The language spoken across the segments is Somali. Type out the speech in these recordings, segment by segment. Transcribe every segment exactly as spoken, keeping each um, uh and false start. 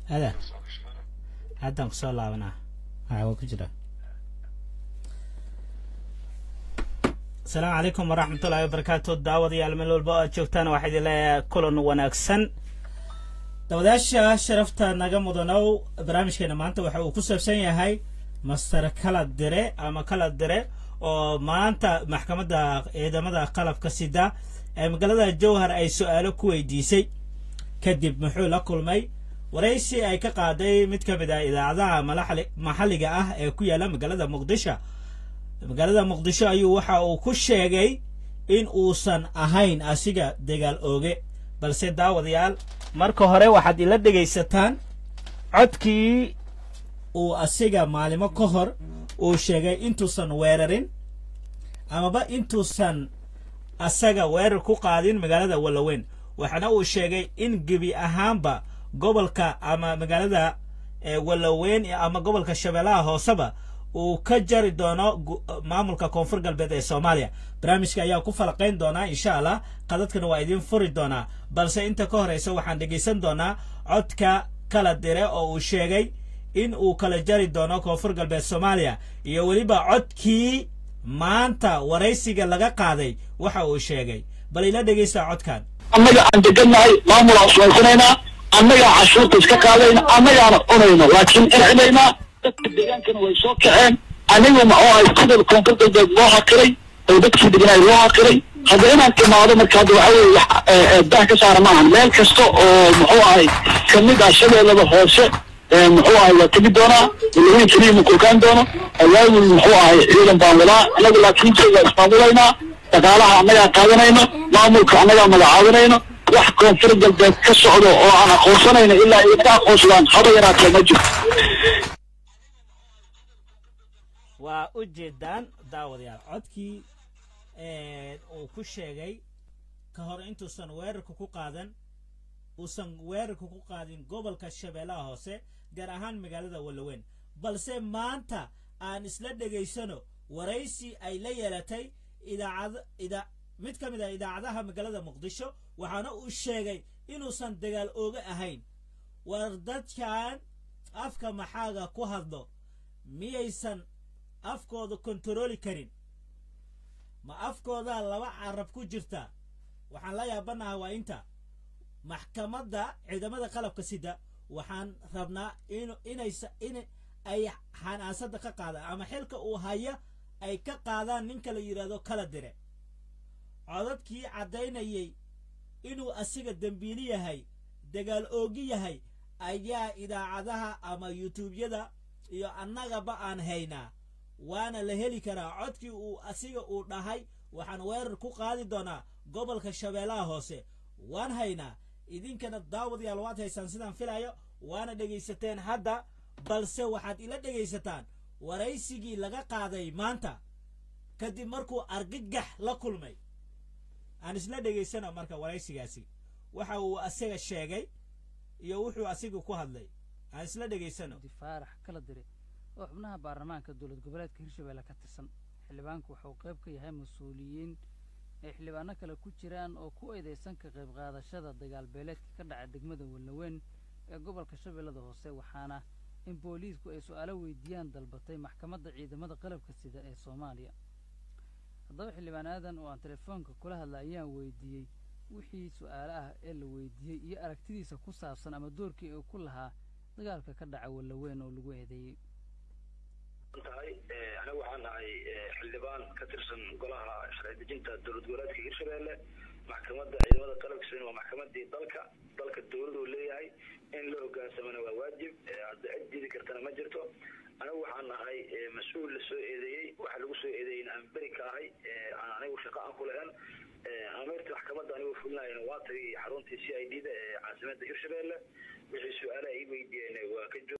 هذا هذا نقص الله بنا هاي كجرا. السلام عليكم ورحمة الله وبركاته. دعوة يا الملول الباء شوفتان واحد إلى كل وناكسن. دوداش شرفت نجم ودناو برامج كنا ما أنت وحو كسب سنة هاي مستر كلا درة أما كلا درة أو ما أنت محكمة دا إذا ماذا قلب كسيدا مقالة الجوهر أي سؤال كوي ديسي كدب محول كل ماي ورئيسي أي كقاضي متكبدا إذا عذا محل محل جاه كوي على مقالة مقدشة مقالة مقدشة أيو وحا وكل شيء إن أوصن أهين أسيجا دجال أوجي بل سيدا وديال marka hore waxaad ila dhageysataan codkii uu asiga maalimo ka hor uu sheegay intuusan weerarin amaba intuusan asaga weerar ku qaadin magaalada Walaweyn waxana uu sheegay in gebi ahaanba gobolka ama magaalada Walaweyn ama gobolka Shabeellaha Hooseba uu ka jari doono maamulka Koonfur Galbeed ee Soomaaliya. barnaamijka ayaa ku falaqeyn doona insha Allah qadadkana waa idin furi doona balse inta ka horeysa waxaan dhageysan doonaa codka kala dire oo uu sheegay in uu kala jari doono Koonfur Galbeed Soomaaliya iyo waliba codkii maanta wareysiga laga qaaday waxa uu sheegay bal ila dhageysta codkan. annaga aan deganahay maamul aswaansanayna annaga cashuurta iska qaadayna annaga aan cunayna laakiin irxinayna dadka deegaankana way soo kaceen anigu ma oo ay sidoo Koonfur Galbeed loo hakiray oo dadkii deganay loo hakiray hadda inaan timaado marka waxa weeye daa ka saar maahan meel kasto oo muxuu ahay kamid ah Shabeellada Hoose ee muxuu ahay waa tagi doona ilaa intii mu kulkaan doono ayaa muxuu ahay ciidan baan wala anagu laakiin sida ismaamulayna dagaalaha annaga qaadanayna maamulka annaga magacaabinayna wax Koonfur Galbeed ka socdo oo aan aqoonsanayna ilaa ay ka aqoonsadaan haba yaraatee ma jiro. waa u jeedaan daawadayaal codkii ee uu ku sheegay ka hor intuusan weerarka ku qaadan uusan weerarka ku qaadin gobolka Shabeellaha Hoose gaar ahaan magaalada Walaweyn balse maanta aan isla dhageysano wareysi ay la yeelatay idaacad ida mid kamid ah idaacadaha magaalada Muqdisho waxaana uu sheegay inuusan dagaal ooga ahayn war dadkan afka maxaaga ku hadlo miyaysan afkooda kontrooli karin ma afkooda laba carab ku jirta waxaan la yaabanahay waa inta maxkamadda ciidamada qalabka sida waxaan rabnaa in inay in ay xanaasada ka qaadaan ama xilka uu haya ay ka qaadaan ninka la yiraahdo kala dire codadkii cadeynayay inuu asiga dambiili yahay dagaal oogi yahay ayaa idaacadaha ama YouTube-yada iyo annagaba aan haynaa waana la heli karaa codkii uu asiga uu dhahay waxaan weerar ku qaadi doonaa gobolka Shabeellaha Hoose waan haynaa idinkana daawadayaal waad haysan sidaan filayo waana dhageysateen hadda balse waxaad ila dhageysataan wareysigii laga qaaday maanta kadib markuu argagax la kulmay aan isla dhageysana marka wareysigaasi waxa uu asiga sheegay iyo wuxuu asiga ku hadlay aan isla dhageysano. difaarax kala dire oo xubnaha baarlamaanka dawlad goboleedka Hirshabeelle ka tirsan xildhibaanku waxa uu qayb ka yahay mas'uuliyiin ay xildhibaano kale ku jiraan oo ku eedeysan ka qayb qaadashada dagaal beeleedka ka dhacay degmada Walaweyn ee gobolka Shabeellada Hoose waxaana in booliisku ay su'aalo weydiiyaan dalbatay maxkamadda ciidamada qalabka sida ee Soomaaliya. haddaba xildhibaanadan oo aan telefoonka kula hadlayaan weydiiyay wixii su'aalo ah ee la weydiiyay iyo aragtidiisa ku saabsan ama doorkii uu ku lahaa dagaalka ka dhacay Walaweyn oo lagu eedeeyay. tahay ana waxaan ahay xildhibaan ka tirsan golaha sharci dejinta dawlad goboleedka Hirshabeelle maxkamadda ciidamada qalabka sida waa maxkamadii dalka dalka dawladdu leeyahay in la hoggaansamana waa waajib hadda ciddi kartana ma jirto ana waxaan ahay mas'uul la soo eedeeyay waxa lagu soo eedeeyay in aan bari ka ahay aan anigu shaqo aan ku leeyahay amarta maxkamadda anigu fulnayna waa tagay xaruntii C I D da ee caasimadda Hirshabeelle wixii su'aalaha ay weydiiyeen waa ka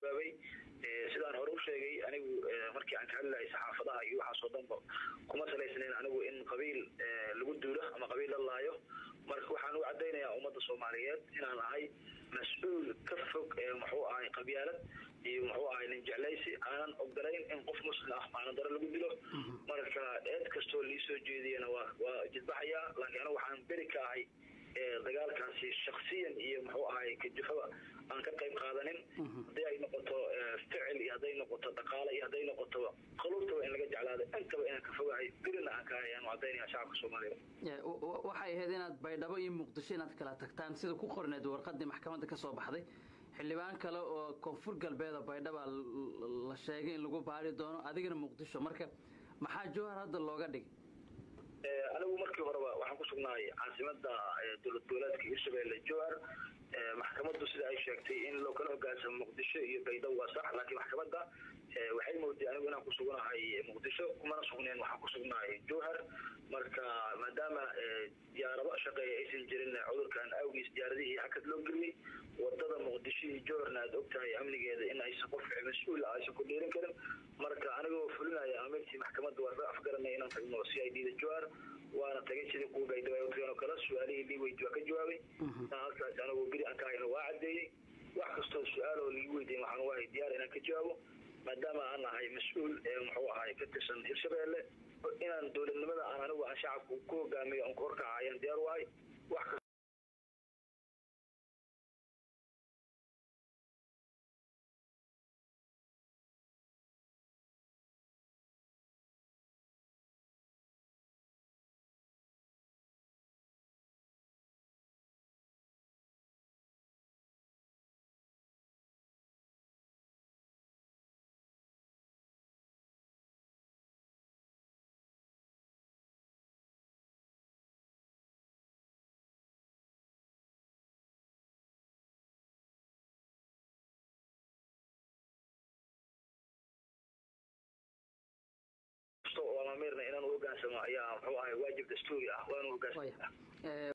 jawaabay sidaan hore u sheegay anigu markii aan ka hadlayay saxaafadaha iyo waxa soo danbo kuma salaysanayn anigu in qabiil lagu duulo ama qabiil la laayo marka waxaan u cadeynayaa ummadda Soomaaliyeed inaan ahay mas'uul ka fog muxuu ahay qabyaalad iyo muxuu ahay nin jeclaysi aanan ogolayn in qof muslim ah aan daro lagu dilo marka eed kasto li soo jeediyana waa waa jidbaxaya laakiin waxaan bari ka ahay dagaalkaasi shakhsiyan iyo muxuu ahay ka jifaba aan ka qayb qaadanin haday ay noqoto ficil iyo haday noqoto dhaqaale iyo haday noqoto qulubta in laga jeclaado intaba in ka fogahay birina aan ka hayaan wadaynaya shacabka Soomaaliyeed waxay ahayd inaad Baydhabo iyo Muqdisho inaad kala tagtaan sida ku qorneed warqadii maxkamadda ka soo baxday xildhibaan kale oo koonfur galbeed Baydhabo la sheegay in lagu baari doono adigana Muqdisho marka maxaa Jowhar hadda looga dhigay anigu markii horeba waxaan ku sugnaay caasimada dowlad goboleedka Hirshabelle Jowhar maxkamaddu sida ay sheegtay in loo kala hogaansamo Muqdisho iyo Baydhabo waa sax laakiin maxkamadda waxay moodiyay anigu inaan ku sugnahay Muqdisho kuma sugneen waxaan ku sugnaay Jowhar marka maadaama diyaarado shaqeeya aysan jirin cudurkan awgiis diyaaradihii hakad loo geliyay wadada Muqdisho iyo Jowharna aad ogtahay amnigeeda in ay qof mas'uul ah ay ku dheerin karin marka anigu fulinaya amartii maxkamadda waa afgaranay inaan tagno C I D da Jowhar waana tagay sidii ku Baydhabo oo tirano kala su'aalihii li weydiyo ka jawaabay halkaas anigu biri aan ka hayno waa cadeeyay wax kasto su'aal oo li weydiin waxaan waa diyaar inaan ka jawaabo maadaama aan ahay mas'uul muxuu ahay ka tirsan Hirshabelle inaan dowladnimada aan anigu aan shacabku ku hogaamiyo aan korka ayaan diyaar wahay wax oo amirna inaan u hogaansamo ayaa wuxuu ahay waajib dastuuri ah waan u hogaansamo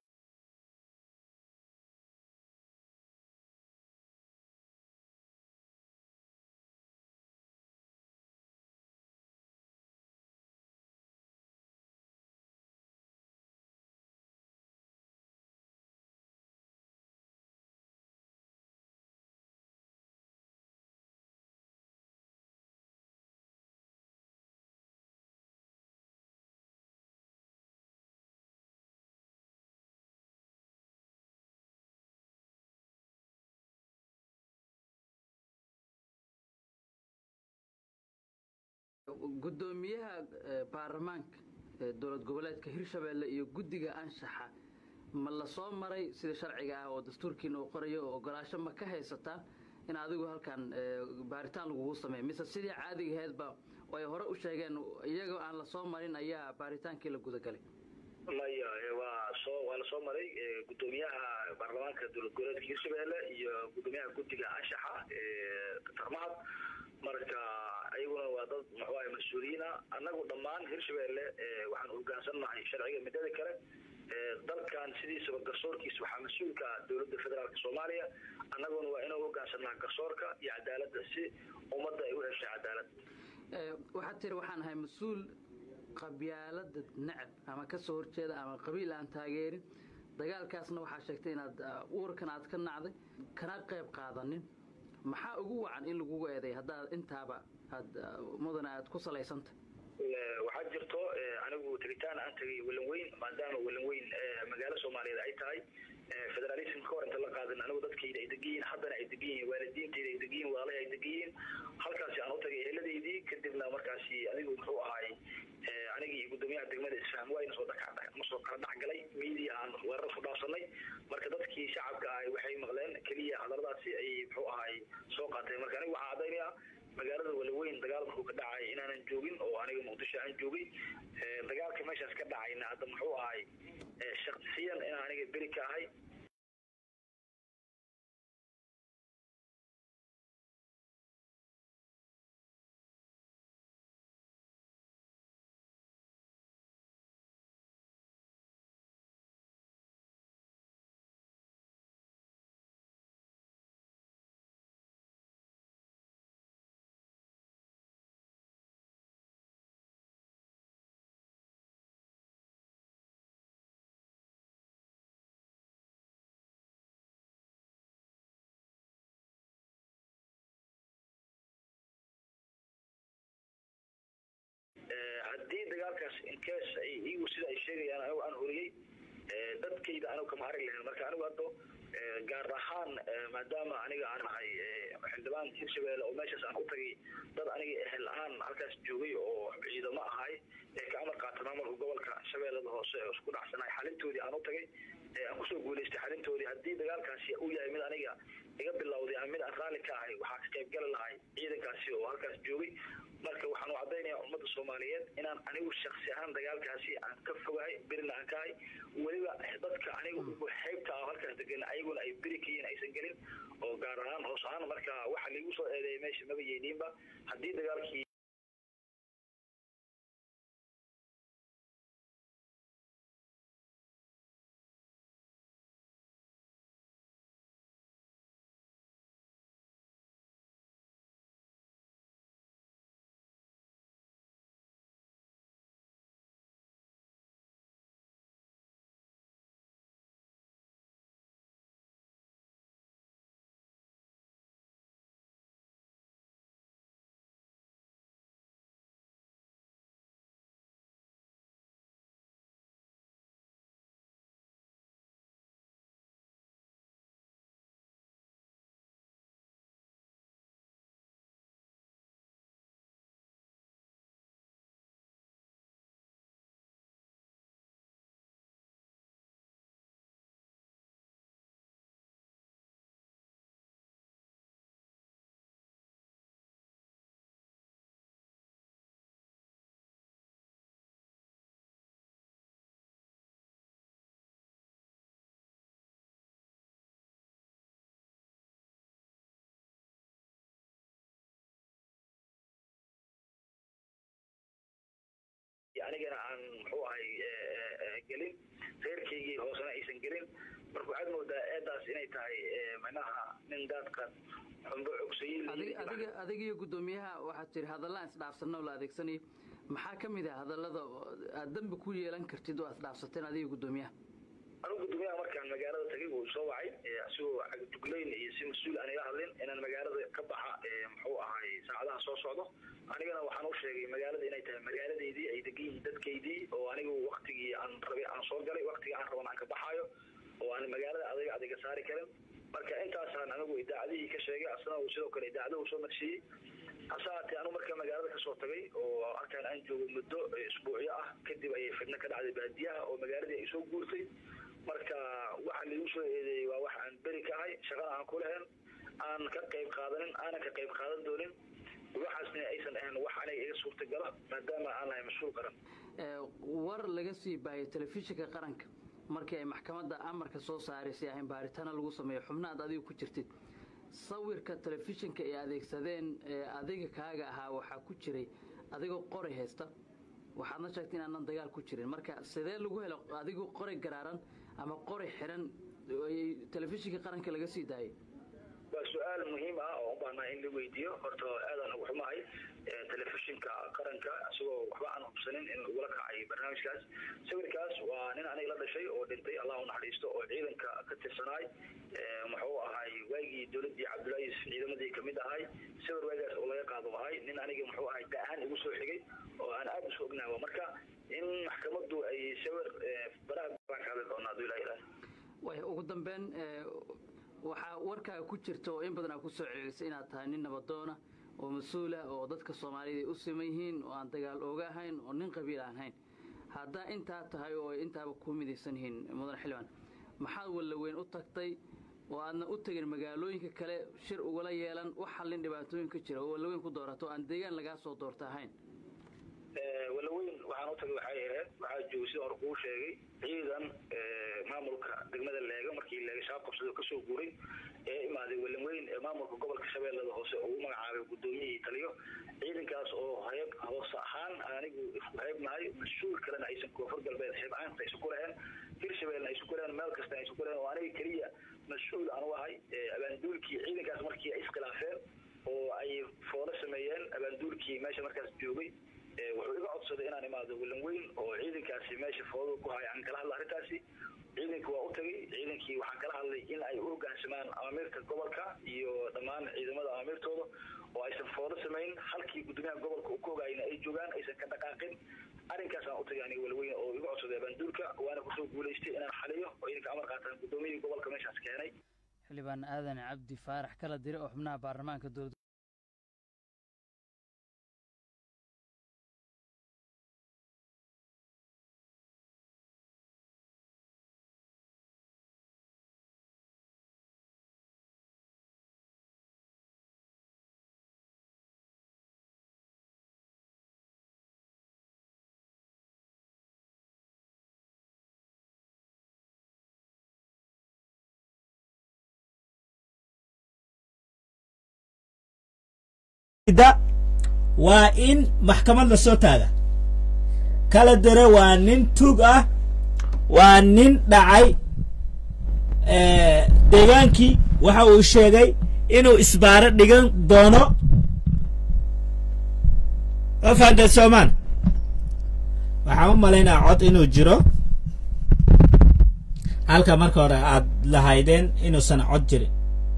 gudoomiyaha baarlamaanka dowlad goboleedka Hirshabelle iyo guddiga anshaxa ma la soo maray sida sharciga ah oo dastuurkiina uu qorayo oo ogolaasho ma ka haysataa in adigu halkan baaritaan lagu sameeyo mise sidii caadiga ahaydba way hore u sheegeen iyaga aan la soo marin ayaa baaritaankii la guda galay maya waa soo waa la soo maray gudoomiyaha baarlamaanka dowlad goboleedka Hirshabelle iyo gudoomiyaha guddiga anshaxa ee tarmahad marka ayaguna waa dad muxuu ahay mas'uuliyiin anagu dhamaan Hirshabelle waxaan hogaansanahay sharciga midada kale dalkan sidiisaba garsoorkiisa waxaa mas'uulka dowladda federaalka Soomaaliya anaguna waa inuu hogaansanahay garsoorka iyo cadaaladda si ummadda ay u hesho cadaalad waxa tir waxaan ahay mas'uul qabyaalada nacab ama ka soo horjeeda ama qabiil aan taageerin dagaalkaasna waxaa sheegtay inaad uurkan aad ka nacday kana qayb qaadanin maxaa ugu wacan in lagu eeday hadaa intaaba had mudana aad ku salaysanta waxa jirto anigu tagitaan aan tagay walan weyn maadaama walan weyn magaalo Soomaaliyeed ay tahay federalism ka horanta la qaadan anigu dadkayda ay degiin haddana ay degiin waalidiintayda ay degiin walaalahay ay degiin halkaas aan u tagay eeladeedii kadibna markaasi anigu wuxuu ahay anigii gudoomiyaha degmada isfahan wayna soo dhacay ma soo kala dhaxgalay media aan warar ku dhaafsanay marka dadkii shacabka ay waxay maqleen kaliya hadaladaasi ay wuxuu ahay soo qaatay marka anigu waxa cadeynaya magaalada walaweyn dagaalka uu ka dhacay inaanan joogin oo aniga Muqdisho aan joogay dagaalka meeshaas ka dhacayna hadda muxuu ahay shakhsiyan in aniga bari ka ahay dagaalkaas in case ay iyagu sida ay sheegayaan anigu aan horiyey dadkayda anigu kama arag lahayn marka anigu haddo gaar ahaan maadaama aniga aan ahay xildhibaan hirshabeelle oo meeshaas aan u tagay dad aniga ehel ahaan halkaas joogay oo ciidamo ahay ee ka amar qaata maamulka gobolka shabeellada hoose oo isku dhacsanay xalintoodii aan u tagay aan kusoo guulaystay xalintoodii haddii dagaalkaasi uu yahay mid aniga iga bilowday ama mid aan raalli ka ahay waxaa ka qayb gali lahay ciidankaasi oo halkaas joogay marka waxaan u caddaynayaa ummadda soomaaliyeed inaan anigu shaksi ahaan dagaalkaasi aan ka fogahay birina aan ka ahay weliba dadka aniga ugu xeybta ah halkaas degan ayaguna ay biri ka yihiin aysan gelin oo gaar ahaan hoos ahaan marka waxa liigu soo eedeeyay meesha maba yeedhiinba haddii dagaalkii anigana aan muxuu ahay gelin reerkaygii hoosena aysan gelin marka waxaad moodaa eedaas inay tahay macnaha nin daadka xumbo cogsayin adiga adiga iyo guddoomiyaha waxaad tiri hadallaan isdhaafsanno la adeegsanay maxaa ka mid ah hadallada aad dambi ku yeelan kartid oo isdhaafsateen adiga guddoomiyaha anigu guddoomiyaha markaan magaalada tagay wuu soo wacay asigoo cagdugleyn iyo si mas-uul aan ila hadlin inaan magaalada ka baxa muxuu ahay saacadaha soo socdo anigana waxaan u sheegay magaalada inay tahay magaaladeydii ay degan yihiin dadkaydii oo anigu waktigii aan rabay aan soo galay waktigii aan raban aan ka baxaayo oo aan magaalada adiga adiga saari karin marka intaasaan anigu idaacadihii ka sheegay asna uu sidoo kale idaacadahu soo marsiiyey hase haatee anigu markaa magaalada kasoo tagay oo halkaan aan joogo muddo isbuucyo ah kadib ayay fidno ka dhacday baadiyaha oo magaaladii ay soo guurtay marka waxa liigu soo eedeeyey waa wax aan beri ka ahay shaqana aan ku lahayn aan ka qayb qaadanin aanan ka qayb qaadan doonin waxaasna aysan ahayn wax aniga iga suurtagala maadaama aan lahay mas-uul qaran war laga sii baahiyay telefishinka qaranka markii ay maxkamadda amarka soo saaraysay ahayn baaritaana lagu sameeyo xubno aad adiga ku jirtid sawirka telefishinka ay adeegsadeen ee adiga kaaga ahaa waxaa ku jiray adigoo qoray haysta waxaadna sheegtay inaanan dagaal ku jirin marka sidee lagu helo adigoo qoray garaaran ama qoray xiran telefishinka qaranka laga sii daayay waa su-aal muhiim ah oo u baahnaa in la weydiiyo horta aadaan ugu xumahay telefishinka qaranka isagoo waxba aan hubsanin in lagula kacay barnaamijkaas sawirkaas waa nin aniga la dhashay oo dhintay allah u naxariisto oo ciidanka ka tirsanaay muxuu ahay waagii dowladdii cabdulaaziz ciidamadii kamid ahay sawir waagaas oo laga qaado ahay nin aniga muxuu ahay da-aan igu soo xigay oo aan aada isu ognahay marka in maxkamaddu ay sawir baraha baan ka hadli doonaa aduu ilaah ilaah way ugu dambeyn waxaa warkaaga ku jirta oo in badan aa ku soo celilisay inaad tahay nin nabadoona oo mas-uula oo dadka soomaaliyed ay u siman yihiin oo aan dagaal ooga ahayn oo nin qabiil aan hayn haddaa intaa tahay oo ay intaaba ku midaysan yihiin mudan xildhibaan maxaad wallaweyn u tagtay oo aadna u tegin magaalooyinka kale shir ugala yeelan wax xallin dhibaatooyin ka jira oo wallaweyn ku doorato aan deegaan lagaa soo doorta ahayn wallaweyn waxaan u tagay waxay ahayd waxaa joogay sida hore kuu sheegay ciidan maamulka degmada leega markii leega shaab qabsado kasoo guuray ee imaaday wallaweyn ee maamulka gobolka shabeellada hoose oo u magacaabay guddoomiyihii taliyo ciidankaas oo hayb hoose ahaan anigu isku haybnahay mas-uul kalena aysan koonfur galbeed hayb ahaanta aysan ku lahayn hirshabeelna aysan ku lahayn meel kasta aysan ku lahayn oo aniga keliya mas-uul aan u ahay abaanduulkii ciidankaas markii ay iskhilaafeen oo ay foolo sameeyeen abaanduulkii meesha markaas joogay wuxuu iga codsaday inaan imaado wallaweyn oo ciidankaasi markaasi meesha foodo ku hay aan kala hadla arrintaasi ciidanka waa u tagay ciidankii waxaan kala hadlay in ay u hoggaansamaan amaamirta gobolka iyo dhammaan ciidamada amaamirtooda oo aysan foodo samayn halkii gudoomiyaha gobolka uu ka ogaayna ay joogaan aysan ka dhaqaaqin arrinkaasaan u tagay aniga walweyn oo igu codsaday banduulka waana kusoo guulaystay inaan xaliyo oo idinka amar qaataan gudoomiyihii gobolka meeshaas keenay xildhibaan aadan cabdi faarax kala dire oo xubnaha baarlamaanka dowladda waa in maxkamad la soo taaga kala dire waa nin tug ah waa nin dhacay deegaankii waxa uu sheegay inuu isbaaro dhigan doono oo fahanteed soomaan waxaan u malaynaa cod inuu jiro halka marka hore aad lahaydeen inuusan cod jirin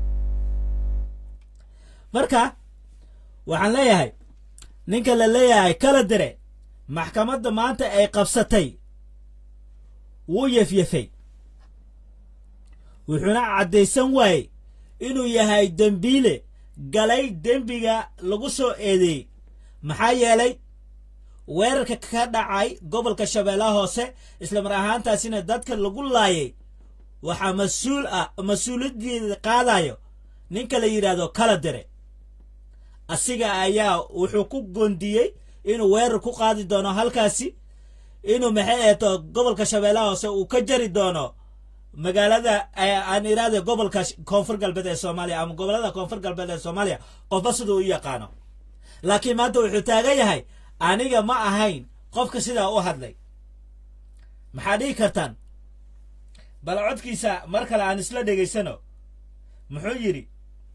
marka waxaan leeyahay ninka la leeyahay kala dire maxkamadda maanta ay qabsatay wuu yefyefay wuxuuna caddaysan waayey inuu yahay dembiile galay dembiga lagu soo eedeeyey maxaa yeelay weerarka ka dhacay gobolka shabeellaha hoose isla mar ahaantaasina dadka lagu laayay waxaa mas-uul ah mas-uuliyaddeeda qaadayo ninka la yidhaahdo kala dire asiga ayaa wuxuu ku gondiyey inuu weerar ku qaadi doono halkaasi inuu maxay eeto gobolka shabeellaha hoose uu ka jari doono magaalada aan iraade gobolka koonfur galbeed ee soomaaliya ama gobolada koonfur galbeed ee soomaaliya qofba siduu u yaqaano laakiin maanta wuxuu taagan yahay aniga ma ahayn qofka sidaa u hadlay maxaa dhihi kartaan bal codkiisa mar kale aan isla dhegaysano muxuu yidhi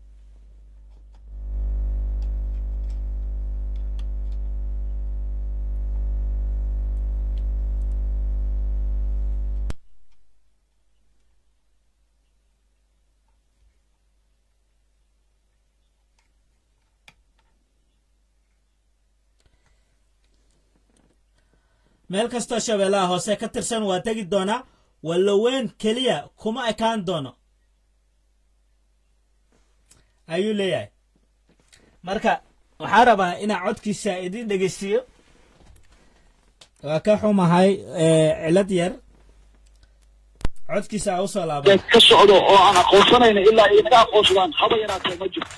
meel kastoo shabeellaha hoose ka tirsan waa tegi doonaa walloweyn keliya kuma ekaan doono ayuu leeyahay marka waxaa rabaa inaa codkiisa idin dhegaystiyo waa ka xumahay cilad yar codkiisa aa usoo laabay ka socdo oo aan aqoonsanayna ilaa ay naga aqoonsadaan haba yaraatee ma jiro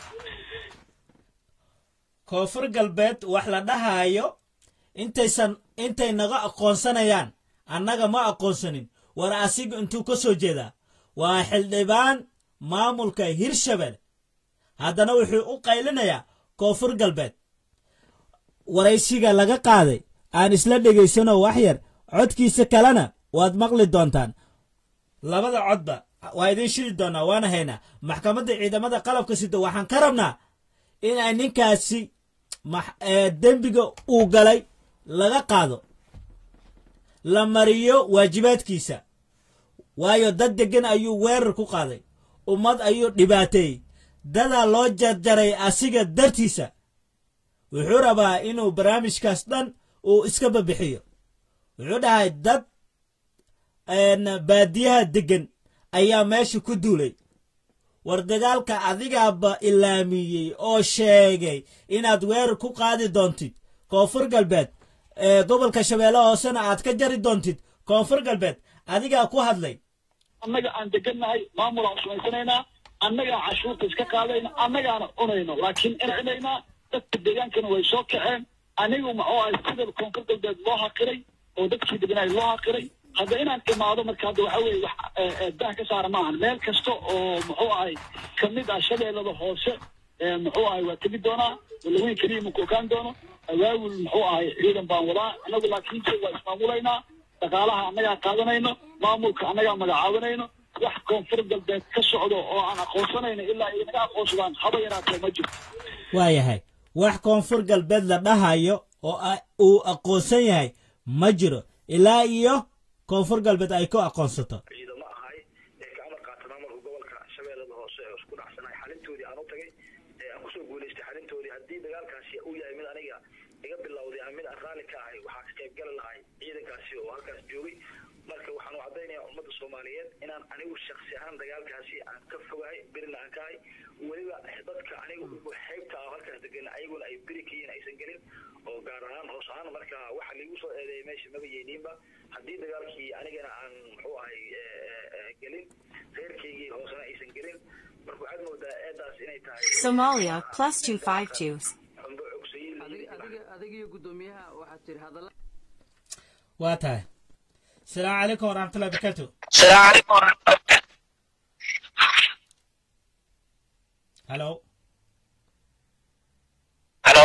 koonfur galbeed wax la dhahaayo intaysan intay naga aqoonsanayaan annaga ma aqoonsanin war asiga intuu ka soo jeedaa waa xildhibaan maamulka hirshabelle haddana wuxuu u qaylinayaa koonfur galbeed waraysiga laga qaaday aan isla dhegaysano wax yar codkiisa kalena waad maqli doontaan labada codba waa idiin shidi doonaa waana haynaa maxkamadda ciidamada qalabka sida waxaan ka rabnaa in ay ninkaasi dembiga uu galay laga qaado la mariyo waajibaadkiisa waayo dad deggan ayuu weerar ku qaaday ummad ayuu dhibaateeyey dadaa loo jarjaray asiga dartiisa wuxuu rabaa inuu barnaamijkaas dhan uu iska babixiyo wuxuu dhahay dad baadiyaha deggan ayaa meesha ku duulay war dagaalka adigaaba ilaamiyey oo sheegay inaad weerar ku qaadi doontid koonfur galbeed gobolka shabeellaha hoosena aad ka jari doontid koonfur galbeed adigaa ku hadlay annaga aan degannahay maamul aan samaysanaynaa annagaa cashuurta iska qaadayna annagaana cunayno laakiin ercinaynaa dadka deegaankana way soo kaceen anigu maxuu ahay sida koonfur galbeed loo haqiray oo dadkii deganaay loo haqiray hadda inaan imaado marka hadda waxa weeye wax dah ka saara maahan meel kasta oo muxuu ahay ka mid ah shabeellada hoose muxuu ahay waa tegi doonaa walaweyn keliya maku ogaan doono awaawil muxuu ahay ciidan baan wadaa annagu laakiinse waa ismaamulaynaa dhaqaalaha annagaa qaadanayno maamulka annagaa magacaabanayno wax koonfur galbeed ka socdo oo aan aqoonsanayno ilaa ay naga aqoonsadaan haba yaraatee ma jiro waayahay wax koonfur galbeed la dhahayo oo uu aqoonsan yahay ma jiro ilaa iyo koonfur galbeed ay ku aqoonsato ciidamo ahay ee ka amar qaata maamulka gobolka shabeellada hoose ee isku dhacsanay xalintoodii aan u tagay ee aan kusoo guulaystay xalintoodii haddii dagaalkaasi uu yahay mid aniga iga bilowday ama mid aan raalli ka ahay waxaa ka qayb gali lahay ciidankaasi oo halkaas joogay marka waxaan u caddaynayaa ummadda soomaaliyeed inaan anigu shaksi ahaan dagaalkaasi aan ka fogahay berina aan ka ahay weliba dadka aniga xeybta ah halkaas degan ayaguna ay beri ka yihiin aysan gelin oo gaar ahaan hoos ahaan marka waxa liigu soo eedeeyay meesha maba yeedhiinba haddii dagaalkii anigana aan muxuu ahay gelin reerkaygii hoosena aysan gelin marka waxaad moodaa eedaas inay tahay Somalia plus two five two. xumbo cogsayiin adiga adiga iyo guddoomiyaha waxaad tiri hadalla waa tahay السلام عليكم ورحمة الله وبركاته السلام عليكم ورحمة الله وبركاته. هلو هلو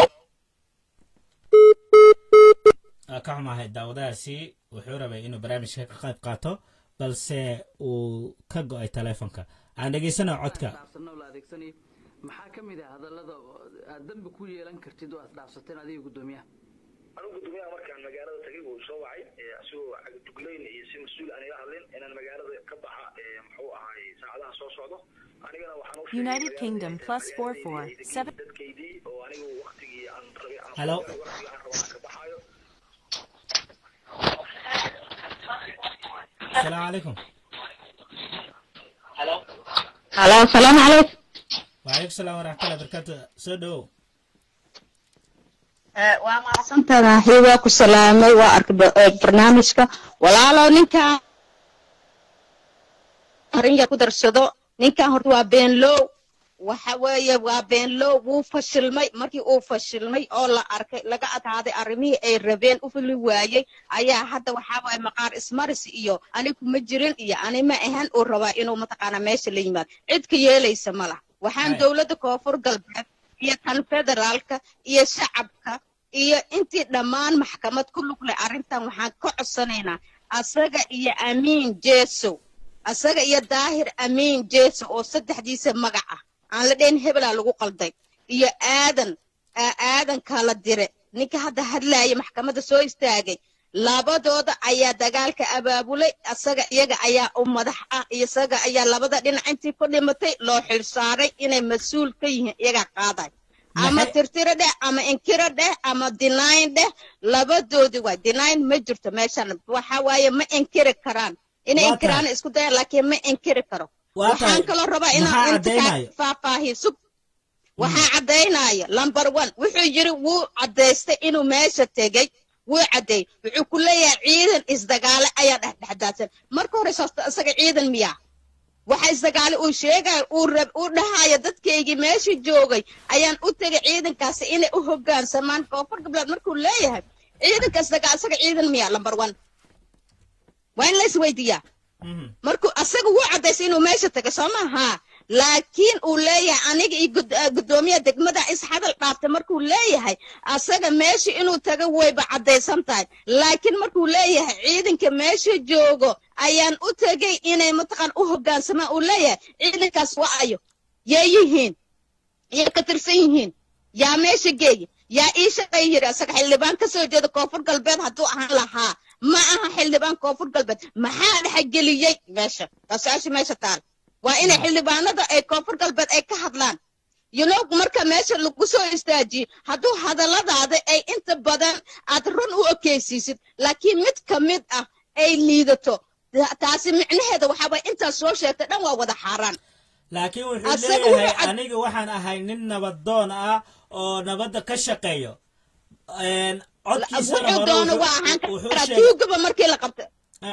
ka xumahay daawadahaasi wuxuu rabay inuu barnaamijka ka qayb qaato balse uu ka go'ay taleefonka aan dhegaysana codka dhaafsanno la adeegsanay maxaa ka mid ah hadallada aad dambi ku yeelan kartid oo aad dhaafsateen adiga guddoomiyaha anigu guddoomiyaha markaan magaalada tagay wuu soo wacay asigoo dugleyn iyo si mas-uul aan ila hadlin inaan magaalada ka baxa muxuu ahay saacadaha soo socdo anigana waxaan u United Kingdom plus four four seven. dadkaydii oo anigu waqtigii aan rabay aan Hello. waqtigii aan rabo aan ka baxaayo السلام عليكم هلو هلا السلام عليكم. وعليكم السلام ورحمة الله وبركاته سودو waa mahadsantahay xiiba ku salaamay waa arkay barnaamijka walaalo ninka aringa ku darsado ninkan horta waa beenlow waxa weeye waa beenlow wuu fashilmay markii uu fashilmay oo la arkay laga adkaaday arrimihii ay rabeen u fili waayey ayaa hadda waxaa waaye maqaar ismaris iyo anigu ma jirin iyo ani ma ahan uu rabaa inuu mataqaana meesha la yimaado cid ka yeelaysa ma laha waxaan dowladda koonfur galbeed iyo kan federaalka iyo shacabka iyo intii dhammaan maxkamad ku lug leh arrintan waxaan ka codsanaynaa asaga iyo amiin jeesow asaga iyo daahir amiin jeesow oo saddexdiisa magac ah aan la dhayn hebelaa lagu qalday iyo aadan aadan kala dire ninka hadda hadlaaya maxkamadda soo istaagay labadooda ayaa dagaalka abaabulay asaga iyaga ayaa u madax ah isaga ayaa labada dhinac intii ku dhimatay loo xilsaaray inay mas-uul ka yihiin iyaga qaaday ama tirtira dheh ama inkira dheh ama dinayn dheh labadoodi waay dinayn ma jirto meeshan waxa waaye ma inkiri karaan inay inkiraan isku dayaan laakiin ma inkiri karo waxaan kaloo rabaa inaan inta faahfaahiso waxaa caddaynaya number one wuxuu yiri wuu caddaystay inuu meesha tegey wuu caddeey wuxuu ku leeyahay ciidan isdagaale ayaa dhexdhexdaadsan marka hore isaga ciidan miyaa waxa isdagaale uu sheegay uu rab uu dhahayo dadkaygii meesha joogay ayaan u tagay ciidankaasi inay u hoggaansamaan koonfur galbeed markuu leeyahay ciidankaas dagaal isaga ciidan miyaa number one waa in la isweydiiyaa markuu asaga wuu caddaysay inuu meesha tagay soo maaha laakiin uu leeyahay aniga iyo guddoomiyaha degmada isxadal dhaaftay markuu leeyahay asaga meesha inuu tago wayba caddaysan tahay laakiin markuu leeyahay ciidanka meesha joogo ayaan u tegay inay mataqaan u hoggaansamaan uu leeyahay ciidankaas waa ayo yay yihiin yay ka tirsan yihiin yaa meesha geeya yaa ii shaqay yiri asaga xildhibaan ka soo jeeda koonfur galbeed hadduu ahaan lahaa ma aha xildhibaan koonfur galbeed maxaa dhexgeliyey meesha taasaashi meesha taal waa inay xildhibaanada ay koonfur galbeed ay ka hadlaan you know marka meesha lagu soo istaajiyo hadduu hadalladaada ay inta badan aad run u okeysiisid laakiin mid ka mid ah ay liidato taasi micnaheeda waxaa waay intaas soo sheegtay dhan waa wada xaaraan laakiin wuxuu leeyahay aniga waxaan ahay nin nabadoon ah oo nabadda ka shaqeeyo codkiisana hore tuugaba markii la qabta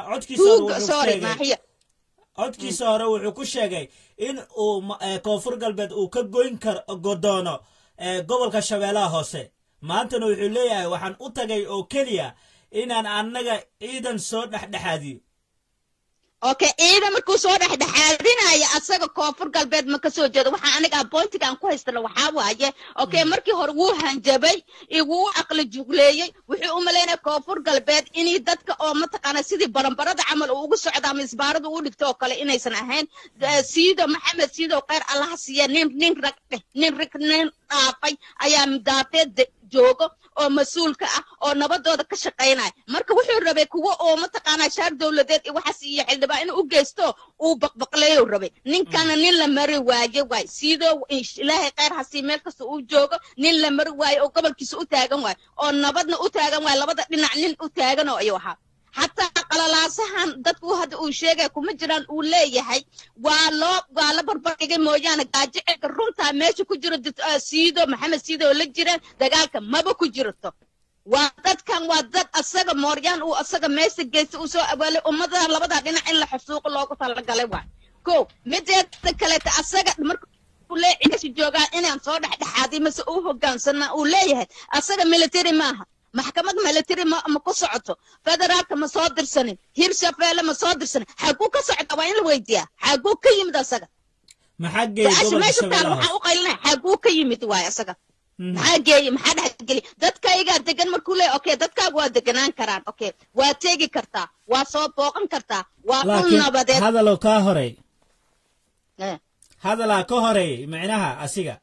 codkiisa hore wuxuu ku sheegay in uu koonfur galbeed uu ka goyn karo doono gobolka shabeellaha hoose maantana wuxuu leeyahay waxaan u tagay oo keliya inaan annaga ciidan soo dhexdhexaadiyo okay ciidan markuu soo dhexdhexaadinayo asaga koonfur galbeed ma ka soo jeedo waxaa aniga appointiga aan ku haystana waxaa waaye okay markii hore wuu hanjabay wuu aqli jugleeyey wuxuu u malaynaya koonfur galbeed inay dadka oo mataqaana sidii baranbarada camal uu ugu socda ama isbaarada uu dhigto oo kale inaysan ahayn siido maxamed siido khayr allaha siiya nin nin rag nin rig nin dhaafay ayaa daafeed joogo oo mas-uulka ah oo nabadooda ka shaqaynaya marka wuxuu rabay kuwa oo mataqaanaa shaar dowladeed iyo waxaas iyo xildhibaan inuu u geysto uu baqbaqleeyo rabay ninkana nin la mari waaye waay sidoo ilaahay khayr hasii meel kasta uu joogo nin la mari waaye oo gobolkiisa u taagan waay oo nabadna u taagan waay labada dhinac nin u taagan oo ayuu ahaa حتى qalalaasahan dadku hadda uu sheegay kuma jiraan uu leeyahay waa loo waa la barbardhigay mooyaane gaajicilka runta meesha ku jiro siido maxamed siido oo la jiraan dagaalka maba ku jirto waa dadkan waa dad asaga mooryaan uu asaga meesha geystay uu soo abaalay ummada labada dhinac in la xusuuq loogu talagalay waa ko mideeda kale ta asaga marka uu leeyahay si joogaa inaan soo dhaxdhaxaadi mase uu hogaansana uu leeyahay asaga military maaha محكمة ملتري ما ما كسعته فدرات ما صادر سنين هيرشافيل ما صادر سنين حقوق كسعته وين الويديا حقوق كيم دا سجا ما حقي قبل الشباب حقوق قلنا حقوق كيم توايا سجا حقي ما حد حقي دت كايجا دكان مركولة أوكي دت كابوا دكانان كران أوكي واتيجي كرتا وصوب بوقن كرتا وقلنا بدأ هذا لو كهري هذا لا كهري معناها أسيجا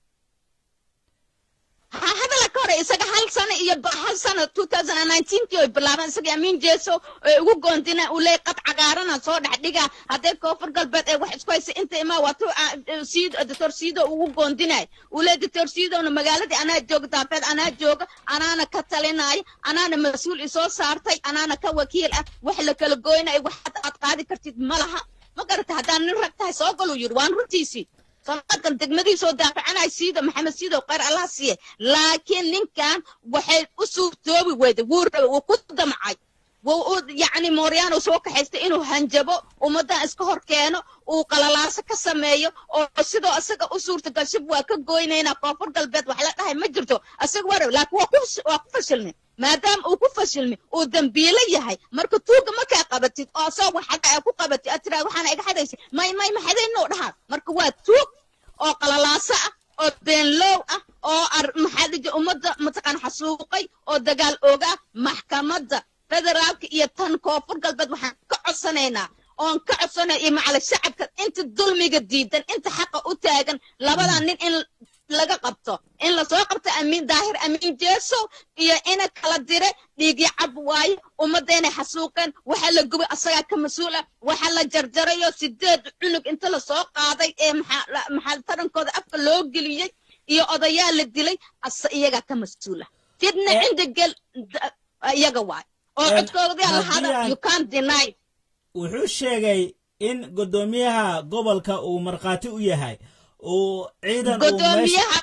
هذا لا كوري إسقى هل سنة يبقى هل سنة ألفين وتسعطعش كيو بلابن إسقى مين جيسو وقندنا ولا قطع عقارنا صور حديقة هذا كوفر قلبت واحد كويس أنت ما واتو سيد دكتور سيدو وقندنا ولا دكتور سيدو نمجالة أنا جوج دافد أنا جوج أنا أنا كتلناي أنا أنا مسؤول إصلاح صارتي أنا أنا كوكيل وحلا كالجوينا واحد أتقاعد كرتيد ملها ما قرت هذا نركتها سوقلو يروان روتيسي صنعت دقمدي سو دافعنا سيدو محمد سيدو قير الله سيه لكن نين كان waxay u suurtoobi weyday wuu ku damcay wuu yani Mooriano soo kaxaystay inuu hanjabo umada iska hor keeno uu qalalaaso ka sameeyo oo sidoo asaga u suurta gashay waa ka gooynayna koonfur galbeed wax la dhahay ma jirto asaga war laakiin waa ku waa ku fashilnay maadaama uu ku fashilmay uu dambiile yahay marka tuuga ma ka qabatid oo soo waxa ku qabatid atira waxana iga xadaysay may may ma xadayno dhaha marka waa tuug oo qalalaaso ah oo been loow ah oo maxaadija umada mataqaan xasuuqay oo dagaal ooga maxkamadda federaalka iyo tan koonfur galbeed waxaan ka codsanaynaa oon ka codsanay iyo macala shacabka inta dulmiga diidan inta xaqa u taagan labada nin in laga qabto in la soo qabto amiin daahir amiin jeeso iyo ina kala dire dhiigi cab waaye ummadeena xasuuqan waxa la gubay asaga ka mas'uula waxa la jarjarayo sideed cunug inta la soo qaaday ee maxal tarankooda afka loo geliyay iyo odayaal la dilay as iyaga ka mas'uula fidna inda gal iyaga waay oo codkooda la hada you can't deny wuxuu sheegay in gudoomiyaha gobolka uu marqaati u yahay oo ciidan uu gudoomiyaha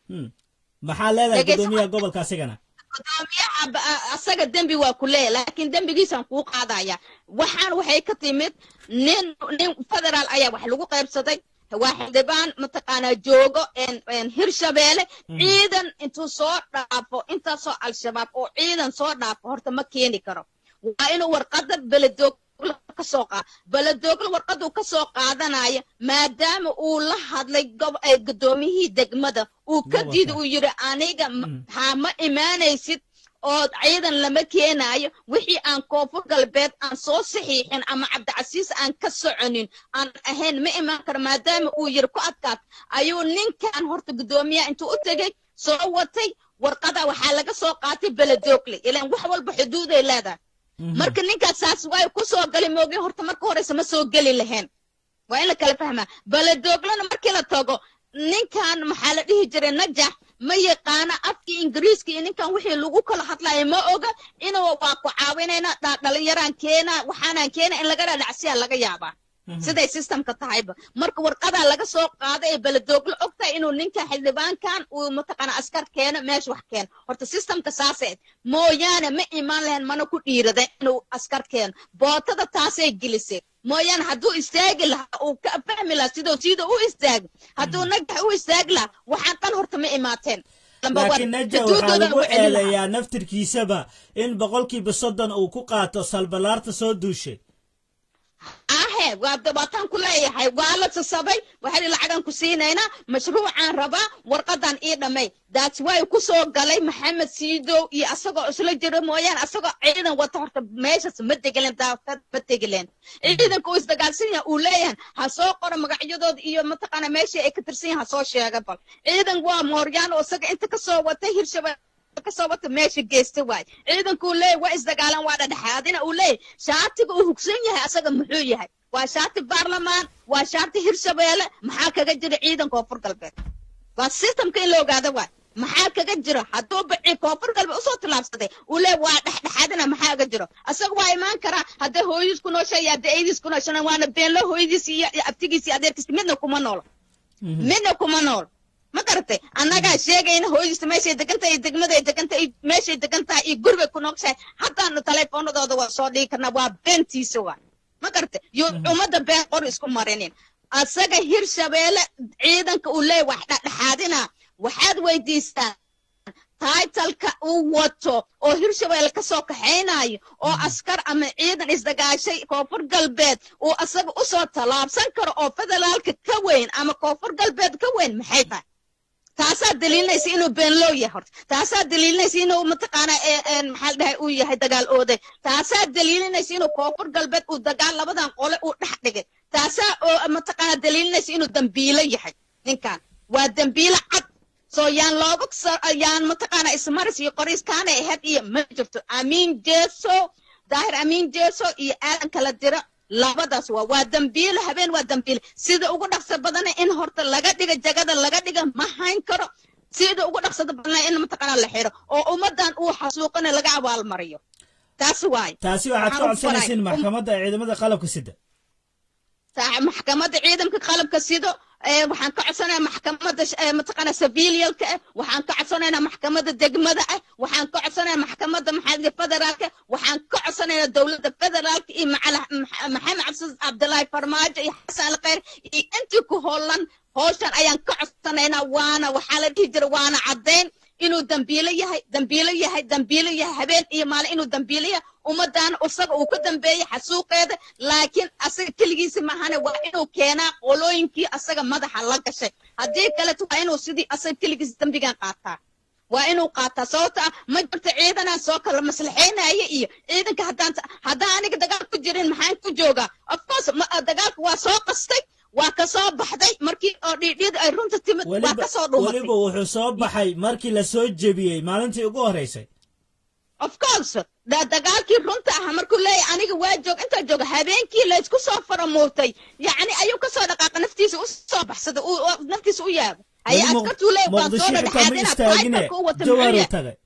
maxaa leedahay gudoomiyaha gobolka asigana gudoomiyaha asaga dambi waa ku leeyahay laakiin dambigiisan ku qaadaya waxaan waxay ka timid nin nin federaal ayaa wax lagu qaybsaday waaxdabaan mataqaana joogo een een hirshabeele ciidan intuu soo dhaafo inta soo al-shabaab oo ciidan soo dhaafo horta ma keeni karo waa inuu warqada beledoog ka soo qaad beledoog warqadu ka soo qaadanaya maadaama uu la hadlay gudoomiyihii degmada uu ka diiday uu yiri aniga ha ma imaanaysid oo ciidan lama keenayo wixii aan koonfur galbeed aan soo saxiixin ama cabdicasiis aan ka soconin aan ahayn ma imaan karo maadaama uu yiri ku adkaat ayuu ninkan horta gudoomiyaha intuu u tagay soo watay warqada waxaa laga soo qaatay beledoogle ilaan wax walba xuduud ay leedahay marka ninkaas saas way ku soo galay moogay horta marka hore sama soo gali lahayn waa in la kala fahmaa beledooglena markii la tago ninkan maxaa la dhihi jiray najax ma yaqaana afkii ingiriiska iyo ninkan wixii lagu kala hadlayo ma oga inuu waa ku caawinayna dhalinyaraan keena waxaanaan keena in laga dhacsiya laga yaabaa siday systemka tahayba marka warqada laga soo qaaday ee beledoogle ogtahay inuu ninka xildhibaankan uu mataqaana askar keeno meesha wax keeno horta systemka saasay mooyaane ma imaan lahayn mana ku dhiirada inuu askar keeno bootada taasay gelisay mooyaan hadduu istaagi lahaa uu ka fahmi lahaa sidoo sidoo u istaagi hadduu nagax u istaagi lahaa waxaan tan horta ma imaateen laakiin naja waxaa lagu eedeeyaa naftirkiisaba in boqolkiiba soddon uu ku qaato salbalaarta soo duushay ahe waa dabatan ku leeyahay waa la tasabay waxa lacagan ku siinayna mashruucan raba warqadan ii dhamay that's why ku soo galay maxamed siido iyo asagoo isla jiro mooyaan asagoo ciidan wata horta meeshaas ma degaleen daafad ma degaleen ciidanku is dagaalsan uu leeyahay ha soo qoro magacyadooda iyo mataqaana meesha ay ka tirsan ha soo sheega bal ciidan waa Mooriano asaga inta ka soo watay hirshabeelle kasoo wata meesha geesta waay ciidanku leey waa isdagaalan waa dhadhaxaadina uu leey shaatiga uu hugsan yahay asaga muxuu yahay waa shaati baarlamaan waa shaati hirshabeelle maxaa kaga jira ciidanka koonfur galbeed waa systemka in la ogaado waay maxaa kaga jira hadduu bacii koonfur galbeed usoo tilaabsaday uu leey waa dhexdhexaadina maxaa kaga jiro asaga waa imaan karaa haddii hooyadiis ku nooshay iyo haddii aydiis ku nooshana waana beenlo hooyadiis iyo abtigiis iyo adeerkiis midna kuma noolo midna kuma nool ma garatay annagaa sheegayna hooyadiisa meeshay degantahay iyo degmaday degantahay iyo meeshay degantahay iyo gurigay ku noogsahay haddaanu taleefoonadooda waa soo dhigi karnaa waa beentiisa waa ma garatay yo ummadda been qor isku marinin asaga hirshabeelle ciidanka uu leey wax dhexdhexaadina waxaad weydiistaan taitalka uu wato oo hirshabeelle kasoo kaxaynayo oo askar ama ciidan isdagaashay koonfur galbeed uu asaga usoo tallaabsan karo oo federaalka ka weyn ama koonfur galbeed ka weyn maxay tahay taasaa daliilinaysa inuu beenlow yahay horta taasaa daliilinaysa inuu mataqaanaa maxaa la dhahay uu yahay dagaal ooday taasaa daliilinaysa inuu koonfur galbeed uu dagaal labadan qole uu dhex dhigay taasaa oo mataqaanaa daliilinaysa inuu dambiilo yahay ninkan waa dambiilo cad soo yaan looga yaan mataqaanaa ismaris iyo qoriis kaana ahayd iyo ma jirto amiin jeeso daahir amiin jeeso iyo aadan kala dira labadaas waa waa dambiile habeen waa dambiile sida ugu dhaqso badan in horta laga dhiga jagada laga dhiga ma hayn karo sida ugu dhaqsada badan in mataqaanaa la xiro oo ummadan uu xasuuqana laga abaal mariyo taas waay taasi waxaad ka codsanaysiin maxkamadda ciidamada qalabka sida taa maxkamadda ciidamka qalabka sida waxaan ka codsanayaa maxkamadda mataqaanaa civilialka ah waxaan ka codsanayaa maxkamadda degmada ah waxaan ka codsanayaa maxkamadda maxamed federaalka waxaan ka codsanayaa dowladda federaalka iyo maxamed cabdi cabdullaahi farmaajo iyo xasan alkhayr iyo intii ku hoolan howshan ayaan ka codsanaynaa waana waxaa la dhihi jira waana caddayn inuu dambiilo yahay dambiilo yahay dambiilo yahay habeen iyo maalin inuu dambiilo yahay ummaddaana isaga uu ka dambeeyey xasuuqeeda laakiin asaga keligiisa maahane waa inuu keenaa qolooyinkii asaga madaxa la gashay haddii kaleto waa inuu sidii asaga keligiisa dambigan qaataa waa inuu qaataa sababta ah ma jirto ciidanaan soo kala maslaxaynaya iyo ciidanka haddaan haddaan aniga dagaal ku jirin maxaan ku joogaa of course dagaalka waa soo qastay waa ka soo baxday markii oo dhiidhiyada ay runta timid waa ka soo dhumatay weliba wuxuu soo baxay markii la soo jebiyey maalintii ugu horreysay of course da dagaalkii runta ah markuu leeyahay aniga waa joog intaa jooga habeenkii la isku soo faramuurtay yacni ayuu ka soo dhaqaaqa naftiisa u soo baxsada naftiisa u yaaba haya askartuu leeyahay waa soo dhadhaxaadina taitalka u wata tagay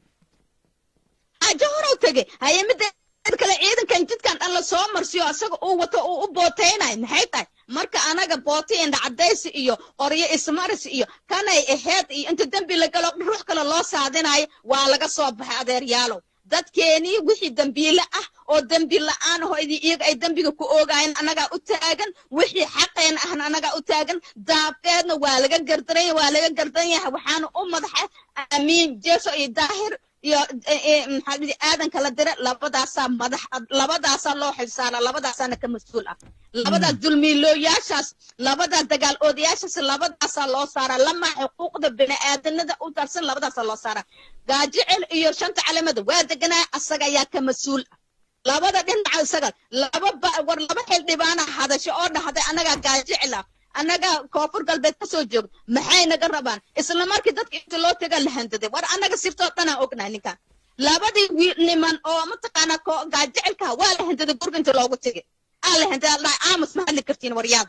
jawharow tagay haya midda kale ciidankan jidkan dhan la soo marsiyo asaga uu wato uu u booteynayo maxay tahay marka anaga booti indha cadaysi iyo qoryo ismaris iyo kanay ahayd iyo inta dembi la galo ruux kale loo saadinayo waa laga soo baxay adeeryaalow dadkeenii wixii dembiile ah oo dembi la'aan ahoo iyaga ay dembiga ku oogayeen annagaa u taagan wixii xaqeen ahna annagaa u taagan daabkeedna waa laga gardaran waa laga gardan yahay waxaana u madaxa amiin jeeso iyo daahir iyo maxaa dhidi aadan kala dira labadaasaa madax labadaasaa loo xilsaara labadaasaana ka mas-uul ah labadaas dulmiilooyaashaas labadaas dagaal oodayaashaas labadaasaa loo saaraa lamaa xuquuqda bini'aadanada u darsan labadaasaa loo saaraa gaajicel iyo shanta calamada waa deganaa asaga ayaa ka mas-uul ah labada dhinaca isaga laba war laba xildhibaana hadasho oo dhahday annagaa gaajicel ah annagaa koonfur galbeed ka soo joog maxay naga rabaan isla markii dadka inta loo taga la handaday war annaga sirtoo dhanaan ognahay ninkan labadii wiil niman oo mataqaanaa gaajicilka waa la handaday gurga inta loogu tegay aa la handaday aldhahay aamus ma hadli kartiin waryaada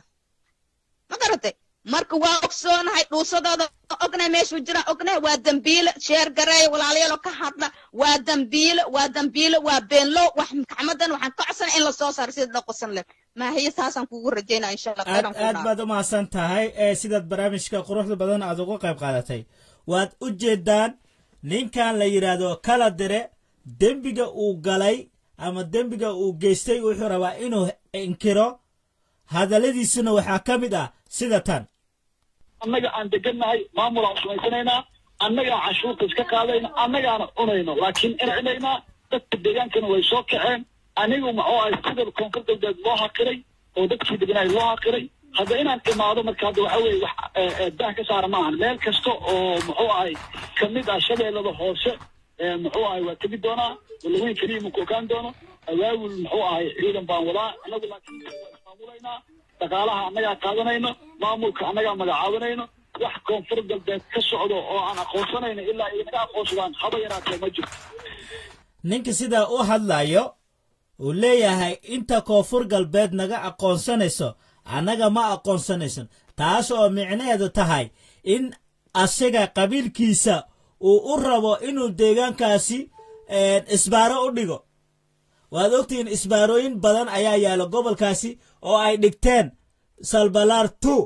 ma garatay marka waa ogsoonahay dhuusadooda ognahay meeshuu jiraan ognahay waa dambiile sheer gareeya walaalayaaloo ka hadla waa dambiile waa dambiile waa beenlow wax maxkamadan waxaan ka codsanay in la soo saaro sida dhaqosan leh maahiye taasaan kugu rajaynaa insha allah aad aad baad u mahadsan tahay ee sidaad barnaamijka quruxda badan aad uga qayb qaadatay waad u jeedaan ninkan la yidhaahdo kala dire dembiga uu galay ama dembiga uu geystay wuxuu rabaa inuu inkiro hadalladiisuna waxaa ka mid ah sida tan annaga aan degannahay maamul aan samaysanaynaa annagaa canshuurta iska qaadayna annagaana cunayno laakiin inacinaynaa dadka deegaankana way soo kaceen anigu maxuu ahay sidal koonfur galbeed loo haqiray oo dadkii deganahay loo haqiray hadda inaan imaado marka hadda waxa weeye wax dah ka saara maahan meel kasta oo muxuu ahay ka mid ah shabeellada hoose muxuu ahay waa tegi doonaa walaweyn keliya maku ogaan doono awaawil muxuu ahay ciidan baan wadaa annagu laakiin waa ismaamulaynaa dhaqaalaha annagaa qaadanayno maamulka annagaa magacaabanayno wax koonfur galbeed ka socdo oo aan aqoonsanayna ilaa ay naga aqoonsadaan haba yaraatee ma jirto ninka sidaa u hadlayo uu leeyahay inta koonfur galbeed naga aqoonsanayso annaga ma aqoonsanaysan taas oo micnaheedu tahay in asiga qabiilkiisa uu u rabo inuu deegaankaasi isbaaro u dhigo waad ogtihiin isbaarooyin badan ayaa yaalo gobolkaasi oo ay dhigteen salbalaar two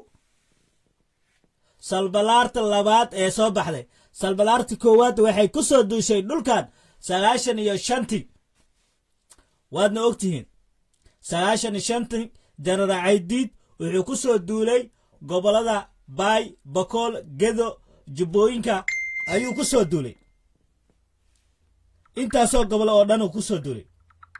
salbalaarta labaad ee soo baxday salbalaarta koowaad waxay ku soo duushay dhulkan sagaashan iyo shantii waadna ogtihiin sagaashan iyo shantii jenaraal caydiid wuxuu ku soo duulay gobollada baay bakool gedo jubbooyinka ayuu ku soo duulay intaasoo gobol oo dhan uu ku soo duulay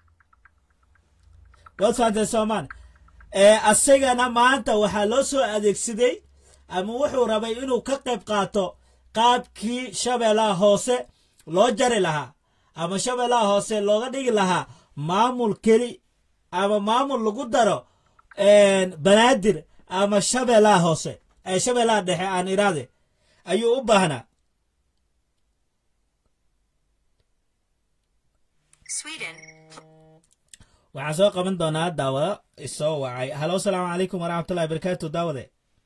waad fahanteen soomaan ee asagana maanta waxaa loo soo adeegsaday ama wuxuu rabay inuu ka qayb qaato qaabkii shabeellaha hoose loo jari lahaa ama shabeellaha hoose looga dhigi lahaa maamul keli ama maamul lagu daro banaadir ama shabeellaha hoose ee shabeellaha dhexe aan iraade ayuu u baahnaa waxaan soo qaban doonaa daawado isoo wacay halo asalaamu calaykum waraxmatullahi barakaatu daawade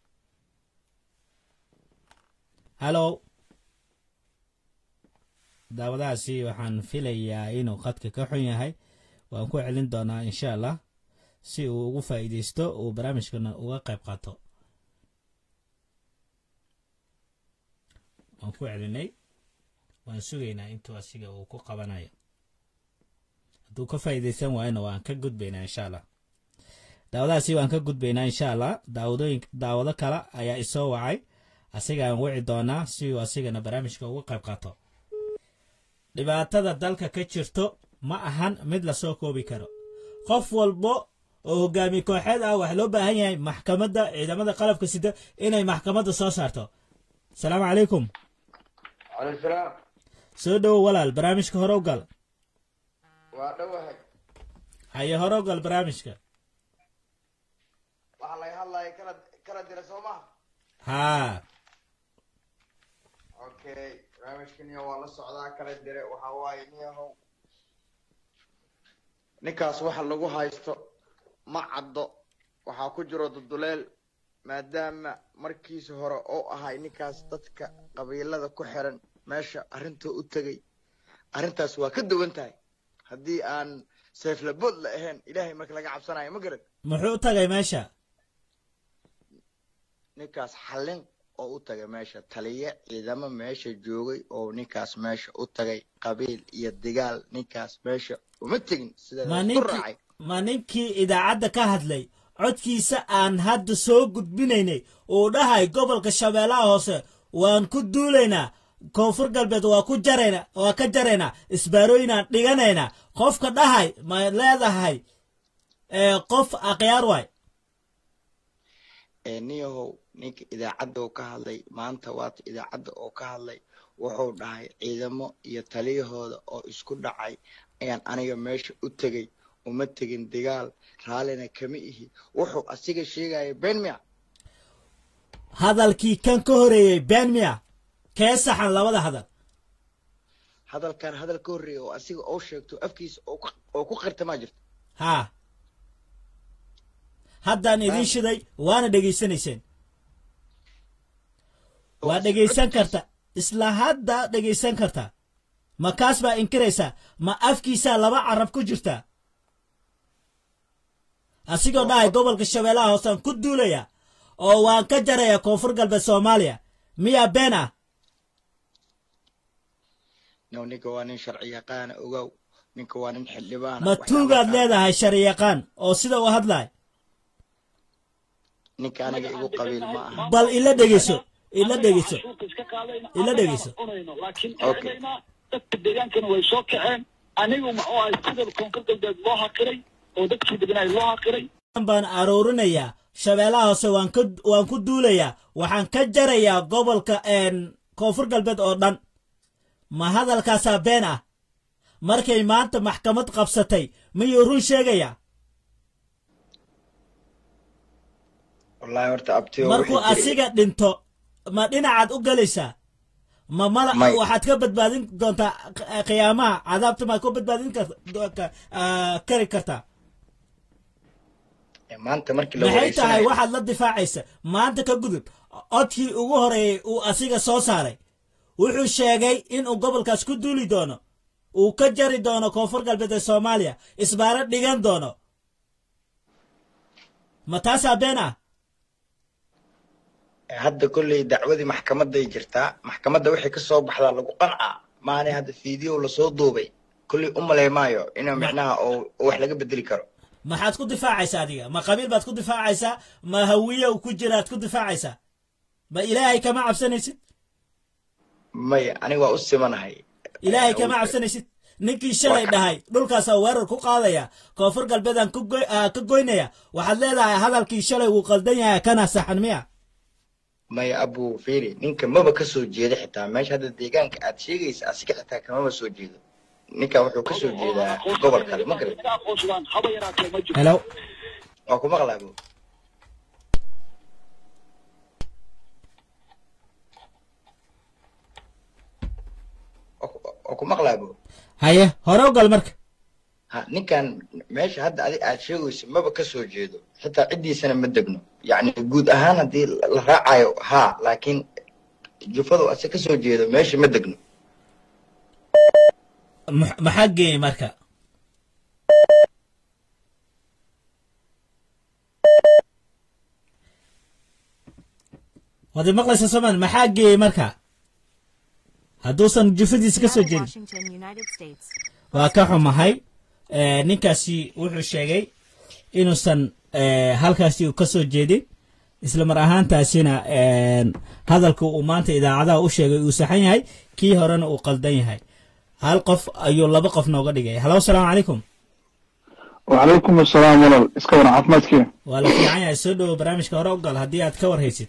halo daawadahaasi waxaan filayaa inuu qadka ka xun yahay waan ku celin doonaa insha allah si uu ugu faa'iidaysto uu barnaamijkana uga qayb qaato waan ku celinay waan sugaynaa intuu asiga uu ku qabanayo hadduu ka faa'iidaysan waayona waan ka gudbaynaa insha allah daawadahaasi waan ka gudbaynaa insha allah daawadooyin daawado kale ayaa isoo wacay asigaan wici doonaa si uu asigana barnaamijka uga qayb qaato dhibaatada dalka ka jirto ma ahan mid la soo koobi karo qof walbo oo hogaamiye kooxeed ah waxaa loo baahan yahay maxkamadda ciidamada qalabka sida inay maxkamadda soo saarto asalaamu calaykum calaykum salaam soo dhowow walaal barnaamijka hore u gal waa dhowahay haye hore u gal barnaamijka waxaa laga hadlaya kala kala dira soo maha haa okay barnaamijkaniya waa la socdaa kala dire waxaa waaye niyahow ninkaas waxa lagu haysto ma caddo waxaa ku jiro duduleel maadaama markiisi hore oo ahay ninkaas dadka qabiilada ku xiran meesha arrinta u tegay arrintaas waa ka duwan tahay haddii aan seeflabood la ahayn ilaahay marka laga cabsanayo ma garan muxuu u tagay meesha ninkaas xallin oo u tagay meesha taliye ciidamo meesha joogay oo ninkaas meesha u tagay qabiil iyo digaal ninkaas meesha uma tegin sidaa ma ninkii idaacadda ka hadlay codkiisa aan hadda soo gudbinaynay uu dhahay gobolka shabeellaha hoose waan ku duulaynaa koonfur galbeed waa ku jaraynaa waa ka jaraynaa isbaarooyinaan dhiganaynaa qofka dhahay ma leedahay qof akhyaar waay niyahow ninka idaacadda oo ka hadlay maanta waata idaacadda oo ka hadlay wuxuu dhahay ciidamo iyo taliyahooda oo isku dhacay ayaan aniga meesha u tegay uma tegin dagaal raallina kama ihi wuxuu asiga sheegaya been miya hadalkii kan ka horeeyey been miya kee saxan labada hadal hadalkan hadal ka horreeya oo asiga oo sheegto afkiisa oo ku qirta maa jirta haa haddaan idiin shiday waana dhegaysanayseen waa dhegaysan karta isla hadda dhegaysan karta ma kaas baa inkiraysaa ma afkiisaa laba carab ku jirtaa asigoo dhahay gobolka shabeellaha hoosaan ku duulaya oo waan ka jaraya koonfur galbeed soomaaliya miyaa been ah no ninka waa nin sharci yaqaana ogow ninka waa nin xildhibaana ma tuugaad leedahay sharci yaqaan oo sida u hadlay ninka anaga igu qabiil ma aha bal ila dhegeyso ila dhegeyso ila dhegeyso okay dadka deegaankana way soo kaceen anigu ma oo ay sidoo koonfur galbeed loo haqiray oo dadkii deganay loo haqiray baan aroorinayaa shabeellaha hoose waan ka waan ku duulayaa waxaan ka jarayaa gobolka een koonfur galbeed oo dhan ma hadalkaasaa been ah markay maanta maxkamad qabsatay miyuu run sheegayaa wallahi horta abtiyo markuu asiga dhinto ما دينا عاد أقليسا ما ملا ماي. واحد كبت بعدين دونتا قيامة عذابت ما كبت بعدين كر كري كرتا maanta markii la maxay tahay wareysanayo waxaad la difaacaysa maanta ka gudub codkii ugu horeeyay uu asiga soo saaray wuxuu sheegay in uu gobolkaas ku duuli doono uu ka jari doono koonfur galbeed ee Soomaaliya isbaaro dhigan doono ma taasaa been ah hadda kulley dacwadii maxkamaday jirtaa maxkamadda wixii ka soo baxdaa lagu qancaa maanay hadda fiideo la soo duubay kulley u maleemaayo inuu micnaha oo wax laga bedeli karo maxaad ku difaacaysaa adiga ma qabiil baad ku difaacaysaa ma hawiye ku jiraad ku difaacaysaa ma ilaahay kama cabsanaysid maya aniga waa u simanahay ilaahay kama cabsanaysid ninkii shalay dhahay dhulkaas weerar ku qaadaya koonfur galbeedaan ka goynaya waxaad leedahay hadalkii shalay wuu qaldan yahay kana saxan miya maya abu fiiri ninka maba ka soo jeeda xitaa meesha hadda deegaanka aad sheegaysa asiga xitaa kamaba soo jeedo ninka wuxuu ka soo jeedaa gobol kale ma garan hello waa ku maqlaa bu waa ku maqlaa bu haye hore u gal marka ha ninkan meesha hadda adi aad sheegayso maba ka soo jeedo xitaa ciddiisana ma degno yacni guud ahaan haddii la raacayo haa laakiin jufadu ase ka soo jeedo meesha ma degno maxaa geeyey marka waad maqlaysaa Soomaan maxaa geeyey marka hadduusan jufadiisa ka soo jeedin Washington, United States. waa ka xumahay ninkaasi wuxuu sheegay inuusan halkaasi uu ka soo jeedin isla mar ahaantaasina hadalku uu maanta idaacadaha u sheegay uu saxan yahay kii horena uu qaldan yahay hal qof ayuu laba qof nooga dhigay halo assalaamu calaykum وعليكم السلام ورحمة اسكور عفمتك ولا في عيا سودو برنامج كهرا وقال هدي أتكور هيسيد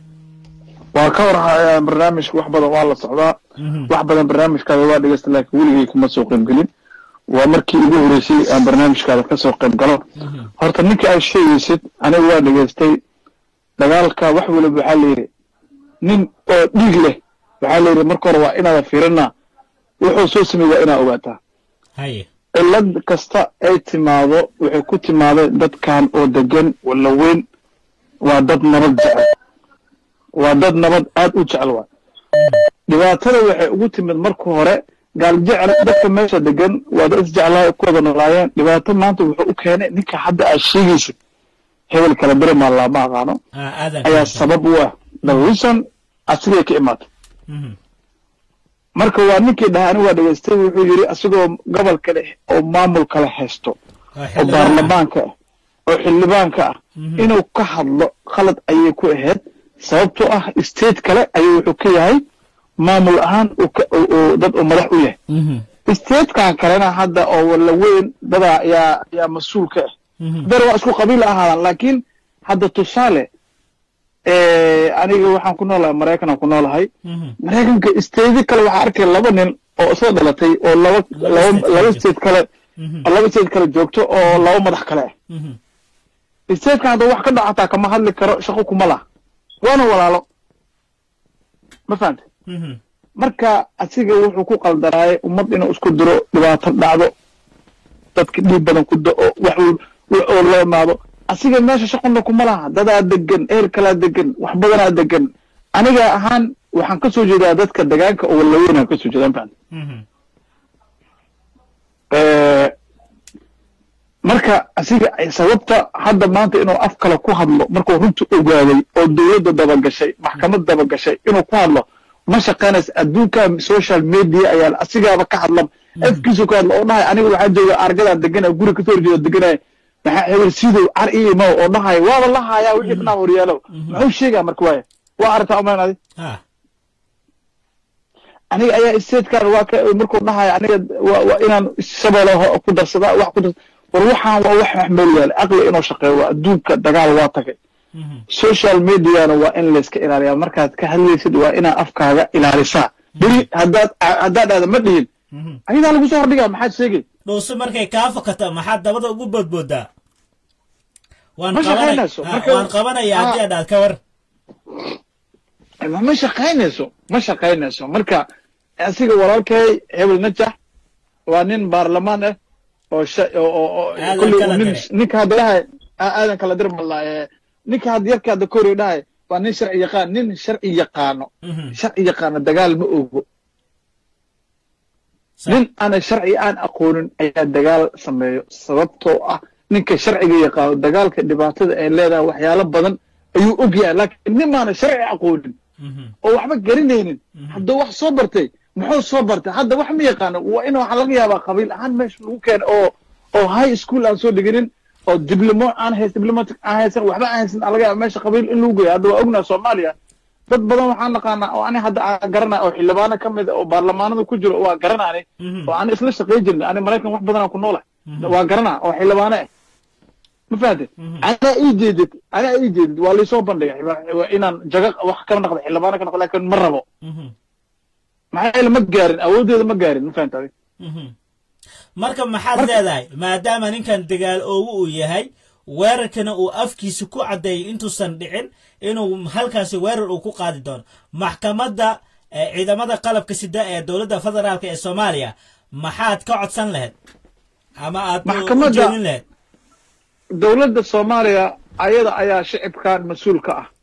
وكور برنامج وحبة والله صعداء وحبة برنامج كذا واحد يقصد لك ولي يكون مسوق قليل ومركي يقول ريسي برنامج كذا كسوق قليل هرت منك أي شيء يسد أنا واحد يقصد دجالك وحول بحالي نين ديجله بحالي مركور وإنا فيرنا وحصوص من وإنا أوقاتها هاي cilad kasta ay timaado waxay ku timaado dadkan oo degan wala weyn waa dad nabad jecel waa dad nabad aad u jecel waa dhibaatada waxay ugu timid marka hore gaal jecel dadka meesha degan waa dad jecel ku wada noolaayeen dhibaato maanta wuxuu u keenay ninka hadda aad sheegaysid hebel kala bari ma la ma aqaano ayaa sabab u ah dawsan asriye ka imaatay marka waa ninkii dhahan waa dhageystay wuxuu yiri asagoo gobol kale oo maamul kale haysto oo baarlamaanka oo xildhibaanka ah inuu ka hadlo khalad ayay ku ahayd sababtoo ah state kale ayuu wuxuu ka yahay maamul ahaan oo dad oo madax u yahay state kan kalena hadda oo wala weyn dada ayaa ayaa mas'uul ka ah dar waa isku qabiil ahaan laakiin hadda tusaale ee aniga waxaan ku noolahay Mareykan ku noolahay Mareykanka state kale waxa arkay laba nin oo soo dhalatay oo laba laba state kale laba state kale joogto oo laba madax kale ah state kan wax ka dhacata kama hadli karo shaqo kuma la waana walaalo ma fahant marka asiga wuxuu ku qaldaraay ummad inuu isku diro dhibaato dhacdo dadka dhib badan ku dao wax oo la imaado asiga meesha shaqo kuma laha dad aad degan eer kala degan wax badan aad degan aniga ahaan waxaan ka soo jeedaa dadka deegaanka oo la weyn ka soo jeedaan baan ee marka asiga sababta hadda maanta inuu af kale ku hadlo markuu runta ogaaday oo dawladda daba gashay maxkamad daba gashay inuu ku hadlo ma shaqeynaysa adduunka social media ayaa asigaaba ka hadlan afkiisu ka hadlo oo dhahay aniga waxaan joogaa argada degan guri ka soo jeedo deganay maxaa hebel sidoo ar iyo ma oo dhahay waa la hayaa wixii dhanaa horyaalo muxuu sheegaa marka waay waa aragtaa umaanadi ha aniga ayaa isteedkan waa ka markuu dhahay aniga waa inaan shabeelo ku darsada wax ku war waxaan waa wax maxmeel yaal aqli inuu shaqeeyo waa adduunka dagaal waa tagay social media waa in la iska ilaaliyaa markaad ka hadlaysid waa inaa afkaaga ilaalisaa bari haddaad haddaad aad ma dhihin ayada lagu soo hordhigaa maxaad sheegay dhowso markay kaa fakata maxaad dabada ugu boodboodaa waan qabanaya waan qabanaya haddii aad aad ka war ma shaqaynayso ma shaqaynayso marka asiga walaalkay hebel najax waa nin baarlamaan ah oo oo kulli nin ninka hadda aadan kala dir malaa ninka hadda yarka hadda kori dhahay waa nin sharci yaqaan nin sharci yaqaano sharci yaqaano dagaal ma ogo nin ana sharci aan aqoonin ayaa dagaal sameeyo sababtoo ah ninka sharciga yaqaano dagaalka dhibaatada ay leedahay waxyaalo badan ayuu og yahay laakiin nin maana sharci aqoonin oo waxba garanaynin hadduu wax soo bartay muxuu soo bartay hadda wax ma yaqaano waa in waxa laga yaabaa qabiil ahaan meesha lagu keeno oo oo high school aan soo dhiginin oo diploma aan haysan diplomatic aan haysan waxba aan haysan laga yaabaa meesha qabiil in lagu geeyo hadda waa ognaa Soomaaliya dad badan waxaan naqaanaa oo ani hadda aan garanaa oo xildhibaano ka mid oo baarlamaanada ku jiro waa garanaanay oo aan isla shaqeyn jirnay ani Mareykan wax badan aan ku noolahay waa garanaa oo xildhibaano ah ma fahanteen ana ii jeedid ana ii jeedid waa liisoo bandhigay inaan jaga wax ka naqdo xildhibaano ka naqdo laakiin ma rabo maxay ma gaarin awoodeeda ma gaarin ma fahantaay marka maxaad leedahay maadaama ninkan dagaal oogu uu yahay weerarkana uu afkiisa ku cadeeyay intuusan dhicin inuu halkaasi weerar uu ku qaadi doono maxkamadda ciidamada qalabka sida ee dowladda federaalka ee Soomaaliya maxaad ka codsan lahayd ama aad u jeedin lahayd dowladda Soomaaliya ayada ayaa shacabkan mas'uul ka ah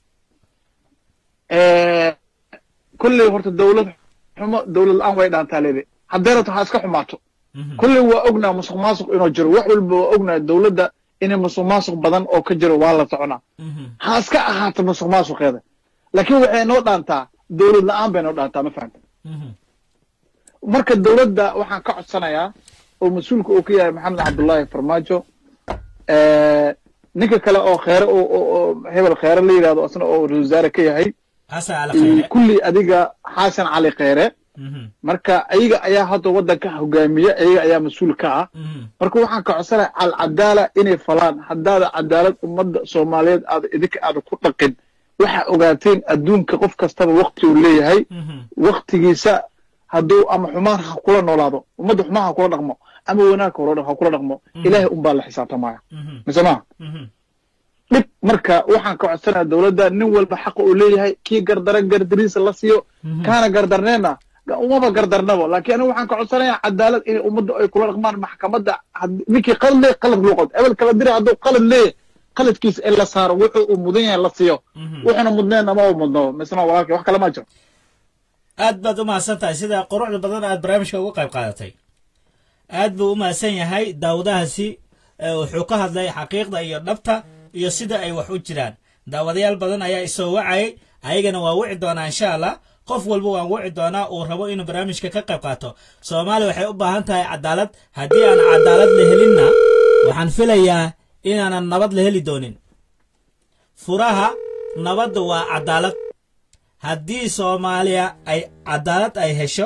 ee kulli horta dowlad xumo dowlad aan way dhaantaa leeyahay haddana taas ka xumaato kulli waa ognaa musuqmaasuq inuu jiro wax walba waa ognaa dowladda in musuqmaasuq badan oo ka jiro waa la soconaa ha iska ahaato musuqmaasuqeeda laakiin waxay noo dhaantaa dowlad la'aan bay noo dhaantaa ma fahamta marka dowladda waxaan ka codsanayaa oo mas'uulka uu ka yahay Maxamed Cabdullaahi Farmaajo ee ninka kale oo khayr oo hebel khayr la yiraahdo asna oo wasaare ka yahay Hasan Ali Khayre kulli adiga Hasan Ali Khayre marka ayaga ayaa hadda wadanka hogaamiye ayaga ayaa mas'uul ka ah marka waxaan ka codsanayaa al cadaalad inay falaan haddaad cadaalad ummadda Soomaaliyeed aad idinka aad ku dhaqin waxa ogaateen adduunka qof kastaba waqti uu leeyahay waqtigiisa hadduu ama xumaan ha kula noolaado ummadda xumaan ha kula dhaqmo ama wanaag ha kula dhaqmo ilaahay un baa la xisaabtamaya misama dib marka waxaan ka codsanayaa dowladda nin walba xaq uu leeyahay kii gardaran gardariisa la siiyo kaana gardarneena umaba gardarnabo laakiin aniga waxaan ka codsanayaa cadaalad in ummadda ay kula dhaqmaan maxkamadda ninkii qalad leeyahay qalad loo qod ebel kala diray hadduu qalad leeyahay qaladkiisa in la saaro wuxuu uu mudan yahay la siiyo wuxuuna mudneen ama uu mudno misna walaalkii wax kale ma jiro aad baad u mahadsantahay sida quruxda badan aad barnaamijka uga qayb qaadatay aad buu u mahadsan yahay daawadahaasi wuxuu ka hadlay xaqiiqda iyo dhabta iyo sida ay wax u jiraan daawadayaal badan ayaa isoo wacayay ayagana waa wici doonaa insha allah qof walba waan wici doonaa uu rabo inuu barnaamijka ka qayb qaato Soomaaliya waxay u baahan tahay cadaalad haddii aan cadaalad la helinna waxaan filayaa inaanan nabad la heli doonin furaha nabadda waa cadaalad haddii Soomaaliya ay cadaalad ay hesho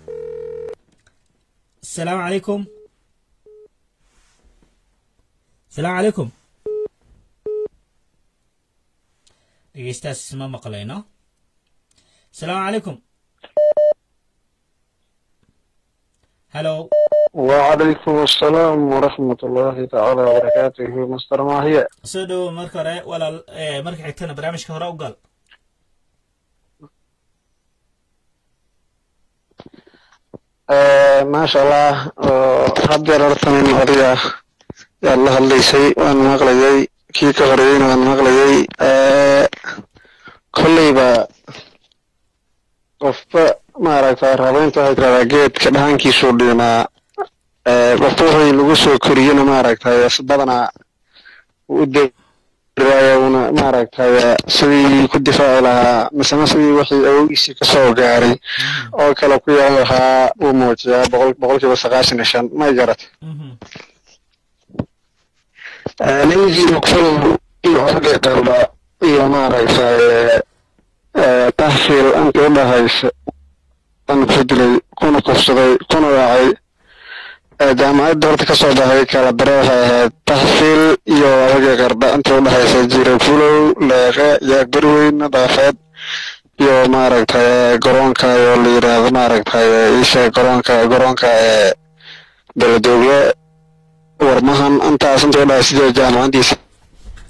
السلام عليكم السلام عليكم dhegeystaas ma maqlayno السلام عليكم هلو وعليكم السلام ورحمة الله تعالى وبركاته مستر ماهية سودو مركره ولا مركه xigtana barnaamijka hore u gal ما شاء الله هذا رتمين هذا يلا هالليسي وأنا مغلي كي كغرين وأنا مغلي كل يبا قف ما رأيت رابين تهجر جيت كدهان كي سودينا قفتوه يلوسو كورينا ما رأيت هاي سبضنا ودي رايونا ما رأيت هاي سوي كدفاع لها مثلا سوي وحي أو يسي كسو جاري أو كلا كويا لها وموجة بقول بقول كذا سقاسي نشان ما جرت نيجي مقفل يهرج قلبا يا ما رأيت هاي تحصيل أنت ولا هايس أنا فدري كونوا قصدي كونوا راعي جامعة دورت كسر هاي كلا برا تحصيل يو رجع قربا أنت ولا هايس جيرو فلو لا يقدرون نضافات يو ما رأيت هاي قرونكا يو اللي راه ما رأيت هاي إيش قرونكا قرونكا بلدوية ورمهن أنت أصلا ولا سجى جامعة ديس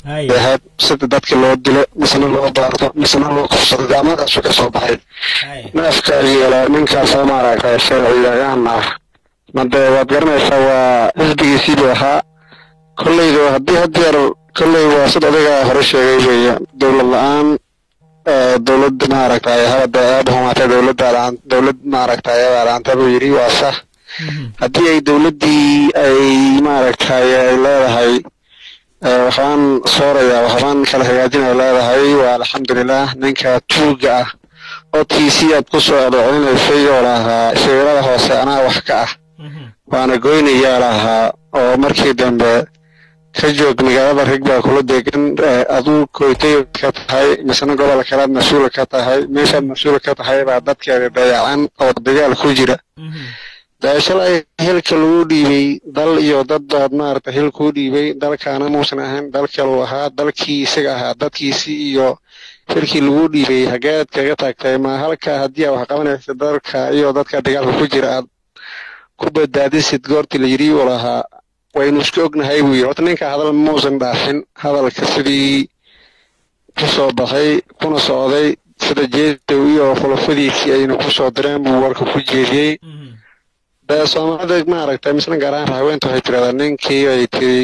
ahayd sida dadka loo dilo misna loo baarto misna loo qabsado jaamacadaas ka soo baxay neefka iyo ninkaas maaragtay sharciyahan ah made waad garanaysaa waa xisbigiisii buu ahaa kollaydu haddii hadeer kolley waa sida adiga hore sheegay weeye dowlad la-aan dowlad maaragtay habada aad xumaatay dowladda dowlad maaragtay laanta buu yidhi waa sax haddii ay dowladdii ay maaragtay ay leedahay waxaan soorayaa waxbaan kala hagaajinay leedahay waa alxamdulilah ninka tuuga ah codkiisii aad ku soo celcelinaysay oo lahaa sawirada hoose anaa wax ka ah waana goynayaa lahaa oo markii dambe ka joog magaalada rag baa kula degan aduu koytay ka tahay misna gobol kalaad mas-uul ka tahay meeshaad mas-uul ka tahay baa dadkeeda dayacan oo dagaal ku jira shalay hilka lagu dhiibay dal iyo dad baad maaragtay hil kuu dhiibay dalkaana muusan ahayn dal kaluu ahaa dalkii isaga ahaa dadkiisii iyo hilkii lagu dhiibay hageed kaga tagtay ma halka haddii aa wax qabanaysa dalka iyo dadka dagaalka ku jira aad ku badbaadisid goortii la yidhi uu lahaa waynu isku ognahay buu yidhi horta ninka hadal muusan dhaafin hadalka sidii ku soo baxay kuna socday sida jeedow iyo khulafadiisii aynu ku soo direen buu warka ku jeediyey bee soomaalida maaragtay misna gaaraan rahaweenta waxay tiradaa ninkii ay tiri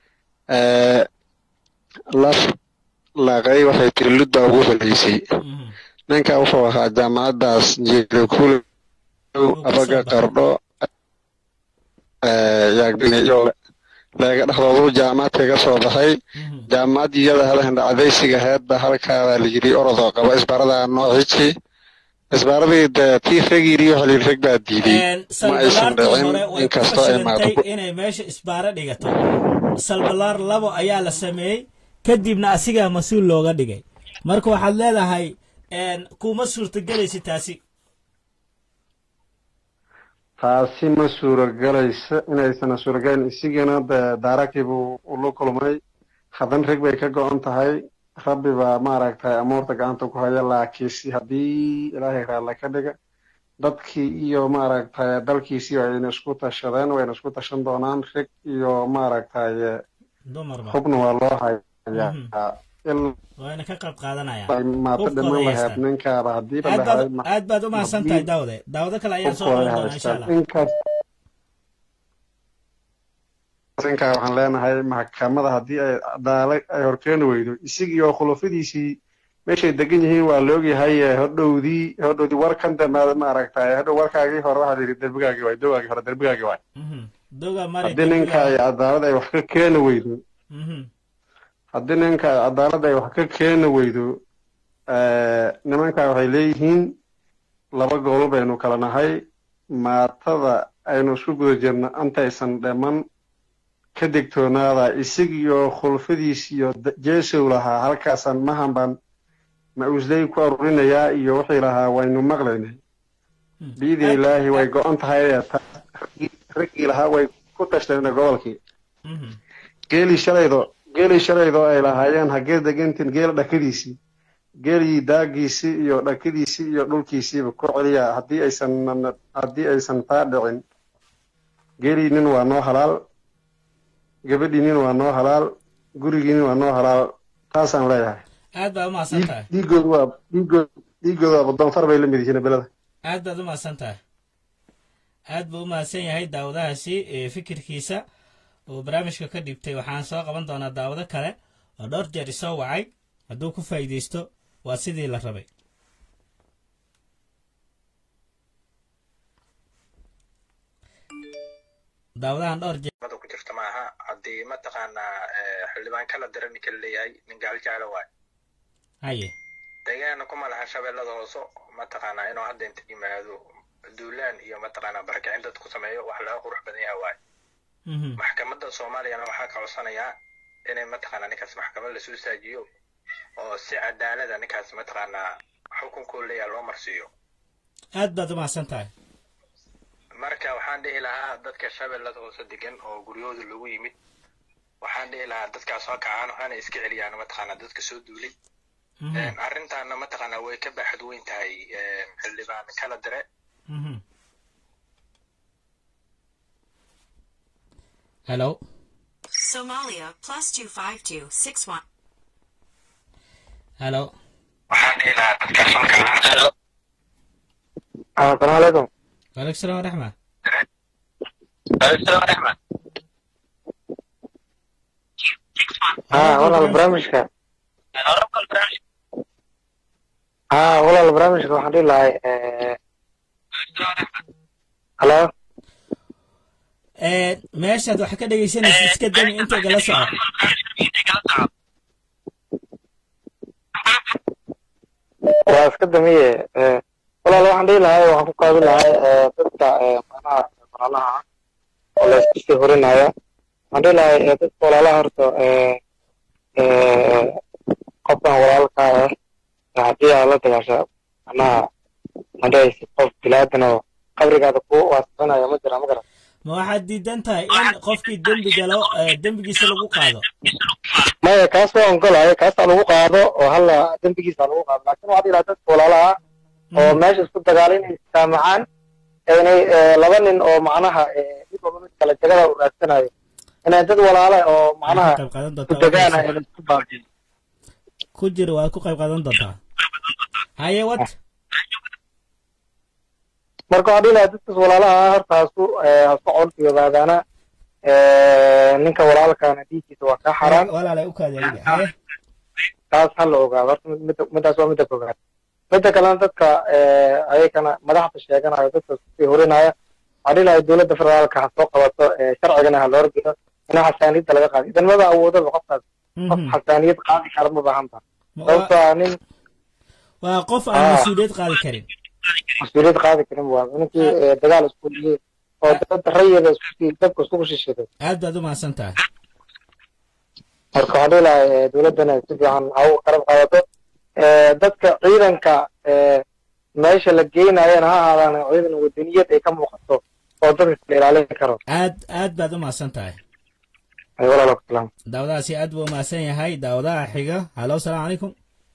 laf laaqay waxay tiri lud baa ugu holaysay ninka wuxuu ahaa jaamacaddaas jeedow kuulow abaga qardho yaagbiyo leega dhexdoodu jaamacad kaga soo baxay jaamacad iyada hadahan dhacdaysiga heedba halkaa baa la yidhi orodoo qaba isbarada noociisii isbaaradii tii ragiriyo xiliil rag baa diiday ma aysan dhicin inkastoo ay maado inay meesha isbaaro dhigato salbalaar labo ayaa la sameeyey kadibna asigaa mas-uul looga dhigay marka waxaad leedahay kuma suurtagelaysa taasi taasi ma suuragelaysa inaysan suuragelin isigana daarakii buu ula kulmay hadan rag bay ka go-an tahay rabbi baa maaragtay amuurta gacanta ku haya laakiinse haddii ilaahay raalla ka dhiga dadkii iyo maaragtay dalkiisii ayna isku tashadeen wayna isku tashan doonaan rag iyo maaragtay hubna waa loo hayaa wayna ka qayb qaadanayaan maata dhiman lahayd ninkaaba haddiiba lahay aad baad u mahadsan tahay daawade daawado kale ayaan soo qaban doonaa insha allah ninkaa waxaan leenahay maxkamada haddii ay cadaalad ay horkeeni weydo isigii oo khulafadiisii meeshay degan yihiin waa la ogyahay hodhowdii hodhowdii warkan dambe maaragtay hodhow warkaagii hore waxaa la yidhi derbigaagii waay dogaagii hore derbigaagii waay haddii ninka ay cadaalad ay wax ka keeni weydo haddii ninka ay cadaalad ay wax ka keeni weydo nimankaa waxay leeyihiin laba gobol baynu kala nahay maatada aynu isku guda jirno antaysan dhiman ka degtoonaada isagiyo khulfadiis iyo jeesow lahaa halkaasan mahan baan ma-uusley ku arurinayaa iyo wixii lahaa waynu maqlaynay biidin ilaahi way go-an tahay raggii lahaa way ku tashteen gobolkii geelii shalaydo geelii shalaydo ay lahaayeen hagee degantiin geela dhakadiisii geelii daagiisii iyo dhakadiisii iyo dhulkiisiiba ku celiya haddii aysan haddii aysan taa dhicin geelii nin waa noo halaal gabadhiinin waa noo halaal gurigiinin waa noo halaal taasaan leeyahay aad baad u mahadsan tahay dhiigoodu waa dhiigood dhiigoodu waa doonfar bay la mid yihiin belada aad baad u mahadsan tahay aad buu u mahadsan yahay daawadahaasi fikirkiisa oo barnaamijka ka dhibtay waxaan soo qaban doonaa daawado kale oo dhowr jeer isoo wacay hadduu ku faa'iidaysto waa sidii la rabay daawadahan dhowr jeer ku jirta maaha haddii mataqaanaa xildhibaan kala dara ninka leeyahay nin gaaljaala waay haye deegaana kuma laha shabeellada hoose mataqaanaa inuu hadda inta yimaado duulaan iyo mataqaanaa barakicin dad ku sameeyo wax laga qurux badan yaha waay maxkamadda soomaaliyana waxaa ka codsanayaa inay mataqaanaa ninkaas maxkamad lasoo saajiyo oo si cadaalada ninkaas mataqaanaa xukunkuu leeyaha loo marsiiyo aad baad u mahadsan tahay marka waxaan dhihi lahaa dadka shabeellada hoose degan oo guryahooda lagu yimid waxaan dhihi lahaa dadkaas oo kacaan hana iska celiyaan mataqaanaa dadka soo duulay arrintaana mataqaanaa way ka baaxad weyn tahay xildhibaan kala dire hello Somalia plus two five two six one. Hello. Hello. السلام عليكم. وعليكم السلام ورحمة. وعليكم السلام ورحمة. ها والله البرامج كان. ها والله البرامج كان الحمد لله. هلا. ee meeshaad wax ka dhageysanaysa iska dami inta kala soco waa iska damiye walaal waxaan dhihi lahaa waxaan ku qaadi lahaa dadka macnaha walaalaha oo la iska horinaya waxaan dhihi lahaa dadka walaalaha horta qofkan walaalka ah haddii aad la dagaasha macnaha madhaysi qof bilaadan oo qabrigaada ku waasaqanaya ma jira ma garan ma waxaad diidan tahay in qofkii dembi galo dembigiisa lagu qaado maya kaas waa ogolahay kaasa lagu qaado oo halla dembigiisa lagu qaado laakiin waxaad yidhaha dadka walaalaha oo meesha isku dagaala inay saamacaan inay laba nin oo macnaha mid walba mid kale jagada u raadsanayo inay dad walaale oo macnaha ku degaana inay isku baabiin ku jira waad ku qayb qaadan doontaa haye wad marka waxaa dhihi lahaa dadkaas walaalaha horta hasku hasku colki ogaadaana ninka walaalkaana dhiiggiisa waa kaa xaraan walaalay u kaadi adiga haye taas ha la ogaado horta midaas waa midda koogaad midda kalena dadka ayagana madaxda sheeganayo dadka kusii horinaya waxaa dhihi lahaa dowladda federaalka ha soo qabato sharcigana ha loo horgeyo ina xasaaniyadda laga qaado idan maba awoodaba qofkaas qof xasaaniyad qaadi kara ma baahanta sababtoo nin waa qof aan mas-uuliyad qaadi karin مسؤولية قاعدة كريم واحد ونكي دجال سكولي أو تريد سكولي تبقى سوق الشيء هذا دو ما سنتها القاعدة لا دولتنا تبي عن أو قرب قاعدة دتك عيدا ك ماشي لقينا أنا هذا أنا عيدا والدنيا كم وقته أو تبي تلعب عليه كرو هذا هذا دو ما سنتها أي والله لا كلام داودا سي أدو ما سنيا هاي داودا حاجة هلو السلام عليكم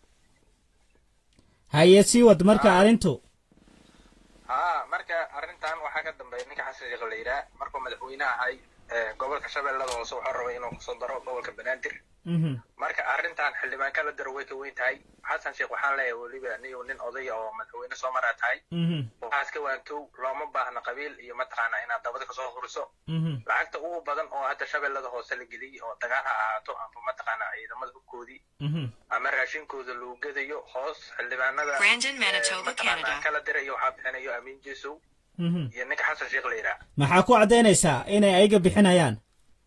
هاي سيود مركا أرنتو ها marka arintan waxa ka dambeeyay ninka xasan sheekh leeyra markuu madaxweynaha ahay gobolka shabeellada hoose wuxuu rabay inuu kusoo daro gobolka banaadir marka arintan xildhibaan kala daro way ka weyn tahay xasan sheekh waxaan leeyahay waliba niyo nin oday oo madaxweyne soo maraa tahay waxaas ka waanto looma baahna qabiil iyo mataqaana inaad dabada ka soo huriso lacagta ugu badan oo hadda shabeellada hoose la geliyay oo dagaal ha ahaato ama mataqaana ciidamada hubkoodii ama raashinkooda loo gadayo hoos xildhibaanada Brandon, Manitoba, Canada. kala dirayo waxa bixinayo amiin jeesow iyo ninka xasan sheekh leeyra maxaa ku cadeynaysaa inay ayaga bixinayaan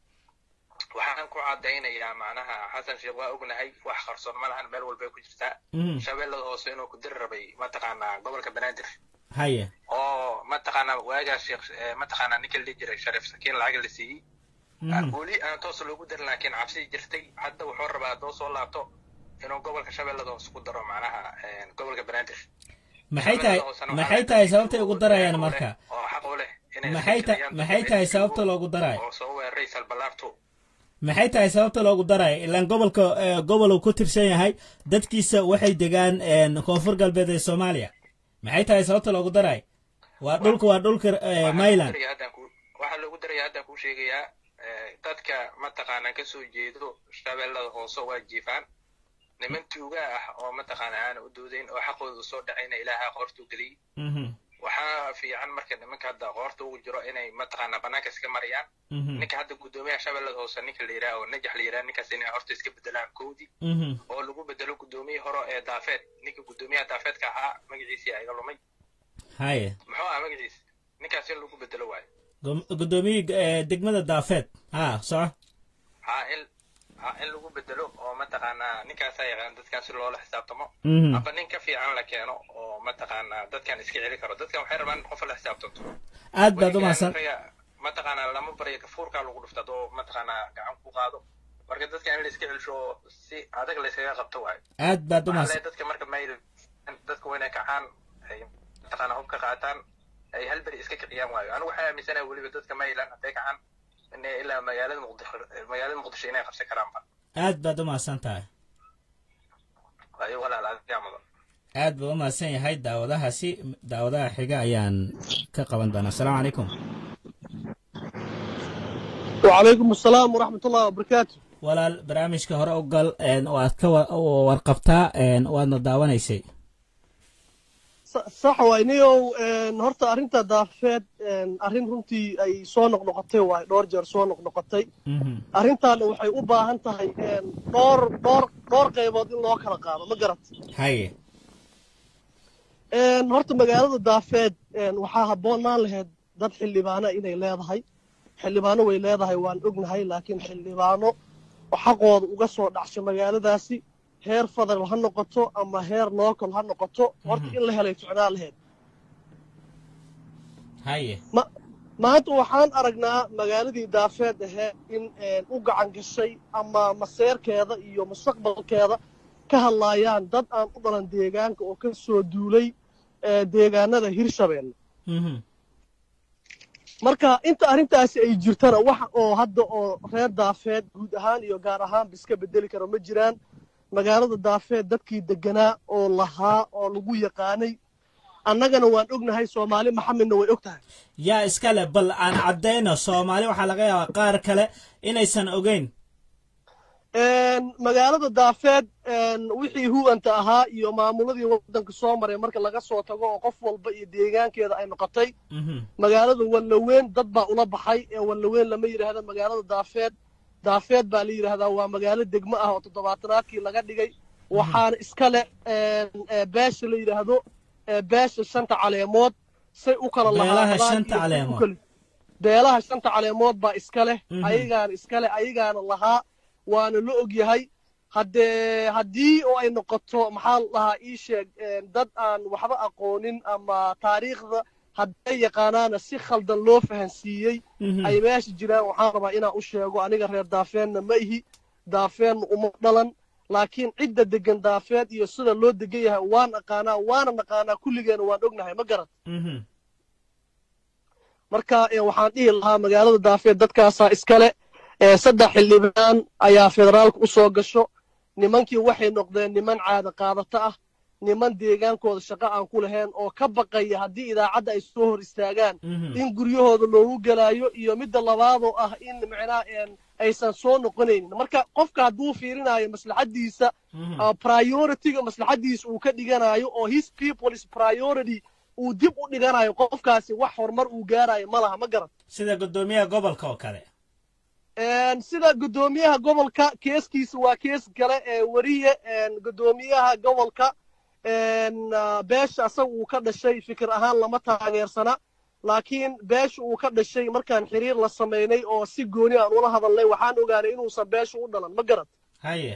waxaan ku cadeynayaa macnaha xasan sheekh waa ognahay wax qarsoon ma lahan meel walba ku jirtaa shabeellada hoose inuu ku dir rabay mataqaana gobolka banaadir haye oo mataqaana waaga sheekh mataqaana ninka la jiray sharif sakiin lacag la siiyay wali aan toos loogu dir laakiin cabsi jirtay hadda wuxuu rabaa doo soo laabto inuu gobolka shabeellada hoose ku daro macnaha gobolka banaadir maxay tahay maxay tahay sababta ugu darayaan marka oo xaq u leh maxay tahay maxay tahay sababta loogu darayo oo soo weeraray salbalaarto maxay tahay sababta loogu darayo ilaan gobolka gobol uu ku tirsan yahay dadkiisa waxay degaan koonfur galbeed ee Soomaaliya maxay tahay sababta loogu darayo waa dhulka waa dhulka Mayland waxa loogu daray hadda ku sheegayaa dadka mataqaana ka soo jeedo shabeellada hoose waa jiifaan niman tuuga ah oo mataqaana aan u doodayn oo xaqooda soo dhacayna ilaaha qortu galay waxaa fiican marka nimanka hadda qortu ugu jiro inay mataqaana banaanka iska mariyaan ninka hadda gudoomiyaha shabeellada hoose ninka la yiraahdo najax la yiraahdo ninkaas inay horta iska bedelaan koodi oo lagu bedelo gudoomiyihii hore ee daafeed ninka gudoomiyaha daafeedka ahaa magaciisa ay lumay haye muxuu ahaa magaciisa ninkaas in lagu bedelo waay gudoomiyaha degmada daafeed ha soo ha in in lagu bedelo oo mataqaana ninkaas ay yaqaan dadkan si loola xisaabtamo aba nin ka fiican la keeno oo mataqaana dadkan iska celi karo dadkan waxay rabaan qof la xisaabtanto aad baad u maasan mataqaana lama bariyo kafuurka lagu dhufto oo mataqaana gacan ku qaado marka dadkan in la iska celsho si adag la iskaga qabto waay aad baad u maasan dadka marka mayl dadka wayna kacaan ay mataqaana hubka qaataan ay hal bari iska kiciyaan waayo anigu waxay aaminsanahay waliba dadka maylan haday kacaan inay ilaa magaalada muqdisho magaalada muqdisho inay qabsan karaanba aad baad u maasan tahay ayo walaal adiga aad buu u maasan yahay daawadahaasi daawadaha xiga ayaan ka qaban doonaa asalaamu calaykum وعليكم السلام ورحمة الله وبركاته. walaal barnaamijka hore u gal waad ka warqabtaa waadna daawanaysay صح وينيو هرتا أرنتا دافد أرن رنتي أي صانق نقطة واي دور جر صانق نقطة أرنتا لو حي أوبا هنتا هي دور دور دور قيبات الله كرقابة ما قرأت هاي هرتا مجال دافد وحاها بونا لهاد دب حلبانا إلى لا هاي حلبانا ولا هاي وان أجن هاي لكن حلبانا وحقود وقصوا دعش مجال داسي heer fadal ha noqoto ama heer local ha noqoto horta in la helay ficnaa lahayd haye ma maanta waxaan aragnaa magaaladii daafeed ahee in u gacan gashay ama maseerkeeda iyo mustaqbalkeeda ka hadlaayaan dad aan u dhalan deegaanka oo ka soo duulay deegaanada Hirshabeelle marka inta arrintaasi ay jirtana wax oo hadda oo reer daafeed guud ahaan iyo gaar ahaan biska bedeli karo ma jiraan magaalada daafeed dadkii deganaa oo lahaa oo lagu yaqaanay annagana waan ognahay Soomaali maxamedna way ogtahay yaa iska leh bal aan cadeyno Soomaali waxa laga yaabaa qaar kale inaysan ogeyn een magaalada daafeed een wixii huwanta ahaa iyo maamuladii wadanka soo maray marka laga soo tago oo qof walba iyo deegaankeeda ay noqotay magaalada Wallaweyn dad baa ula baxay ee Wallaweyn lama yiraahdo magaalada daafeed daafeed baa la yiraahdaa waa magaalo degmo ah oo toddobaatanaadkii laga dhigay waxaana iska leh beesha la yiraahdo beesha shanta caleemood say u kala lahaayeen shanta caleemood beelaha shanta caleemood baa iska leh ayagaan iska leh ayagaana lahaa waana la og yahay haddee haddii oo ay noqoto maxaa lahaa ii sheeg dad aan waxba aqoonin ama taariikhda hadday yaqaanaana si khaldan loo fahansiiyey ay meesha jiraan waxaan rabaa inaan u sheego aniga reer daafeenna ma ihi daafeenna uma dhalan laakiin cidda degan daafeed iyo sida loo degan yahay waan aqaanaa waana naqaanaa kulligeena waan ognahay ma garan marka waxaan dhihi lahaa magaalada daafeed dadkaasaa iskale saddex xildhibaan ayaa federaalka u soo gasho nimankii waxay noqdeen niman caada qaadata ah niman deegaankooda shaqo aan ku lahayn oo ka baqaya haddii idaacadda ay soo hor istaagaan in guryahooda loogu galaayo iyo midda labaadoo ah in macnaa aysan soo noqonaynin marka qofka hadduu fiirinayo maslaxadiisa priority-ga maslaxadiisa uu ka dhiganayo oo his people's priority uu dib u dhiganayo qofkaasi wax horumar uu gaarayo ma laha ma garan sida guddoomiyaha gobolka oo kale sida guddoomiyaha gobolka keeskiisa waa kees kale ee wariye guddoomiyaha gobolka beesha asaga uu ka dhashay fikir ahaan lama taageersana laakiin beesha uu ka dhashay markaan xiriir la sameynay oo si gooni aan ula hadalnay waxaan ogaanay inuusan beesha u dhalan ma garad haye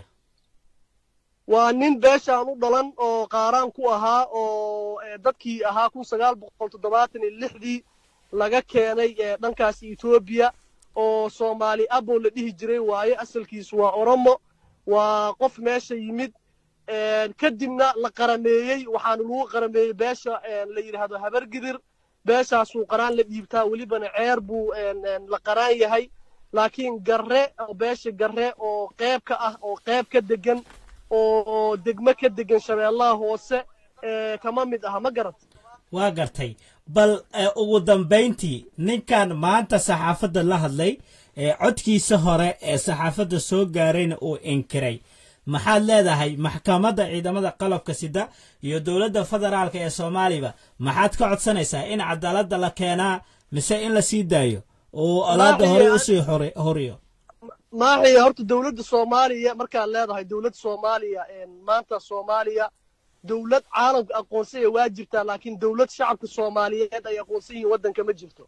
waa nin beeshaan u dhalan oo qaaraan ku ahaa oo dadkii ahaa kun sagaal boqol toddobaatan iyo lixdii laga keenay dhankaas Ethiopia oo Soomaali abo la dhihi jiray waaye asalkiisu waa Oromo waa qof meesha yimid kadibna la qarameeyey waxaana lagu qarameeyey beesha la yiraahdo Habargidir beeshaasuu qaraan la dhiibtaa welibana ceer buu la qaraan yahay laakiin garre oo beesha garre oo qayb ka ah oo qayb ka degan oo degmo ka degan Shabeellaha Hoose kama mid ah ma garad waa gartay bal ugu dambeyntii ninkan maanta saxaafadda la hadlay ee codkiisa hore ee saxaafadda soo gaarayna uu inkiray maxaad leedahay maxkamadda ciidamada qalabka sida iyo dowladda federaalka ee Soomaaliya maxaad ka codsanaysaa in cadaaladda la keenaa mise in la sii daayo oo alaada hore u sii horiyo maaxi horta dowladda Soomaaliya markaa leedahay dowladda Soomaaliya ee maanta Soomaaliya dowlad caalamka aqoonsiga waa jirtaa laakiin dowlad shacabka Soomaaliyeed ay aqoonsan yihiin wadanka ma jirto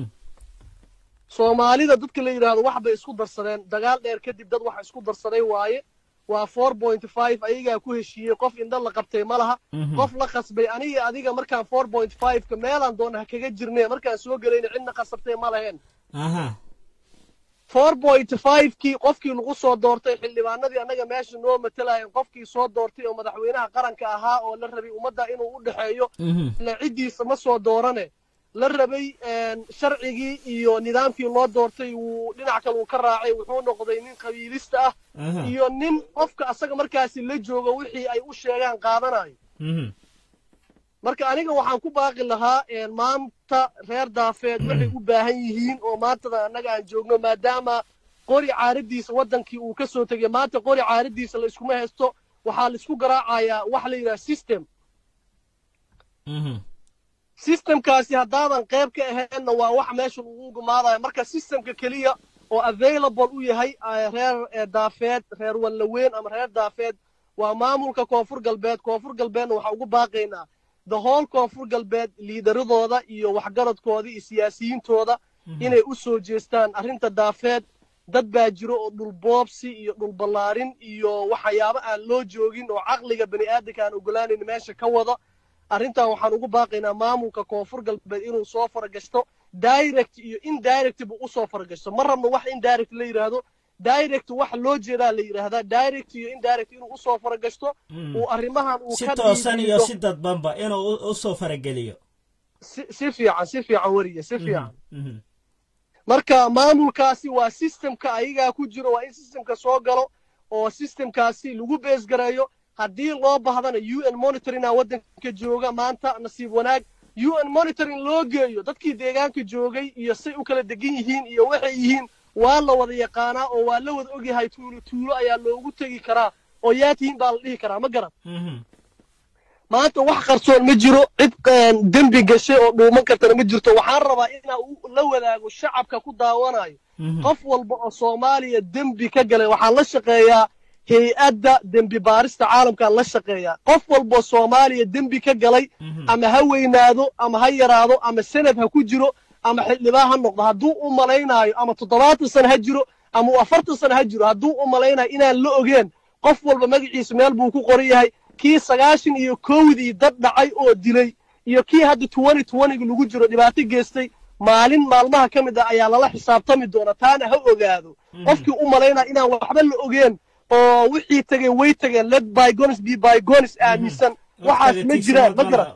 Soomaalida dadka la yiraahdo wax bay isku darsadeen dagaal dheer kadib dad wax isku darsaday waaye waa four point five ayaga ku heshiiyay qof indha la qabtay malaha qof la qasbay aniga adiga markaan four point five ka meelan doona kaga jirnay markaan soo galayna cidna qasabtay malahayn aha four point five kii qofkii lagu soo doortay xildhibaanadii anaga meesha noo matalayeen qofkii soo doortay oo madaxweynaha qaranka ahaa oo la rabay ummadda inuu u dhaxeeyo la cidiisa ma soo doorane la rabay sharcigii iyo nidaamkii loo doortay uu dhinac kale uu ka raacay wuxuu noqday nin qabiilista ah iyo nin qofka asaga markaasi la joogo wixii ay u sheegaan qaadanayo marka aniga waxaan ku baaqi lahaa maanta reer daafeed waxay u baahan yihiin oo maantada annaga aan joogno maadaama qori caaridiisa waddankii uu ka soo tegay maanta qori caaridiisa la iskuma haysto waxaa la isku garaacayaa wax la yidhaha system systemkaasi haddaadan qayb ka ahaynna waa wax meesha lagu gumaadayo marka systemka keliya oo available u yahay reer daafeed reer wallaweyn ama reer daafeed waa maamulka koonfur galbeed koonfur galbeedna waxaa ugu baaqaynaa the whole koonfur galbeed liidaradooda iyo waxgaradkooda iyo siyaasiyiintooda inay u soo jeestaan arrinta daafeed dad baa jiro oo dhulboobsi iyo dhulballaarin iyo waxyaabo aan loo joogin oo caqliga bani aadamka aan ogolaanayn meesha ka wada arrintan waxaan ugu baaqaynaa maamulka koonfur galbeed inuu soo faragashto direct iyo indirect buu u soo faragashto ma rabno wax indirect la yidhaahdo direct wax loo jeedaa la yidhaahdaa direct iyo indirect inuu usoo faragashto uu arrimahan uu si toosan iyo si dadbanba inuu u soo farageliyo si fiican si fiican weriye si fiican marka maamulkaasi waa systemka ayagaa ku jiro waa in systemka soo galo oo systemkaasi lagu beesgareeyo haddii loo bahdana u n monitoringa waddanka jooga maanta nasiib wanaag u n monitoring loo geeyo dadkii deegaanka joogay iyo say u kala degan yihiin iyo waxay yihiin waa la wada yaqaanaa oo waa la wada ogyahay tuulo tuulo ayaa loogu tegi karaa oo yaa tihiin baa la dhihi karaa ma garan maanta wax qarsoon ma jiro cid dembi gashay oo dhuuman kartana ma jirto waxaan rabaa inaa la wadaago shacabka ku daawanayo qof walba oo soomaaliya dembi ka galay waxaan la shaqeeyaa hay-adda dembi baarista caalamkaan la shaqeeyaa qof walba soomaaliya dembi ka galay ama ha weynaado ama ha yaraado ama sanad ha ku jiro ama xildhibaan ha noqdo hadduu u malaynaayo ama toddobaatan sano ha jiro ama uu afartan sano ha jiro hadduu u malaynayo inaan la ogeen qof walba magaciisa meel buu ku qoran yahay kii sagaashan iyo kowdii dad dhacay oo dilay iyo kii hadda twenty twentyga lagu jiro dhibaato geystay maalin maalmaha ka mid ah ayaa lala xisaabtami doona taana ha ogaado qofkii u malaynaya inaan waxba la ogeen oo wixii tageen way tageen let bygones be bygones aaminsan waxaas ma jiraan ma garan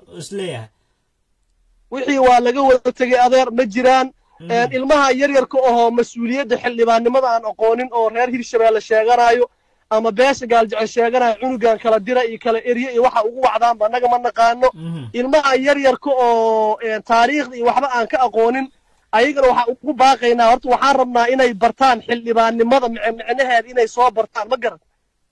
wixii waa laga wada tegay adeer ma jiraan ilmaha yaryarka ahoo mas-uuliyadda xildhibaannimada aan aqoonin oo reer hirshabeelle sheeganayo ama beesha gaaljecel sheeganayo cunugan kala dira iyo kala erye iyo waxa ugu wacdaanba annaga ma naqaano ilmaha yaryarka oo taariikhda iyo waxba aan ka aqoonin ayagana waxaa ugu baaqaynaa horta waxaan rabnaa inay bartaan xildhibaannimada micnaheeda inay soo bartaan ma garan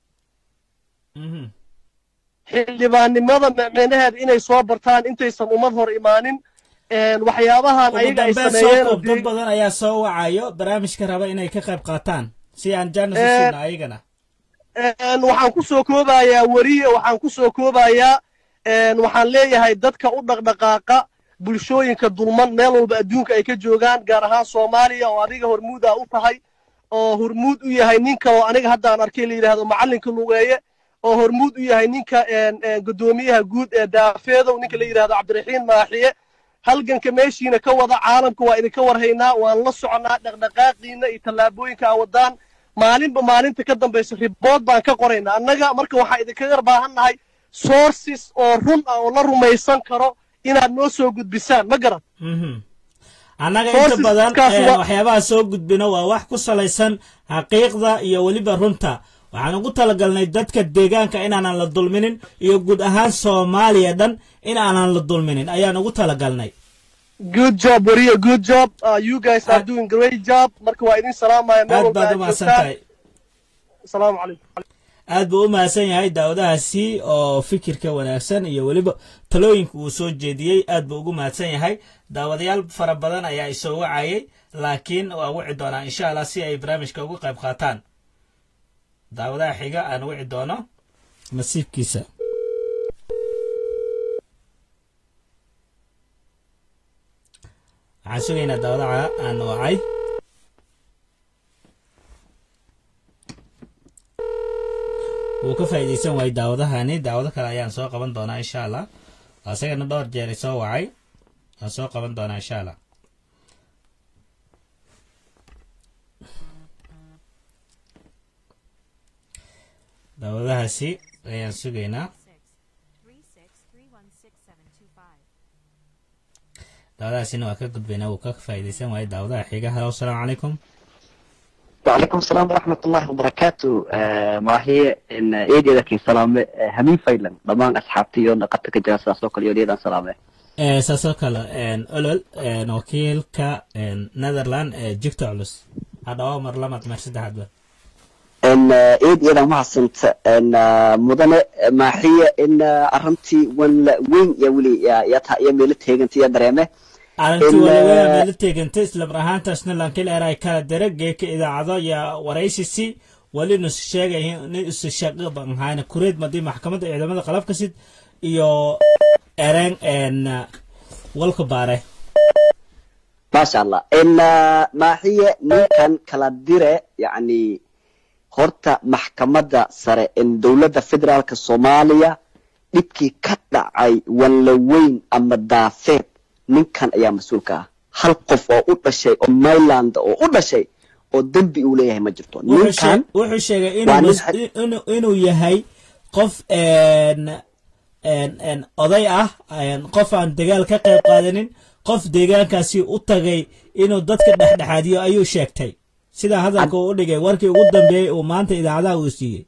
xildhibaannimada micnaheeda inay soo bartaan intaysan ummad hor imaanin waxyaabahan ayaga ay sameeyeen dad badan ayaa soo wacayo barnaamijka raba inay ka qayb qaataan si aan jaanis u siino ayagana waxaan ku soo koobayaa weriye waxaan ku soo koobayaa waxaan leeyahay dadka u dhaqdhaqaaqa bulshooyinka dulman meel walba adduunka ay ka joogaan gaar ahaan soomaaliya oo adiga hormuud ah u tahay oo hormuud u yahay ninka oo aniga hadda aan arkay la yidhaahdo macallinka lugeeye oo hormuud u yahay ninka guddoomiyaha guud ee daafeedow ninka la yidhaahdo cabdiraxiin maaxiye halganka meeshiina ka wada caalamka waa idinka warhaynaa waan la soconaa dhaqdhaqaaqiina iyo tallaabooyinka aa wadaan maalinba maalinta ka dambaysa ribood baan ka qoraynaa annaga marka waxaan idinkaga baahan nahay sources oo run ah oo la rumaysan karo inaad noo soo gudbisaan ma garan annaga inta badan waxyaabaha soo gudbino waa wax ku salaysan xaqiiqda iyo weliba runta waxaan ugu talagalnay dadka deegaanka inaanan la dulminin iyo guud ahaan soomaaliya dhan inaanan la dulminin ayaan ugu talagalnay good job wariye good job uh, you guys are doing great job marka waa idin salaamaya meel walba aad mahadsantahay asalaamu calaykum aad buu u mahadsan yahay daawadahaasi oo fikirka wanaagsan iyo weliba talooyinka uu soo jeediyey aad buu ugu mahadsan yahay daawadayaal fara badan ayaa isoo wacayay laakiin waa wici doonaa insha allah si ay barnaamijka uga qayb qaataan daawadaha xiga aan wici doono nasiibkiisa waxaan sugaynaa daawadaha aan wacay wuu ka faa'iidaysan waayey daawadahani daawado kale ayaan soo qaban doonaa insha allah asagana dhowr jeer soo wacay aan soo qaban doonaa insha allah daawadahaasi ayaan sugaynaa daawadahaasina waa ka gudbaynaa wuu ka faa'iidaysan waayey daawadaha xiga halo asalaamu calaykum وعليكم السلام ورحمة الله وبركاته. آه ما هي إن إيدي ذكي سلامة همين فيلم ضمان أصحابتي ونقطك جاسة سوكل يوديدا سلامة. آه ساسوكل إن أولل إن وكيل كا إن نذرلاند جيكتو علوس هذا هو مرلمة مرسيد هذا. إن إيدي إذا ما حسنت إن مدن ما هي إن أرمتي وين وين يولي يا يا يميلت هيجنتي يا دريمة. أنتي ولا ميلت هيجنتي سلب رهان تشنل لانكيل أراي كلا درج جيك إذا عضا يا ورئيس سي ولي نص الشاقة هي نص الشاقة بان هاي كوريد مدي محكمة إعدام قلب كسيد يو إيران إن والكبارة. ما شاء الله. إن ما هي نكان كلا درة يعني horta maxkamadda sare in dawladda federaalka Soomaaliya dhibkii ka dhacay wala weyn ama daafeed ninkan ayaa mas'uulka ah hal qof oo u dhashay oo Mainland oo u dhashay oo dambi uu leeyahay ma jirto ninkan wuxuu sheegay inuu inuu yahay qof een een een oday ah een qof aan dagaal ka qayb qaadanin qof deegaankaasi u tagay inuu dadka dhexdhexaadiyo ayuu sheegtay sida hadalka uu dhigay warkii ugu dambeeyay oo maanta idaacadaha uu siiyay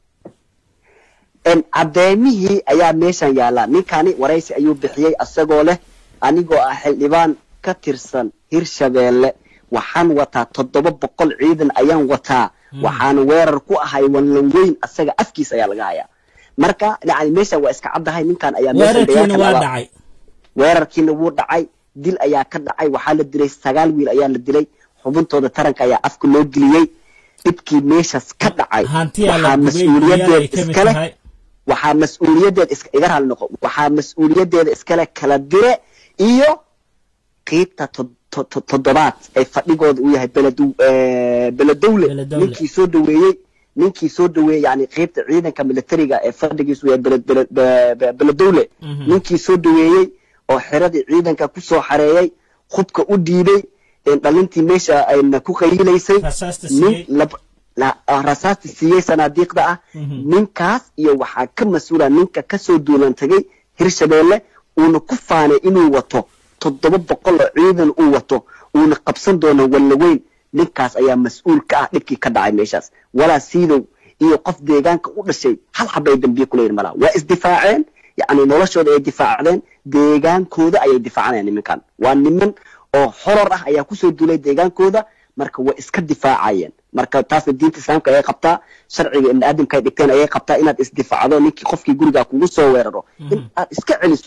in cadeemihii ayaa meeshan yaala ninkani waraysi ayuu bixiyay asagoo leh anigoo ah xildhibaan ka tirsan Hirshabeelle waxaan wataa toddoba boqol ciidan ayaan wataa waxaan weerar ku ahay wallan weyn asaga afkiisa ayaa laga hayaa marka dhacay meesha waa iska cadahay ninkan ayaa meesha dhacay weerarkiina wuu dhacay dil ayaa ka dhacay waxaa la dilay sagaal wiil ayaa la dilay xubintooda taranka ayaa afka loo geliyay dibkii meeshas ka dhacay waxaa mas'uuliyadeed iskale waxaa mas'uuliyadeed iska iga hal noqo waxaa mas'uuliyadeeda iskale kala dire iyo qiibta toddobaad ay fadhigooda u yahay beledu beledowle ninkii soo dhaweeyay ninkii soo dhaweeyay yani qiibta ciidanka militariga ee fadhigiisu yahay beledowle ninkii soo dhaweeyay oo xiradii ciidanka ku soo xareeyay khubka u dhiibay in dhalintii meesha ay ku qayliisay la rasaasti siiyay sanaadiiqda ah ninkaas iyo waxa ka mas'uula ninka ka soo duulan tagay Hirshabeelle uu ku faanay inuu wato toddoba boqol ciidan uu wato uu qabsan doono wala weyn ninkaas ayaa mas'uul ka ah dhibkii ka dhacay meeshaas wala siido iyo qof deegaanka u dhashay hal xabay dambiye ku leeyahay malaha waa isdifaaceen yani noloshooda ay difaacdeen deegaankooda ay difaaceen nimankan waa niman oo horor ah ayaa ku soo duulay deegaankooda marka way iska difaacayeen marka taas diinta islaamka ay qabtaa sharciga in aadamka ay dhigteen ay qabtaa inaad isdifaacdo ninkii qofkii guriga kugu soo weeraro in aad iska celiso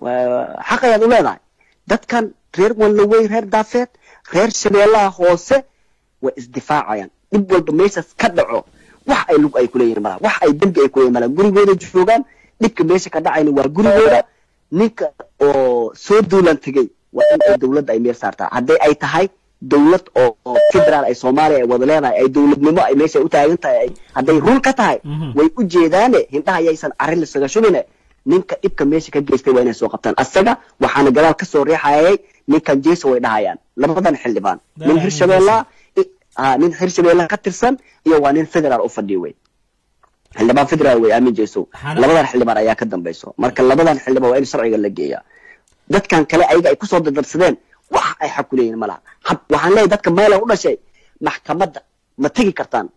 xaq ayaad u leedahay dadkan reer wala way reer daafeed reer shabeellaha hoose way isdifaacayaan dib walba meeshaas ka dhaco wax ay lug ay ku leeyihiin malaha wax ay dambi ay ku leeyihiin malaha gurigooda joogaan dhibka meesha ka dhacayna waa gurigooda ninka oo soo duulan tagay waa in ay dawladda ay meel saartaa hadday ay tahay dawlad oo federaal ay Soomaaliya ay wada leedahay ay dawladnimo ay meesha u taagan tahay hadday run ka tahay way u jeedaane hindaha ayaysan arrin la saga shubine ninka ibka meesha ka geystay waa inay soo qabtaan asaga waxaana gadaal ka soo riixayay ninkan jeeso way dhahayaan labadan xildhibaan nin Hirshabeelle ah nin Hirshabeelle ka tirsan iyo waa nin federaal u fadhiyo way xildhibaan federaal way aamin jeeso labadan xildhibaan ayaa ka dambayso marka labadan xildhibaan waa in sharciga la geeyaa dadkan kale ayaga ay ku soo dadabsadeen wax ay xaq u leeyihiin malaha waxaan leeyahay dadka meelaha u dhashay maxkamadda ma tagi kartaan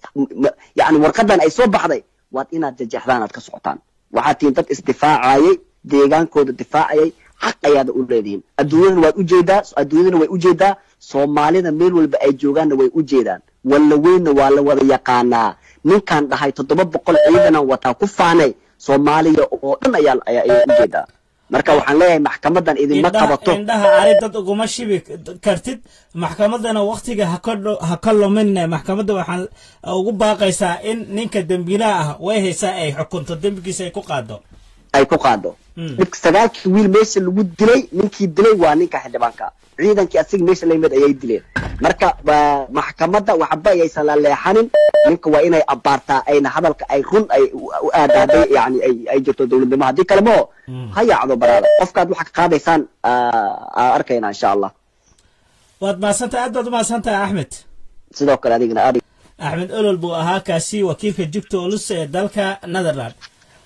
yani warqadan ay soo baxday waad inaad jajaxdaan aad ka socotaan waxaad tihiin dad isdifaacayay deegaankooda difaacayay xaq ayaad u leedihiin adduunyadana waad u jeedaa adduunyadana way u jeedaa Soomaalida meel walba ay joogaanna way u jeedaan wala weynna waa la wada yaqaanaa ninkan dhahay toddoba boqol ciidan wataa ku faanay Soomaaliya oo dhan ayaa ayaa u jeedaa marka waxaan leeyahay maxkamadan idin ma qabato indhaha ari dad uguma shibi kartid maxkamadana waqtiga ha ka ha ka lumin maxkamadda waxaan ugu baaqaysaa in ninka dambiilaha ah way haysaa ay xukunto dambigiisa ay ku qaado ay ku qaado dibka sagaalkii wiil meesha lagu dilay ninkii dilay waa ninka xildhibaanka ciidankii asiga meesha la yimid ayay dileen marka maxkamadda waxba ayaysan la leexanin ninka waa inay abaartaa ayna hadalka ay run ay u aadaday yani ay ay jirto dawladnimo hadii kale mo ha yaacdo baraada qofkaad waxa ka qaadaysaan arkayna insha Allah waad maasanta aad baad maasanta Ahmed sidoo kale adigna aad Ahmed Olol buu ahaa kaasi wakiilka jigto ulus ee dalka Netherlands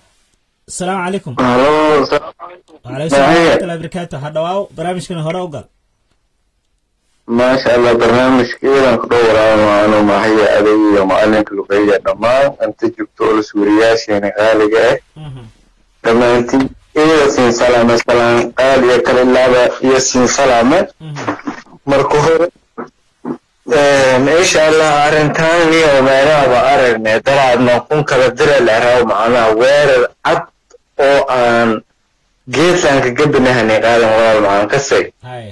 السلام عليكم وعليكم السلام ورحمة الله وبركاته هذا واو برامج كنا هراء وقال ما شاء الله برنامج كذا كدور أنا ما هي أدوية معلنك لغية دمان أنت جبتوا السورياش يعني غالية لما أنت إيه سين سلامة مثلا قال يا كل اللعبة يسين سلامة مركوه إن شاء الله أرنتاني ومعنا وأرن ترى نكون كبدر العراو معنا وير عط أو أن جيت لانك قبلنا هني قال هو معنا كسي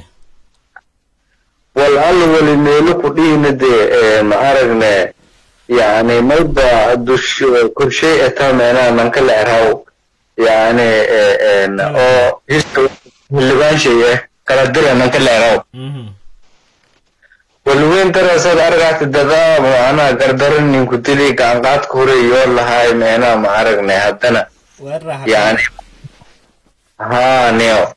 والأول اللي لكو دينا دي معارقنا يعني مبدا دوش كل شيء تامنا من كل عراو يعني او يستو اللي بان شيء كلا درا من كل عراو والوين ترى صار أرجعت الدذاب وأنا قدرني كنت لي كان قاد كوري يقول هاي معنا معارقنا هدنا يعني ها نيو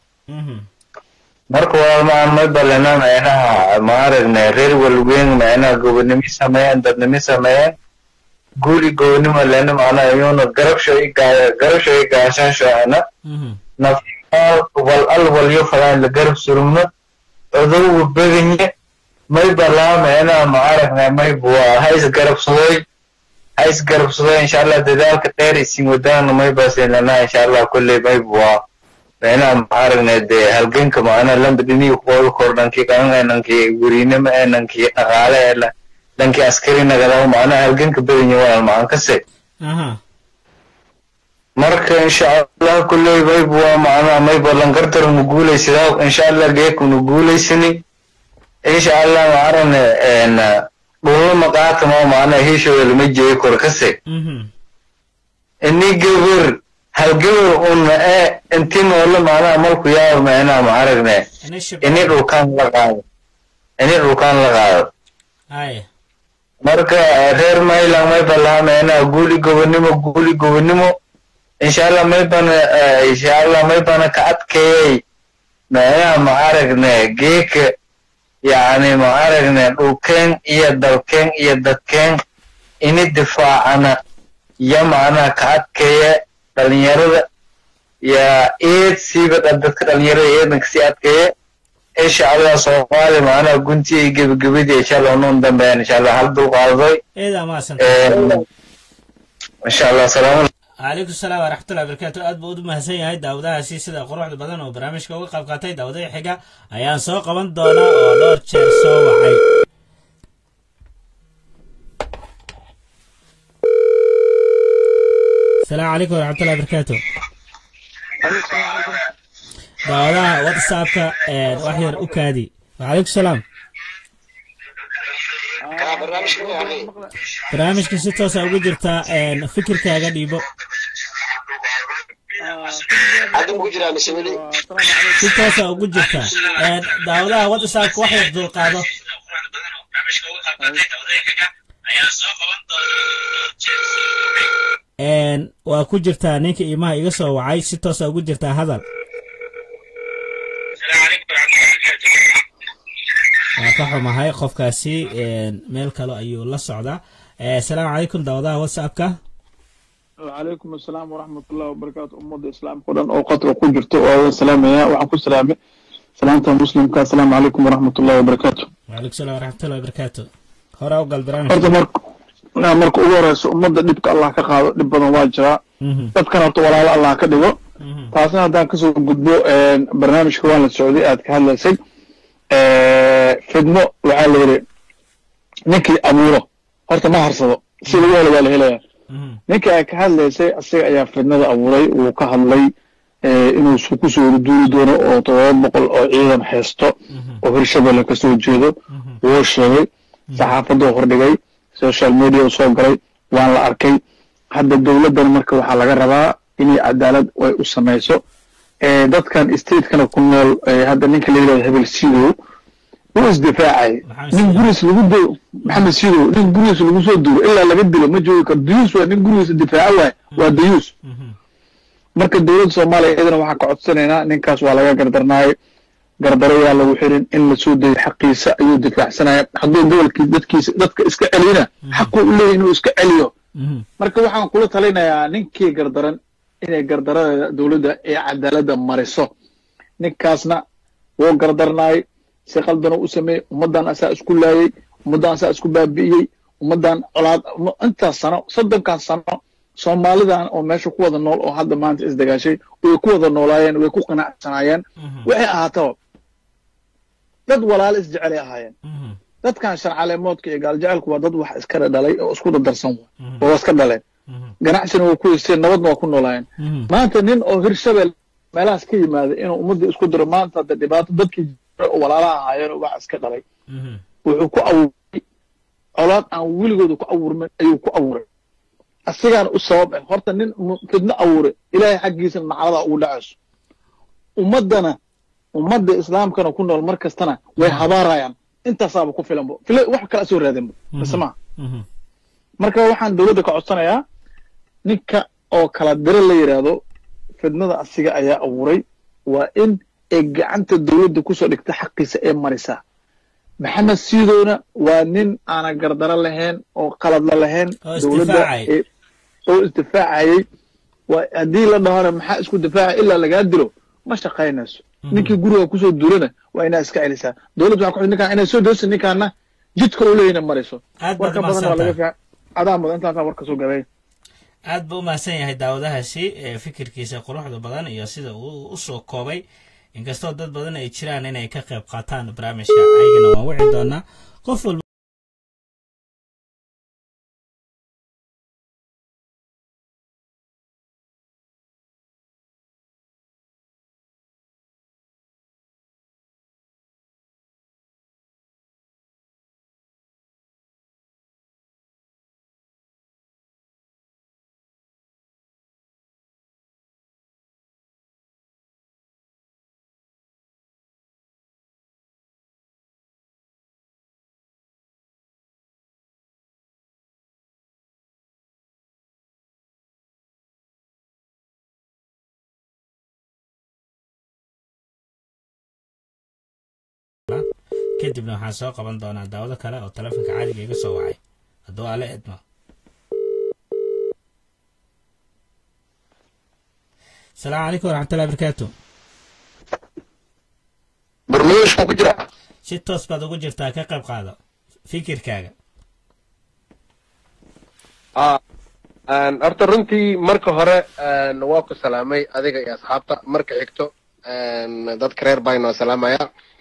marka waa ma balana meelaha maaragna reer walweyn meena goobnimo sameeyaan dadnimo sameeyaan guri goobnimo lana maana ayuu garab shay garab shay gaashan shaana nafal wal al wal yufaan la garab surumna adoo badanye may balaa meena maaragna may bua hays garab sooy hays garab sooy insha Allah dadaalka dheer isin wadaan may baasina insha Allah kulli may bua أنا معارضنا ده هالجن كمان أنا لم بدني يقول كوردان كي كان أنا كي غورينا ما أنا كي أغالى إلا لأن كي عسكري نقدر معنا هالجن كبدني ولا معنا كسر. أها. مرك إن شاء الله كل يبغى يبغى معنا ما يبغى لنقدر نقول إيشلا إن شاء الله جيك ونقول إيشني إن شاء الله معنا أنا بقول مقاط ما معنا هي شو اللي مجيء كور كسر. إني جبر هالجو أن إيه أنتم والله معنا ملك يا معنا معرقنا إني روكان لقاء إني روكان لقاء أي مركا غير ما يلا ما يبلا معنا قولي قبنيمو قولي قبنيمو إن شاء الله ما يبنا إن شاء الله ما يبنا كأت كي معنا معرقنا جيك يعني معرقنا روكان يدركان يدكان إني دفاع أنا يا معنا كأت كي dhalinyarada yaa eed siiba dadka dhalinyarada eedanka si adkeeya insha Allah Soomaali maana guntii gabagabadii insha Allah noon dambeeyaan insha Allah hal dul qaaday eeda ma san insha Allah salaam alaykum salaam wa rahmatullahi wa barakatuh aad buu u mahadsan yahay daawadahaasi sida quruxda badan oo barnaamijka uga qayb qaatay daawadaha xiga ayaan soo qaban doonaa oo dhowr jeer soo wacay السلام عليكم ورحمة الله وبركاته. دعوة واتساب وحير أكادي. وعليكم السلام. برنامج كسيتو سأقول جرتا فكر كأجا ديبو. كسيتو سأقول جرتا دعوة واتساب وحير ذو القادة. een waa ku jirtaa ninka iimaha iga soo wacay si toos ah ugu jirtaa hadal waa ka xumahay qofkaasi meel kale ayuu la socdaa assalaamu calaykum daawadaha whatsappka وعليكم السلام ورحمة الله وبركاته أمة الإسلام قرآن أو قطر وكل جرتو أو السلام يا وعليكم السلام سلامة مسلم السلام عليكم ورحمة الله وبركاته وعليكم السلام ورحمة الله وبركاته هراو قال برامج marka ugu horeyso ummadda dhibka Allah ka qaado dhib badan waa jira dadkan horta walaalo Allah ka dhigo taasna haddaan kasoo gudbo barnaamijka waan la socday aad ka hadlaysay fidmo waxaa la yidhi ninkii abuuro horta ma harsado si lagu helo waa la helaya ninkii ay ka hadlaysay asiga ayaa fidnada abuuray wuu ka hadlay inuu ku soo duuli doono oo todoba boqol oo ciidan haysto oo hirshabelle ka soo jeedo wuu sheegay saxaafadda hordhigay social media soo galay waan la arkay hadda dawladdan marka waxa laga rabaa inay cadaalad ay u sameeyso ee dadkan state kana ku nool hadda ninka la yiraahdo hebel sido wuu isdifaacay nin guris lagu dilo maxamed sido nin guris lagu soo dilo ilaa laga dilo ma joogi karo diyus waa nin guris difaaca waa waa diyus marka dawladda Soomaaliya iyadana waxa ka codsanaynaa ninkaas waa laga gardarnaay gardaro yaa lagu xirin in la soo day xaqiisa ayuu difaacsanaya hadduu gobolkii dadkiisa dadka iska celina xaqu u leeyahay inuu iska celiyo marka waxaan kula talinayaa ninkii gardaran inay gardarada dawladda ee cadaaladda mariso ninkaasna wuu gardarnaay si qaldan u sameeyey ummadan asaa isku laayay ummadan asaa isku baabi'iyey ummadan colaad intaas sano soddonkaas sano soomaalidan oo meesha ku wada nool oo hadda maanta isdagaashay way ku wada noolaayeen way ku qanacsanaayeen waxay ahaataba dad walaalo isjecelay ahaayeen dadkan sharcaleemoodka iyo gaaljaceelku waa dad wax iska dhalay oo isku dardarsan oo iska dhaleen ganacsina way ku haysteen nabadna waa ku noolaayeen maanta nin oo hirshabeel meelahaas ka yimaada inuu ummadda isku diro maanta hadda dhibaato dadkii oo walaalaha ahaayeen oo wax iska dhalay wuxuu ku abuuray colaad aan weligooda ku abuurmin ayuu ku abuuray asigaan u sabab ah horta nin fidno abuuray ilaahay xaggiisa macalada ugu dhacayso ummadana ummadda islaamkana ku nool mar kastana way habaarayaan intaasaaba ku filanbo fila wax kala soo raadinba basma marka waxaan dawladda ka codsanayaa ninka oo kala dira la yiraahdo fidnada asiga ayaa abuuray waa in ay gacanta dawladda ku soo dhigta xaqiisa ee marisa maxamed siidoona waa nin aan gardaro lahayn oo qalad la lahayn dawladda oo isdifaacayay waa hadii la dhahana maxaa isku difaaca ilaa laga dilo ma shaqaynayso ninkii guriga ku soo duulana waa inaa iska celisaa dawladdu waxa ku ninkaan inay soo doosan ninkaana jidka u leeyna mariso warka badan waa laga fiican adaa mudan intaas warka soo gabay aad buu maasan yahay daawadahaasi fikirkiisa quruxda badan iyo sida uu u soo koobay inkastoo dad badan ay jiraan inay ka qayb qaataan barnaamijka ayagana waan wici doonaa qof walba kadibna waxaan soo qaban doonaa daawado kale oo telefoonka caadiga iga soo wacay hadduu alle idmo السلام عليكم ورحمة الله وبركاته برنامج ku jira si toos baad ugu jirtaa ka qayb qaado fikirkaaga ah aan arta runtii marka hore aan waa ku salaamay adiga iyo asxaabta marka xigto aan dadka reer bayno salaamaya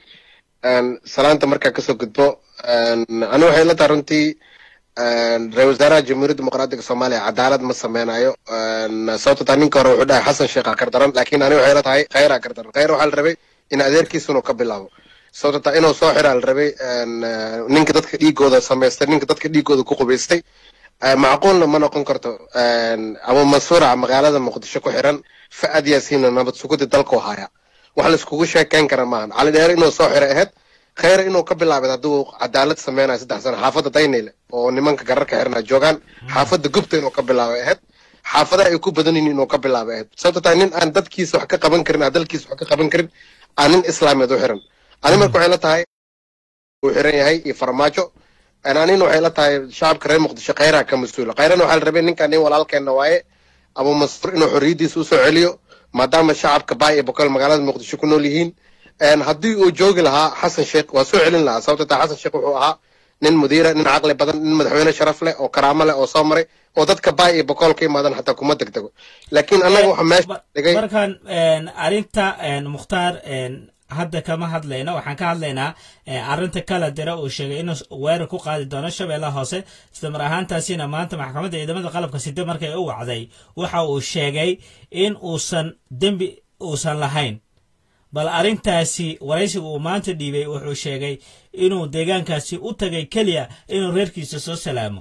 aan salaanta marka ka soo gudbo aan anu waxay la tahay runtii aan ra'iisul wasaaraha jamhuuriyadda dimuqraadiga Soomaaliya cadaalad ma sameynayo aan sababta ninka hore wuxuu dhahay Xasan Sheekh Kardaran laakiin anu waxay la tahay khayra Kardaran khayr waxa la rabay in adeerkiisuna ka bilaabo sababta inuu soo xiraa la rabay aan ninka dadka dhiigooda sameystay ninka dadka dhiigooda ku qubaystay macquulna ma noqon karto aan Abu Mansuur magaalada Muqdisho ku xiran Faad Yaasiin nabad sugida dalka haya wax la iskugu sheekayn kara maahan cali dheer inuu soo xiray ahayd khayr inuu ka bilaabay haduu cadaalad sameeyay saddex sano xaafada Daynile oo nimanka gararka xirna joogan xaafada gubta inuu ka bilaabay ahayd xaafada ay ku badan yihiin inuu ka bilaabay ahayd sababta nin aan dadkiisa wax ka qaban karin dalkiisa wax ka qaban karin aanin islaameed u xiran ani markuu waxay la tahay uu xiran yahay iyo farmaajo anaanin waxay la tahay shacabka reer Muqdisho khayra ka mas'uul khayran waxa la rabay ninkan in walaalkeena waaye Abu Mansuur inuu xorriyadiisa u soo celiyo maadaama shacabka baay ee boqol magaalada Muqdisho ku nool yihiin een hadii uu joogi lahaa Xasan Sheekh waa soo celin lahaa sababta Xasan Sheekh wuxuu ahaa nin mudiira nin aqli badan nin madaxweyne sharaf leh oo karaamo leh oo soo maray oo dadka baay ee boqol ka imaadan xataa kuma degdego laakiin anaga waxa meesha dhigay markan een arinta een Mukhtaar een hadda kama hadlayna waxaan ka hadlaynaa arinta kala dira uu sheegay inuu weerar ku qaadi doono Shabeellaha Hoose isla mar ahaantaasina maanta maxkamadda ciidamada qalabka sida markay u wacday waxa uu sheegay in uusan dambi uusan lahayn bal arintaasi waraysiga uu maanta dhiibay wuxuu sheegay inuu deegaankaasi u tagay kaliya inuu reerkiisa soo salaamo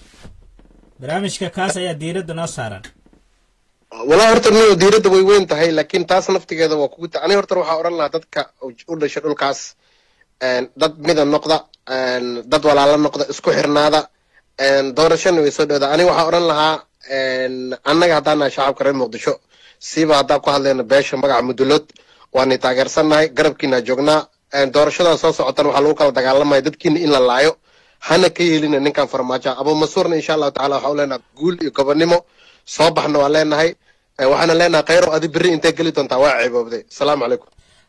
barnaamijka kaas ayaa diiradda noo saaran wala horta inuu diiradda way weyn tahay laakiin taas naftigeeda waa kugu taani horta waxa oran lahaa dadka u dhashay dhulkaas een dad midan noqda een dad walaalo noqda isku xirnaada een doorashada way soo dhawada ani waxa oran lahaa een annaga hadana shacabka reer Muqdisho siiba hadda ku hadlayna beesha magaca Mudulad waana taageersanahay garabkiina joognaa een doorashada soo socotan waxa lagu kala dagaalamay dadkiina in la laayo hana ka yeelina ninkan farmaajo Abu Mansuurna insha Allah taala waxa uu leenahay guul iyo gobonimo soo baxna waa leenahay waxaana leenahay khayr oo adi bari intee gali doontaa waa ciibowday assalaamu calaykum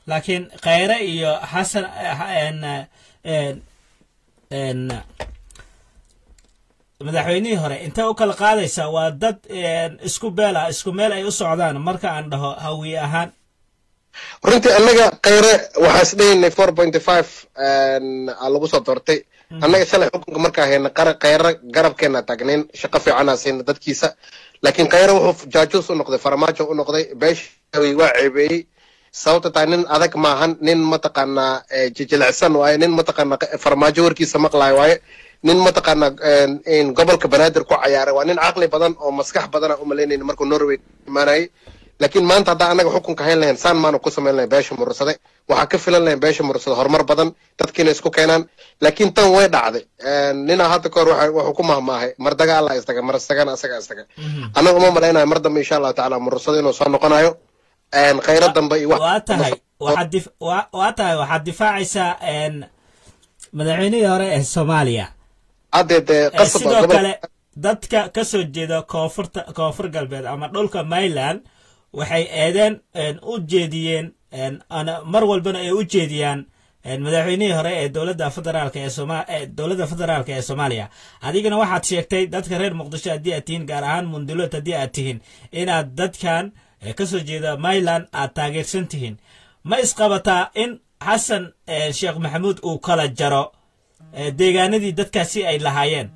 laakiin khayre iyo xasan en en en madaxweynihii hore intay u kala qaadaysaa waa dad isku beel ah isku meel ay u socdaan marka aan dhaho hawiye ahaan runtii annaga khayre waxaa isdhaynay four point five lagu soo doortay annaga shalay xukunka markaa hayna khayre garabkeena taagnayn shaqo fiicanaa siina dadkiisa laakiin khayre wuxuu jaajuus u noqday farmaajo u noqday beeshawi waa ceebeeyey sababta taa nin adag maahan nin mataqaanaa jijilicsan waaye nin mataqaanaa farmaajo warkiisa maqlaayo waaye nin mataqaanaa in gobolka banaadir ku cayaaray waa nin caqli badan oo maskax badana u malaynayna markuu norway imaanayay laakiin maanta haddaa annaga xukunka hayn lahayn saan maanu ku samayn lahayn beesha murursade waxaa ka filan lahayn beesha murursade horumar badan dadkiina isku keenaan laakiin tan way dhacday ninaa hadda kahor wuxuu ku mahmaahay mardaga allah istaga mar istagana asaga istaga annaga uma malaynayo mar dambe insha allahu tacaala murursade inuu soo noqonayo khayro dambe iyo waa tahay waa tahay waxaad difaacaysaa madaxweynihii hore ee soomaaliya sidoo kale dadka ka soo jeeda koonfurta koonfur galbeed ama dhulka Maryland waxay eedeen u jeediyeen mar walbana ay u jeediyaan madaxweynihii hore ee dowladda federaalka ee Soomaaliya dowladda federaalka ee Soomaaliya adigana waxaad sheegtay dadka reer Muqdisho haddii aad tihiin gaar ahaan Mundulood haddii aad tihiin inaad dadkan ka soo jeeda Maryland aad taageersan tihiin ma isqabataa in xasan sheekh maxamuud uu kala jaro deegaanadii dadkaasi ay lahaayeen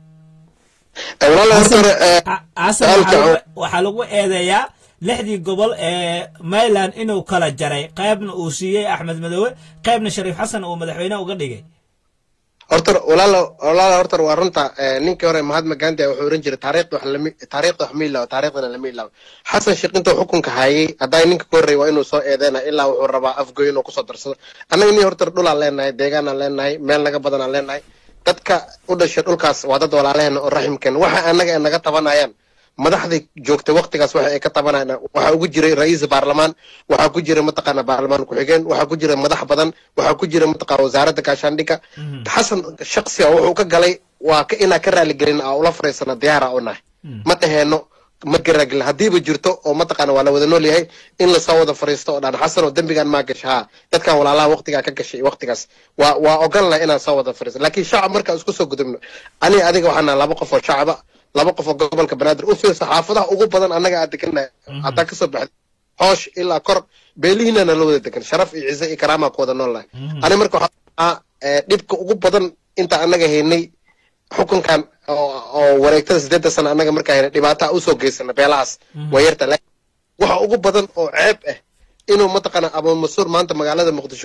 waxaa lagu eedeeyaa lixdii gobol ee Maryland inuu kala jaray qaybna uu siiyey Axmed Madoobe qaybna Shariif Xasan uu madaxweyne uga dhigay horta walaalo walaalo horta waa runta ninkii hore Mahatma Gandhi wuxuu oran jiray taariikhda wax lama taariikhda wax miila taariikhdana lama ilaawo xasan sheekh intuu xukunka hayay haday ninka ka horeeyay waa inuu soo eedeena ilaa wuxuu rabaa afgoyn inuu ku soo darsado annaga ni horta dhul aan leenahay deegaan aan leenahay meel naga badan aan leenahay dadka u dhashay dhulkaas waa dad walaalaheena oo raximkeen waxa annaga ay naga tabanayaan madaxdii joogtay waqtigaas waxa ay ka tabanayaan waxa ugu jiray ra'iis baarlamaan waxa ku jiray mataqaana baarlamaan ku xigeen waxa ku jiray madax badan waxa ku jiray mataqaana wasaaradda gaashaandhigga xasan shakhsi ah wuxuu ka galay waa ka inaa ka raali gelin oo la fariisana diyaar ah oo nahay ma dhaheeno ma garagl hadiiba jirto oo mataqaana waa la wada nool yahay in la soo wada fariisto oo dhan xasan oo dambigan ma gashaa dadkan walaalaha waqtiga ka gashay waqtigaas waa waa ogan la inaan soo wada fariisto laakiin shacab marka isku soo gudubno ani adiga waxaan laba qof oo shacab laba qof oo gobolka banaadir u fiirsa xaafadaha ugu badan annaga aad degannahay haddaa ka soo baxday hoosh ilaa kor beelihiinana la wada degan sharaf iyo ciise iyo karaama ku wada nool lahay ani marka waxaa dhibka ugu badan inta annaga haynay xukunkan oo wareegtada sideedda sano annaga markaa haynay dhibaataa usoo geysana beelahaas waa yarta waxa ugu badan oo ceeb ah inuu mataqaana abu masuur maanta magaalada muqdisho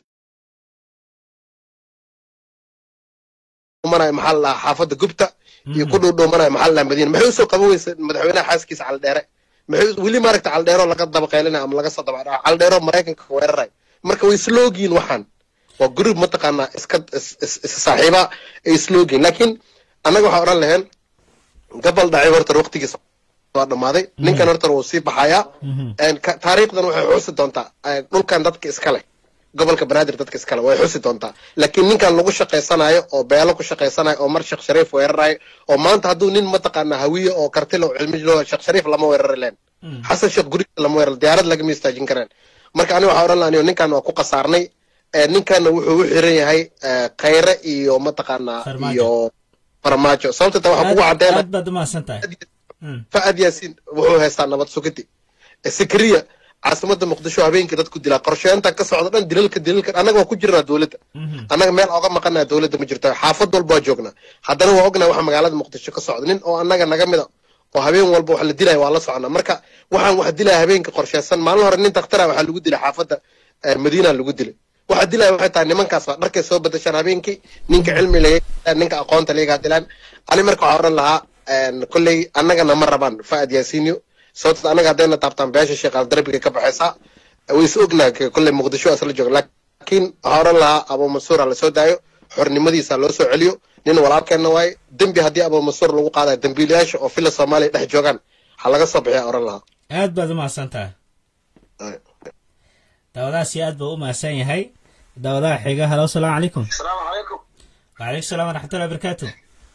manayo maxaa la xaafadda gubta iyo ku dhuudhuumanayo maxaa la madiina maxay usoo qaban weysa madaxweynaha xaaskiisa caldheere maxay weli maaragta caldheero laga daba qaylina ama laga soo daba caldheero maraykanka weeraray marka way isloogiin waxaan waa group mataqaanaa iska saaxiiba ay isloogiin laakiin annaga waxaa odhan laheen gabal dhacay horta waqtigiisa waa dhammaaday ninkan horta wuu sii baxayaa taariikhdan waxay xusi doontaa dhulkan dadka iska leh gobolka banaadir dadka iskale way xusi doontaa laakiin ninkan lagu shaqaysanayo oo beelo ku shaqaysanayo oo mar sheekh shariif weerarayo oo maanta hadduu nin mataqaana hawiye oo kartilo cilmi loo sheekh shariif lama weerari leen xasan sheekh guriga lama weerar diyaarad lagama istaajin kareen marka aniga waxaa odhan lahaa ninkan waa ku qasaarnay ninkanna wuxuu u xiran yahay khayre iyo mataqaana iyo farmaajo sababta taa waxaa kugu caddeena aad baad umahadsantahay fa'ad yaasiin wuxuu haystaa nabad sugidi sikriya caasimada muqdisho habeenkii dadku dilaa qorsheynta ka socda dhan dilalka dilalka annaga waa ku jirnaa dowladda annaga meel oga maqanaa dowladda ma jirto xaafad walba waa joognaa haddana waa ognahay waxa magaalada muqdisho ka socda nin oo annaga naga mida oo habeen walba wax la dilaya waa la soconaa marka waxaan wax dilaya habeenkii qorsheysan maalin hore nin dakhtara waxaa lagu dilay xaafadda madiina lagu dilay waxa dilaya waxay tahay nimankaas waa dharkay soo badashaan habeenkii ninka cilmi laga ninka aqoonta laga dilaan ani marka waxaa odhan lahaa kolley annagana ma rabaan fa'ad yaasiinyo sababta anaga haddayna taabtaan beesha sheekh aldarbiga ka baxaysaa way is ognaa kolley muqdisho asla jooga laakiin waxaa odhan lahaa abu mansuura la soo daayo xornimadiisa loo soo celiyo nin walaalkeenna waaye dembi haddii abu mansuur lagu qaadayo dambiilayaasha oo fila soomaaliya dhex joogaan ha laga soo bixiya odhan lahaa aad baad u mahadsan tahay daawadahaasi aad buu u mahadsan yahay daawadaha xiga halo asalaamu calaykum asalaamu calaykum wacalaykum salaam waraxmatullahi wabarakaatu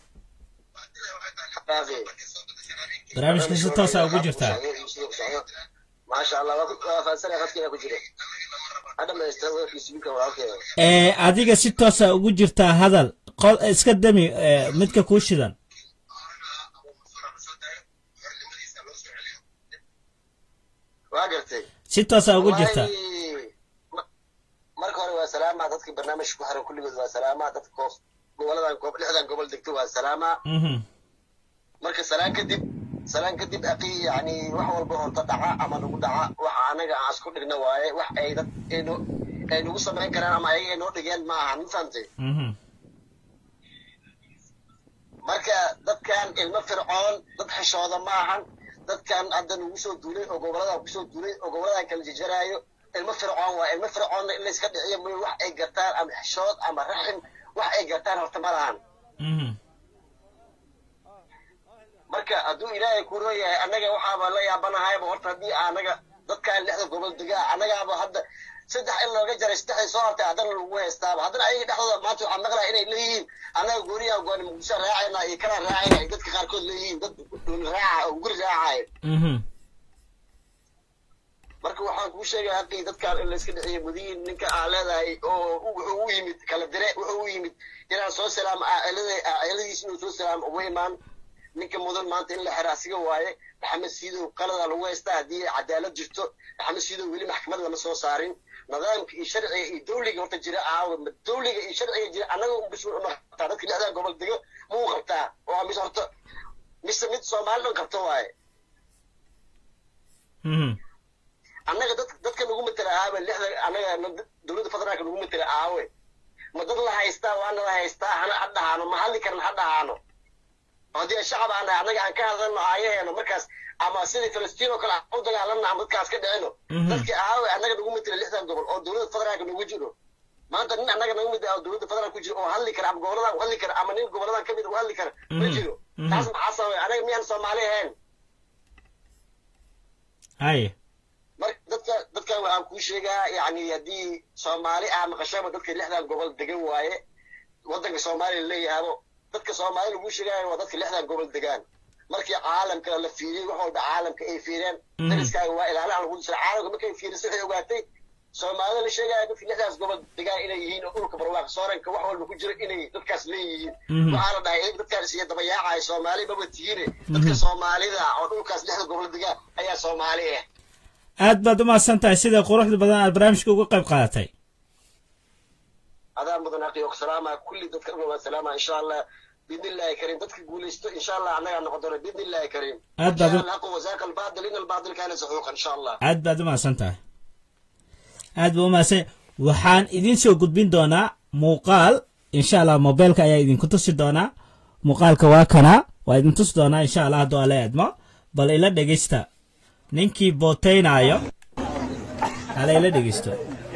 barnaamijka si toosa ugu jirtaa maasha allah waa fahansanaya qadkiina ku jira ee adiga si toos ah ugu jirtaa hadal iska dami midka ku shidan waagartay si toos ah ugu jirtaa marka hore waa salaama dadka barnaamijka ku xiran kulligood waa salaama dadka goboladan goob lixdan gobol degto waa salaama marka salaan kadib salaan kadib aqi yani wax walba horta dhaca ama nagu dhaca waxa anaga aan isku dhigna waaye wax ay dad aynu ay nagu samayn karaan ama ay noo dhigeen ma aha mafahantay marka dadkan ilmo fircoon dad xishooda ma ahan dadkan hadda nagu soo duulay oo gobolada ku soo duulay oo gobolada kala jijaraayo ilmo fircoon waa ilmo fircoon in la iska dhiciyo mooy wax ay gartaan ama xishood ama raxim wax ay gartaan horta ma lahan marka hadduu ilaahay ku rooyahay annaga waxaaba la yaabanahayba horta haddii anaga dadkaan lixda gobol degaa annagaaba hadda saddex in looga jaray saddexday soo hartay haddana lagu haystaaba haddana ayaga dhexdooda maanta waxaa maqlaa inay leeyihiin annaga gooniyaha gooni muqdisho raacayna iyo kana raacayna ay dadka qaarkood leeyihiin dad raaca oo guri raacaya marka waxaan kuu sheegay aqii dadkaan in la iska dhiciyo mudiin ninka aa leedahay oo wuxuu u yimid kala dire wuxuu u yimid inaan soo salaamo aailadiis inuu soo salaamo ugu imaan ninka mudan maanta in la xira asiga waaye maxamed siidow qalada lagu haystaa haddii cadaalad jirto maxamed siidow weli maxkamad lama soo saarin nidaamka iyo sharciga iyo dawliga horta jira aawa dawliga iyo sharciga jira annaga un bis uma qabtaa dadka lixdan gobol dego ma u qabtaa waa mis horta mise mid soomaali dhan qabto waaye annaga dad dadka nagu matela aawe lixda annaga dowladda federaalka nagu matela aawe ma dad la haystaa waana la haystaa hana ha dhahaano ma hadli karan ha dhahaano haddii shacab aan annaga aan ka hadalno aayaheeno markaas ama sidii falastiin oo kale aan u dagaalanno ama dadkaas ka dhicino dadkii aawe annaga nagu matela lixdan gobol oo dowladda federaalka nagu jiro maanta nin annaga nagu mid oo dowladda federaalka ku jiro oo hadli kara ama goboladan u hadli kara ama nin goboladan ka mid u hadli kara ma jiro taas maxaa sababay anaga miyaan soomaali ahayn haye marka dadka dadkan waxaan kuu sheegaa yani haddii soomaali ah maqashaba dadka lixdan gobol degan waaye waddanka soomaaliya leeyahaabo dadka soomaali lagu sheegaayo waa dadka lixdan gobol degaan markii caalamka la fiiriyey wax walba caalamka ay fiireen dariskaaga waa ilaalaha lagu disray caalamka markay fiirisay waxay ogaatay soomaalida la sheegaayo dadka lixdaas gobol degaan inay yihiin oo dhulka barwaaqo sooranka wax walba ku jira inay dadkaas leeyihiin waxaa la dhahay dadkaas iyo dabayaacayo soomaali maba tihiine dadka soomaalida oo dhulkaas lixda gobol degaan ayaa soomaali ah aad baad u mahadsan tahay sida quruxda badan aad barnaamijka uga qayb qaadatay adaa mudan aqi oo salaama kulli dadka uga waa salaama insha Allah bidnillahi karim dadka guulaysto insha Allah anaga noqon doona bidnillahi karim aad baad الحق وزاق الباطل إن الباطل كان زحوقا إن شاء الله aad baad u mahadsan tahay aad baa u mahadsan waxaan idin soo gudbin doonaa muuqaal insha Allah mobilka ayaa idinku tusi doonaa muuqaalka waa kana waa idin tusi doonaa insha Allah hadduu alla idmo bal ila dhegeysta ninkii booteynayo hala ila dhegeysto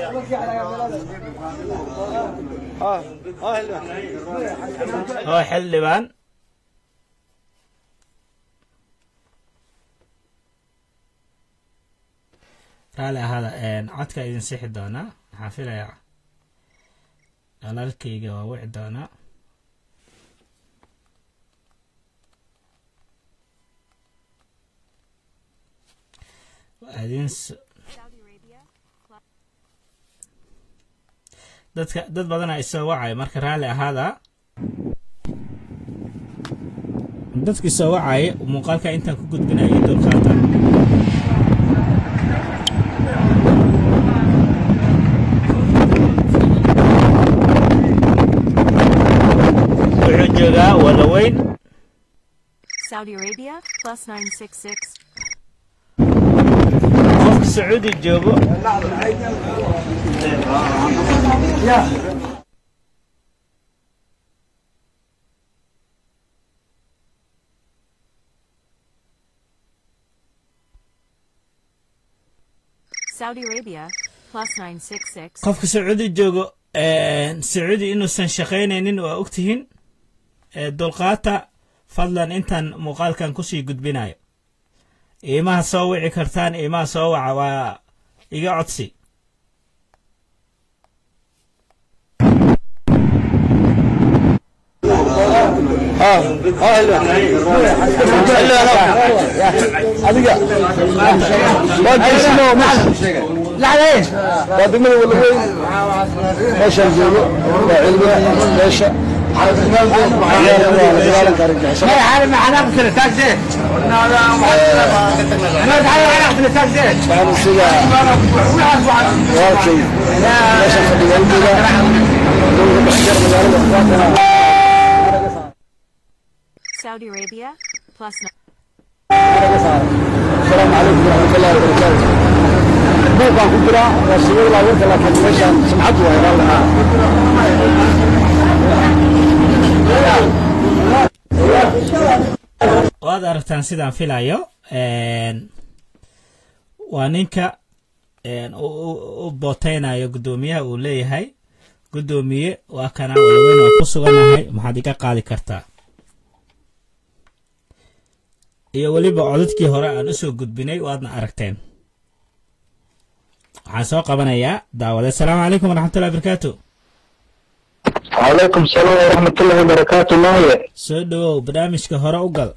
oo xildhibaan raali ahaada codka idin sixi doonaa waxaan filayaa walaalkayga waa wici doonaa adin dadka dad badana isoo wacay marka raali ahaada dadka isoo wacay muuqaalka intaan ku gudbinayo dulqaata wuxuu joogaa walaweyn Saudi Arabia plus nine six six. qofka sacuudi joogo Saudi Arabia plus nine six six. qofka sacuudi joogo sacuudi inuusan shaqaynaynin waa ogtihiin dulqaata fadlan intaan muuqaalkan kusii gudbinayo iimaha soo wici kartaan iimaha soo waca waa iga codsi adiga لعليه قادمين ولا وين ايش الجو علمي ايش ما يحارب معنا في التاكسي ما تعالوا على في التاكسي كانوا سيا واكي ايش خلي Saudi Arabia plus السلام عليكم ورحمة الله وبركاته. بوقا كبرى رسول الله وانت لكن مشان سمعته يا الله. waad aragtaan sidaan filayo waa ninka u booteynayo guddoomiyaha uu leeyahay guddoomiye waa kana walaweyn oo ku suganahay maxaad iga qaadi kartaa iyo waliba codadkii hore aan u soo gudbinay waadna aragteen waxaan soo qabanayaa daawada assalaamu calaykum waraxmatullahi wabarakaatu وعليكم السلام ورحمة الله وبركاته ماهي soo dhawow barnaamijka hore u gal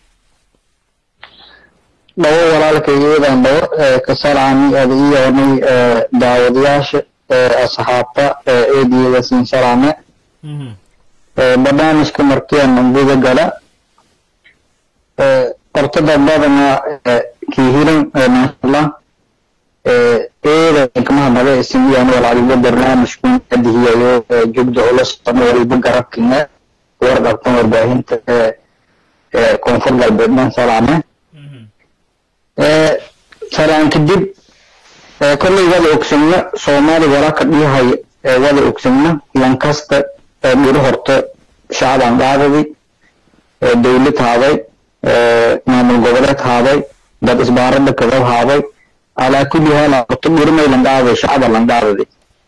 dhawo walaalka iyadan dhawo kasalaami adiyoonay daawadayaasha asxaabta eediyada siin salaame barnaamijka markiyaan guda gala qortada badana kihiran maashallah eeda kama male ismiyaan walaaliba barnaamijku adihiyo jogda ulas waliba garabkina warqabtan warbaahinta koonfur galbeedman salaame salaan kadib kolley wada ogsanna soomaali walaa ka dhihay wada ogsanna lankasta dhiro horta shacabaan qaadadi dawlad haaday maamul goboleed haaday dad isbaarada kadab haaday alaa kulli haal horta dhirmay lan qaaday shacaba lan qaadadi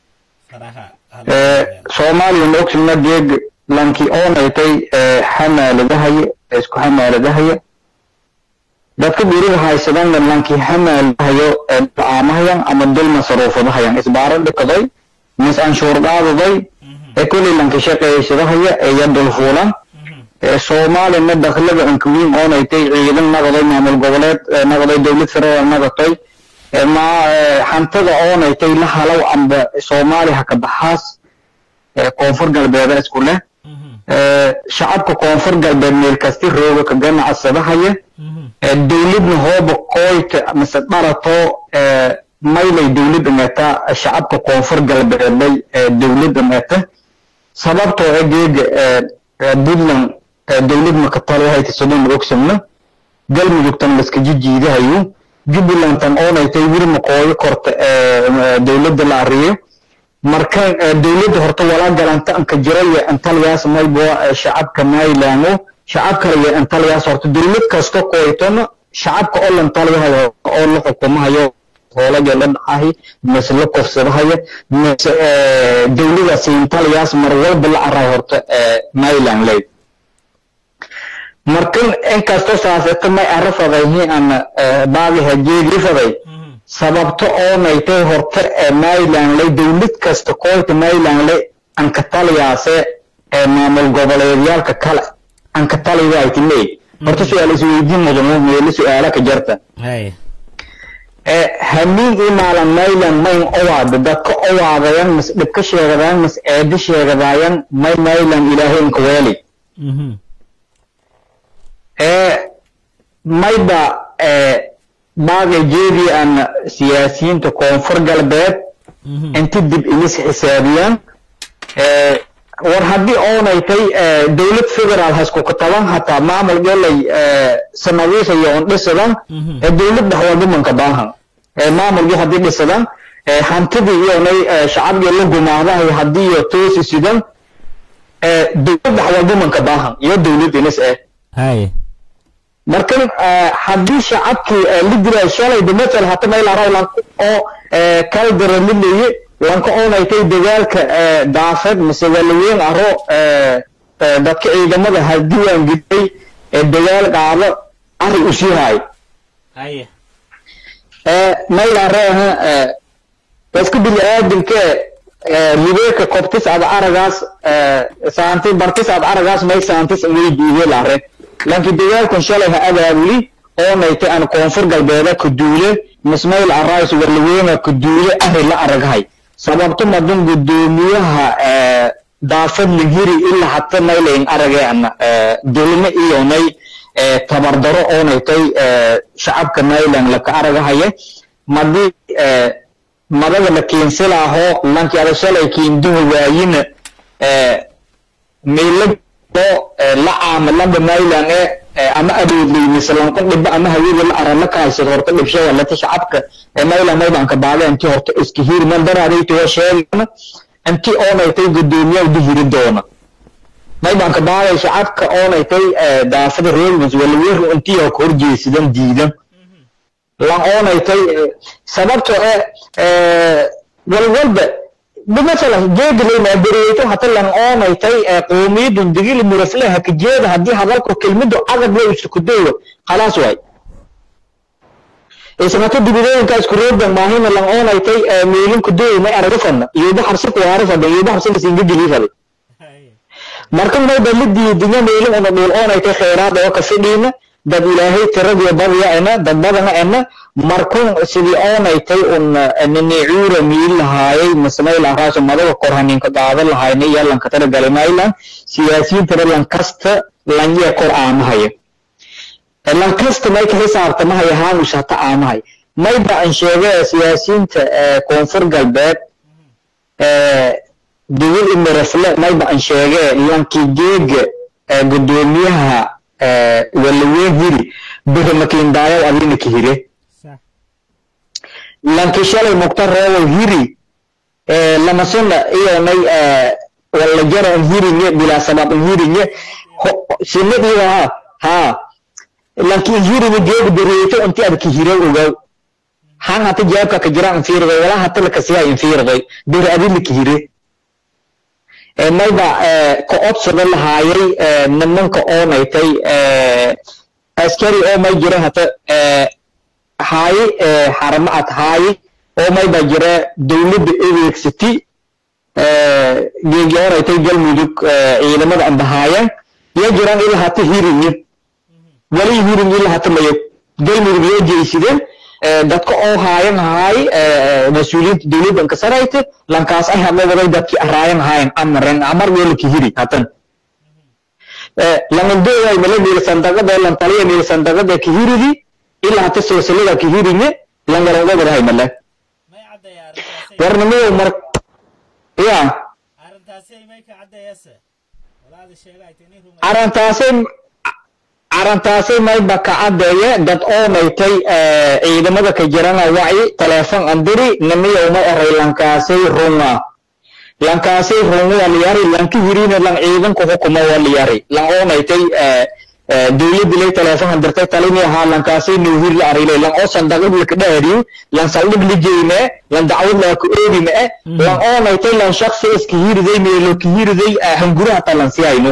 soomaaliya ma ogsanna geeg lankii oonaytay xamaaladahaye isku xamaaladahaya dadka guriga haysadan lankii xamaalahayo aamahayan ama dul masaruufadahayan isbaarada kaday mis anshuur qaadaday ee kulli lankii shaqeeysadahaya ee dul fuulan soomaalina dakhliga ankuwiin oonaytay ciidan naqday maamul goboleed naqday dawlad federal naqatay ma hantada oonaytay la halaw amba soomaali haka baxaas koonfur galbeed isku leh shacabka koonfur galbeed meel kasti rooga ka ganacsadahaya dawladna hooba qoyta mise dharato maylay dawladda meeta shacabka koonfur galbeeday dawladda meeta sababtoo egeega puntland dawlad maka talahayta sodan ogsamna galmudugtan laska jijiidahayo jubbalandtan oonaytay wili maqooyo korta dawladda la ariyo marka dawladda horta walaa galanta anka jiraya antaliyaas maybo shacabka maylango shacabka iyo antaliyaas horta dawlad kasta qoytana shacabka oo lan taliyahayo oo la xukumahayo hoolaga la dhacahay mise la kofsadahayo mise dawladaas antaliyaas mar walba la aray horta maylan lay markan inkastoo saasata may arafadayhi ama baadi hajeedi faday sababta oonaytay horta maylan lay dawlad kasta qoyta maylan lay anka taliyaase maamul goboleedyaalka kale anka taliga ay tilay horta su'aal isweydiin mudano meel su'aala ka jarta hay ee hamin imaalan maylan mayn owaad dadka owaadayan mas dhibka sheegadaan mas eedi sheegadaayan may maylan ilaahay inka weeli mhm ee mayba ee baaqi jeedi an siyaasiyiinta koonfur galbeed inta dib ilis xisaabiyaan ee war haddii oonaytay dawlad federaal hasku ka taban hataa maamul galay sanadiisa iyo on dhisadan dawladda hawaadumanka baahan maamulkii haddii dhisadan hantidii iyonay shacabkii la gumaadahay haddii iyo toosi sidan dawladda hawaadumanka baahan iyo dawlad inis eh hay markan haddii shacabkii la diray shalay bimasal hata meel arawlan oo kala daramilaye lanka oonaytay dagaalka daafad mise walaweyn aro dadka ciidamada hadiwaan gidday ee dagaal qaado ari u sii haay haye mayla reeha dadka bini'aadamka libeeka kobtis ad aragaas saanti bartis ad aragaas may saantis way diiday laare lanki dagaalkan shalay ha abaabuli oonaytay aan koonfur galbeeda ku duule مسمايل الرئيس والوين كدولة أهل لا أرجعي سببت ما دون قدوميها دافن لجيري إلا حتى ما يلين أرجعنا دولنا إيوني تبردرو أوني تي شعب كنايلن لك أرجعي ما دي ما ده لكن سلاحه لانك على سلا يكين دو وين ميلك لا عمل لنا بمايلن أما أبي لي مثلا كل بقى أما هوي ولا أرى لك هاي صورت اللي بشيء ولا تشعبك مايلن ما يبان كبعده أنت هرت إسكهير من درا عليه توشيل أنت أنا يتي الدنيا ودي الدونا ما يبان كبعده شعبك أنا يتي دافد الرول مزولوه أنت يا كورجي سيدم ديدم لا أنا يتي سببته والولد بمثلا جيد لي ما بريته حتى لما أنا يتي قومي دندقي المرفلة هكجيد هدي هذاك كلمته عقد لي يسكتوه خلاص واي إذا ما تدي بدين كاس كروب ما هنا لما أنا يتي ميلين كدوه ما أعرفنا يوضح حرصك ويعرف هذا يوضح حرصك سينجد لي هذا مركب ما يبلد دي الدنيا ميلين أنا ميل أنا يتي خيرات وكسبين dad ilaahay tiradii badiyana dad badana ana markuu sidii oonaytay un ninicuura miil lahaayay masmayl ahaaso madaga korhanin ka qaada lahaayna yalan ka tara galimaylan siyaasiyiinta lan kasta lan ya kor aamahay lan kasta may ka xisaabta ma hayahaan ushata aamahay may ba an sheegay siyaasiyiinta koonfur galbeed ee dawil imirafle may ba an sheegay lanki geega gudoomiyaha والوين هيري بدل ما كين دايو أبينا كهيري لكن شالي مقتر هو هيري لما سنة إيه ماي ولا جرى هيري بلا سبب هيري سنة إيه ها ها لكن هيري بجيب بريته أنت أبي كهيري وجو هان هات جابك كجرا انفير غي ولا هات لك سيا انفير غي بير أبينا كهيري ما يبقى كأوبس ولا هاي نمن كأو ميتي أسكري أو ما يجري حتى هاي حرمات هاي أو ما يبقى جري دولة بإيكسيتي جيجار يتي جل مدوك إلى مدى عند هاي يجري إلى حتى هيرين ولا هيرين إلى حتى ما جل مدوك جيسيدن dadka oo haayan haay mas'uuliyiinta dawladda ka sarayte lankaas ay hadlay waday dadki araayan haayan amran amar weel ki hiri hatan laman deeyay malay sandaqada lan taliya meel sandaqada ki hiridi ila hata silsilada ki hirinye lan garan wada hay malay may cadayar warnamo mar ya arintaasay may ka cadayasa walaal sheegay inay rumo arintaasay arintaasay may baka cadeeye dad oo maytay ciidamada ka jirana wacyi telefoon andiri namiyo ma eray lankaasay runga lankaasay runga waliyari lanki hirina lan ciidan ku hukuma waliyari lan oo maytay dawladda lay telefoon andirtay talini ha lankaasay nuhir la arilay lan oo sandaqad la kadhaariyo lan saldhig la jeeyme lan dacwad la ku eedime lan oo maytay lan shakhsi iska hiriday meelo ka hiriday hanguraha talan siyayno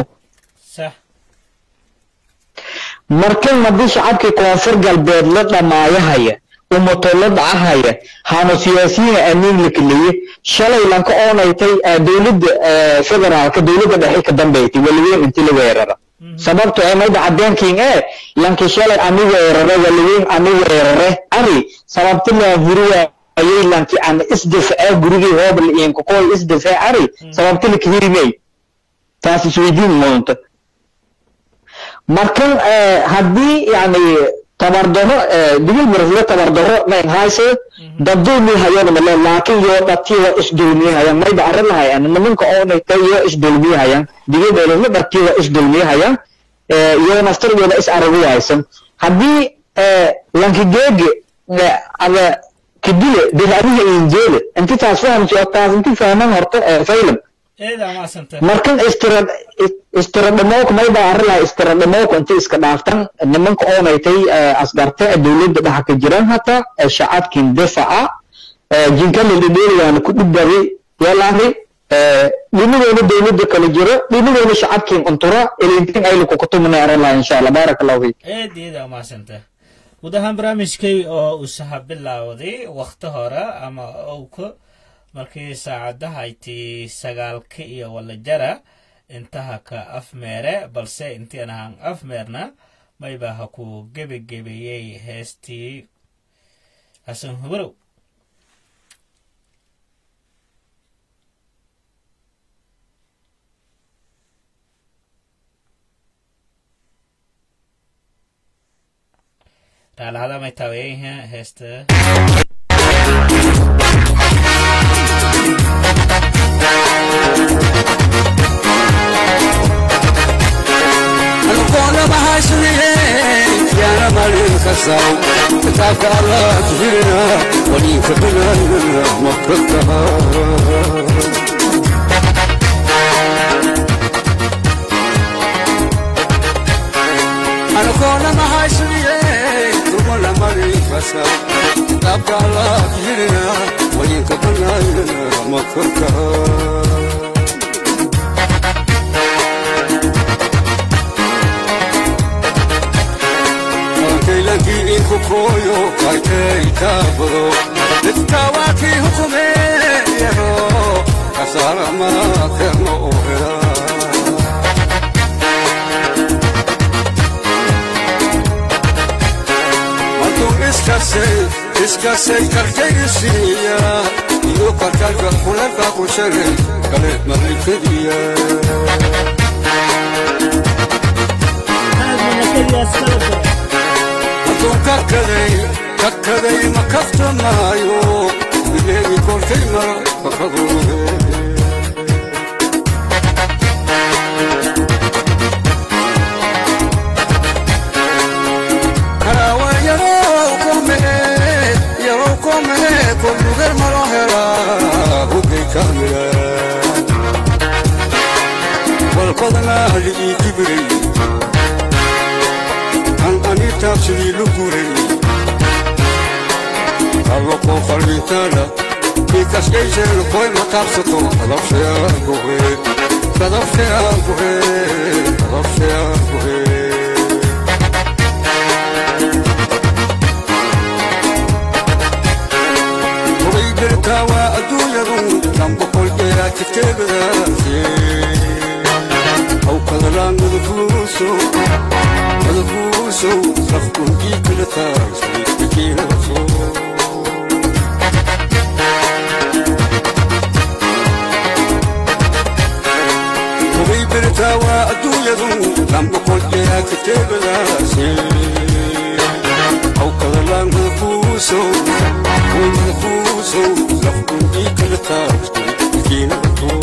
markan madii shacabka koonfur galbeed la dhamaayahaya umato la dhacahaya hano siyaasiyiin amiin la kaliye shalay lanka oonaytay dawladda federaalka dawladda dhexe ka dambeeyay waliweyn intii la weerara sababtoo ay mayda cadeenkiin ee lanka shalay aniga weerara waliweyn aniga weerara ari sababta la hiriya ayay lanki aan isdifaa gurigii hoobal iyo kool isdifaa ari sababta la kirimay taasi suudiin moonta markan haddii yani tabardaro digil marfle tabardaro ma hayso daduni hayaan ma laakiin yo dadkiiba isdulmiyayaan mayba arin lahayaan nimanka oo naytay yo isdulmiyayaan digil beelma dadkiiba isdulmiyayaan iyo naftarooda is aragaysan haddii lanki geege ama kidile bilaadihi injeele inta taas fahamsi oo taas inta fahman horta faylam markan istirad istiradmook may baa arlaha istiradmook inta iska dhaaftan nimanka oonaytay asgarta dawladda dhaxa ka jiraan hata shacabkin difaca jinkana dhidheeliyaan ku dhibari yalaari dhinadeena dawladda kala jiro dhinadeena shacabkin untura ilintin ay ku kutumana arlaha insha Allah barakallahu fiik eedeeda ma santa gudahan barnaamijkay oo u saxab bilaawday waqti hore ama oo ku markii saacadaha ay sagaalka iyo wala jara intaha ka afmeere balse intaan aan afmeerna mayba ha ku gebagabeeyay heestii حسن هبرو على هذا ما يتابعيها هسته أنا ما هاشني يا مالك الساو كتابك الله تجينا ولي كبنا مكتها أنا كنا ما هاشني ولا مالك الساو كتابك الله تجينا ولي كبنا مكتها لكي كوكويو كايكي تابرو لتكاواكي حكومي يرو كسارة ما كرنو أوهرا مدو إسكاسي إسكاسي كاركي إسيا يو كاركالكا كولكا كوشري كالت مريكي ديا ككدي ككدي ما كفت مايو بلي كل كلمة فخذوه كراوي يروكم يروكم كل غير مراهرة وبي كاملة والقضنا لي كبري أني تفسري لكوري ألوكو فالمنتالا بيكاس جيجي لكوي ما تفسطو أضف يا كوهي أضف يا كوهي أضف يا كوهي وريد الكاوى أدو يرون لم بقول بيا كتير راسي أو كذلان نفوسو نفوسو صفكم ديك لتاس بكي نفسو وبي برتاوى أدو يدو لم بقول يا كتاب راسي أو كذلان نفوسو ونفوسو صفكم ديك لتاس بكي نفسو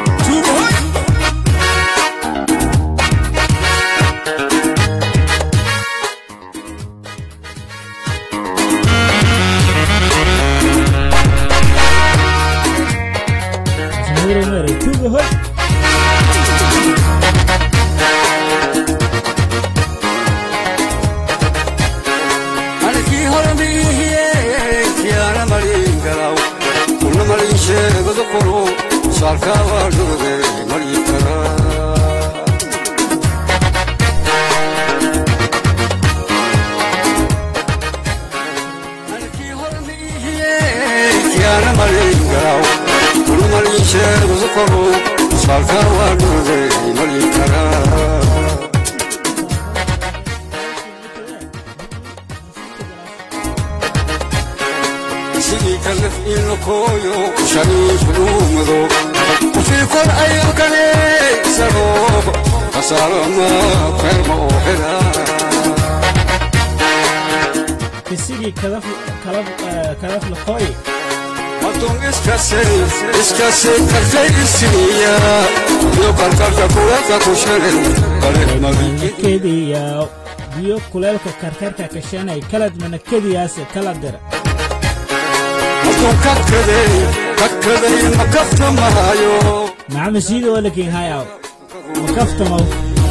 كديا بيو كلالك كركرك كشاني كلد من كدياس كلدر ككدي ككدي ما كفت مايو نعم سيدي ولكن هايو ما كفت مايو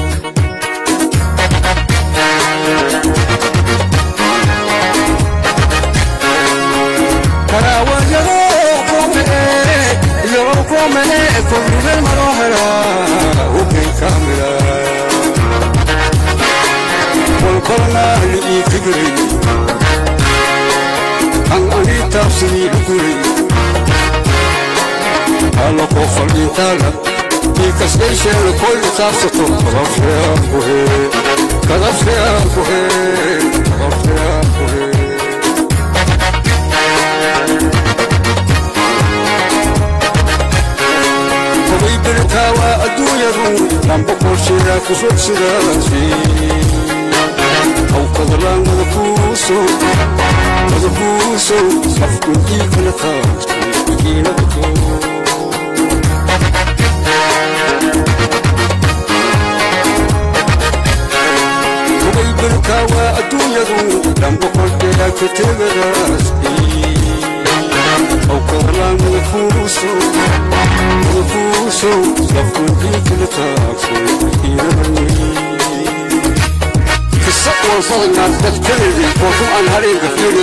كراوي يروكم يروكم كل المراحل وبي كاملة والقرنا اللي كبري أن أني تفسري لكوري ألو كوفر لنتالا بيكاس ليش الكل تفسطو كذف يا كوهي كذف يا كوهي كذف يا كوهي كسوك سداسي أو قدران مذكوسو مذكوسو صفكو إيك نتاس كينا بكو وبيبركا وأدويا دو لم بقل بلا كتب راسي أو قدران مذكوسو مذكوسو صفكو إيك نتاس كينا بكو السقوى وصل الناس تتكلم وكم عن هذه الكثير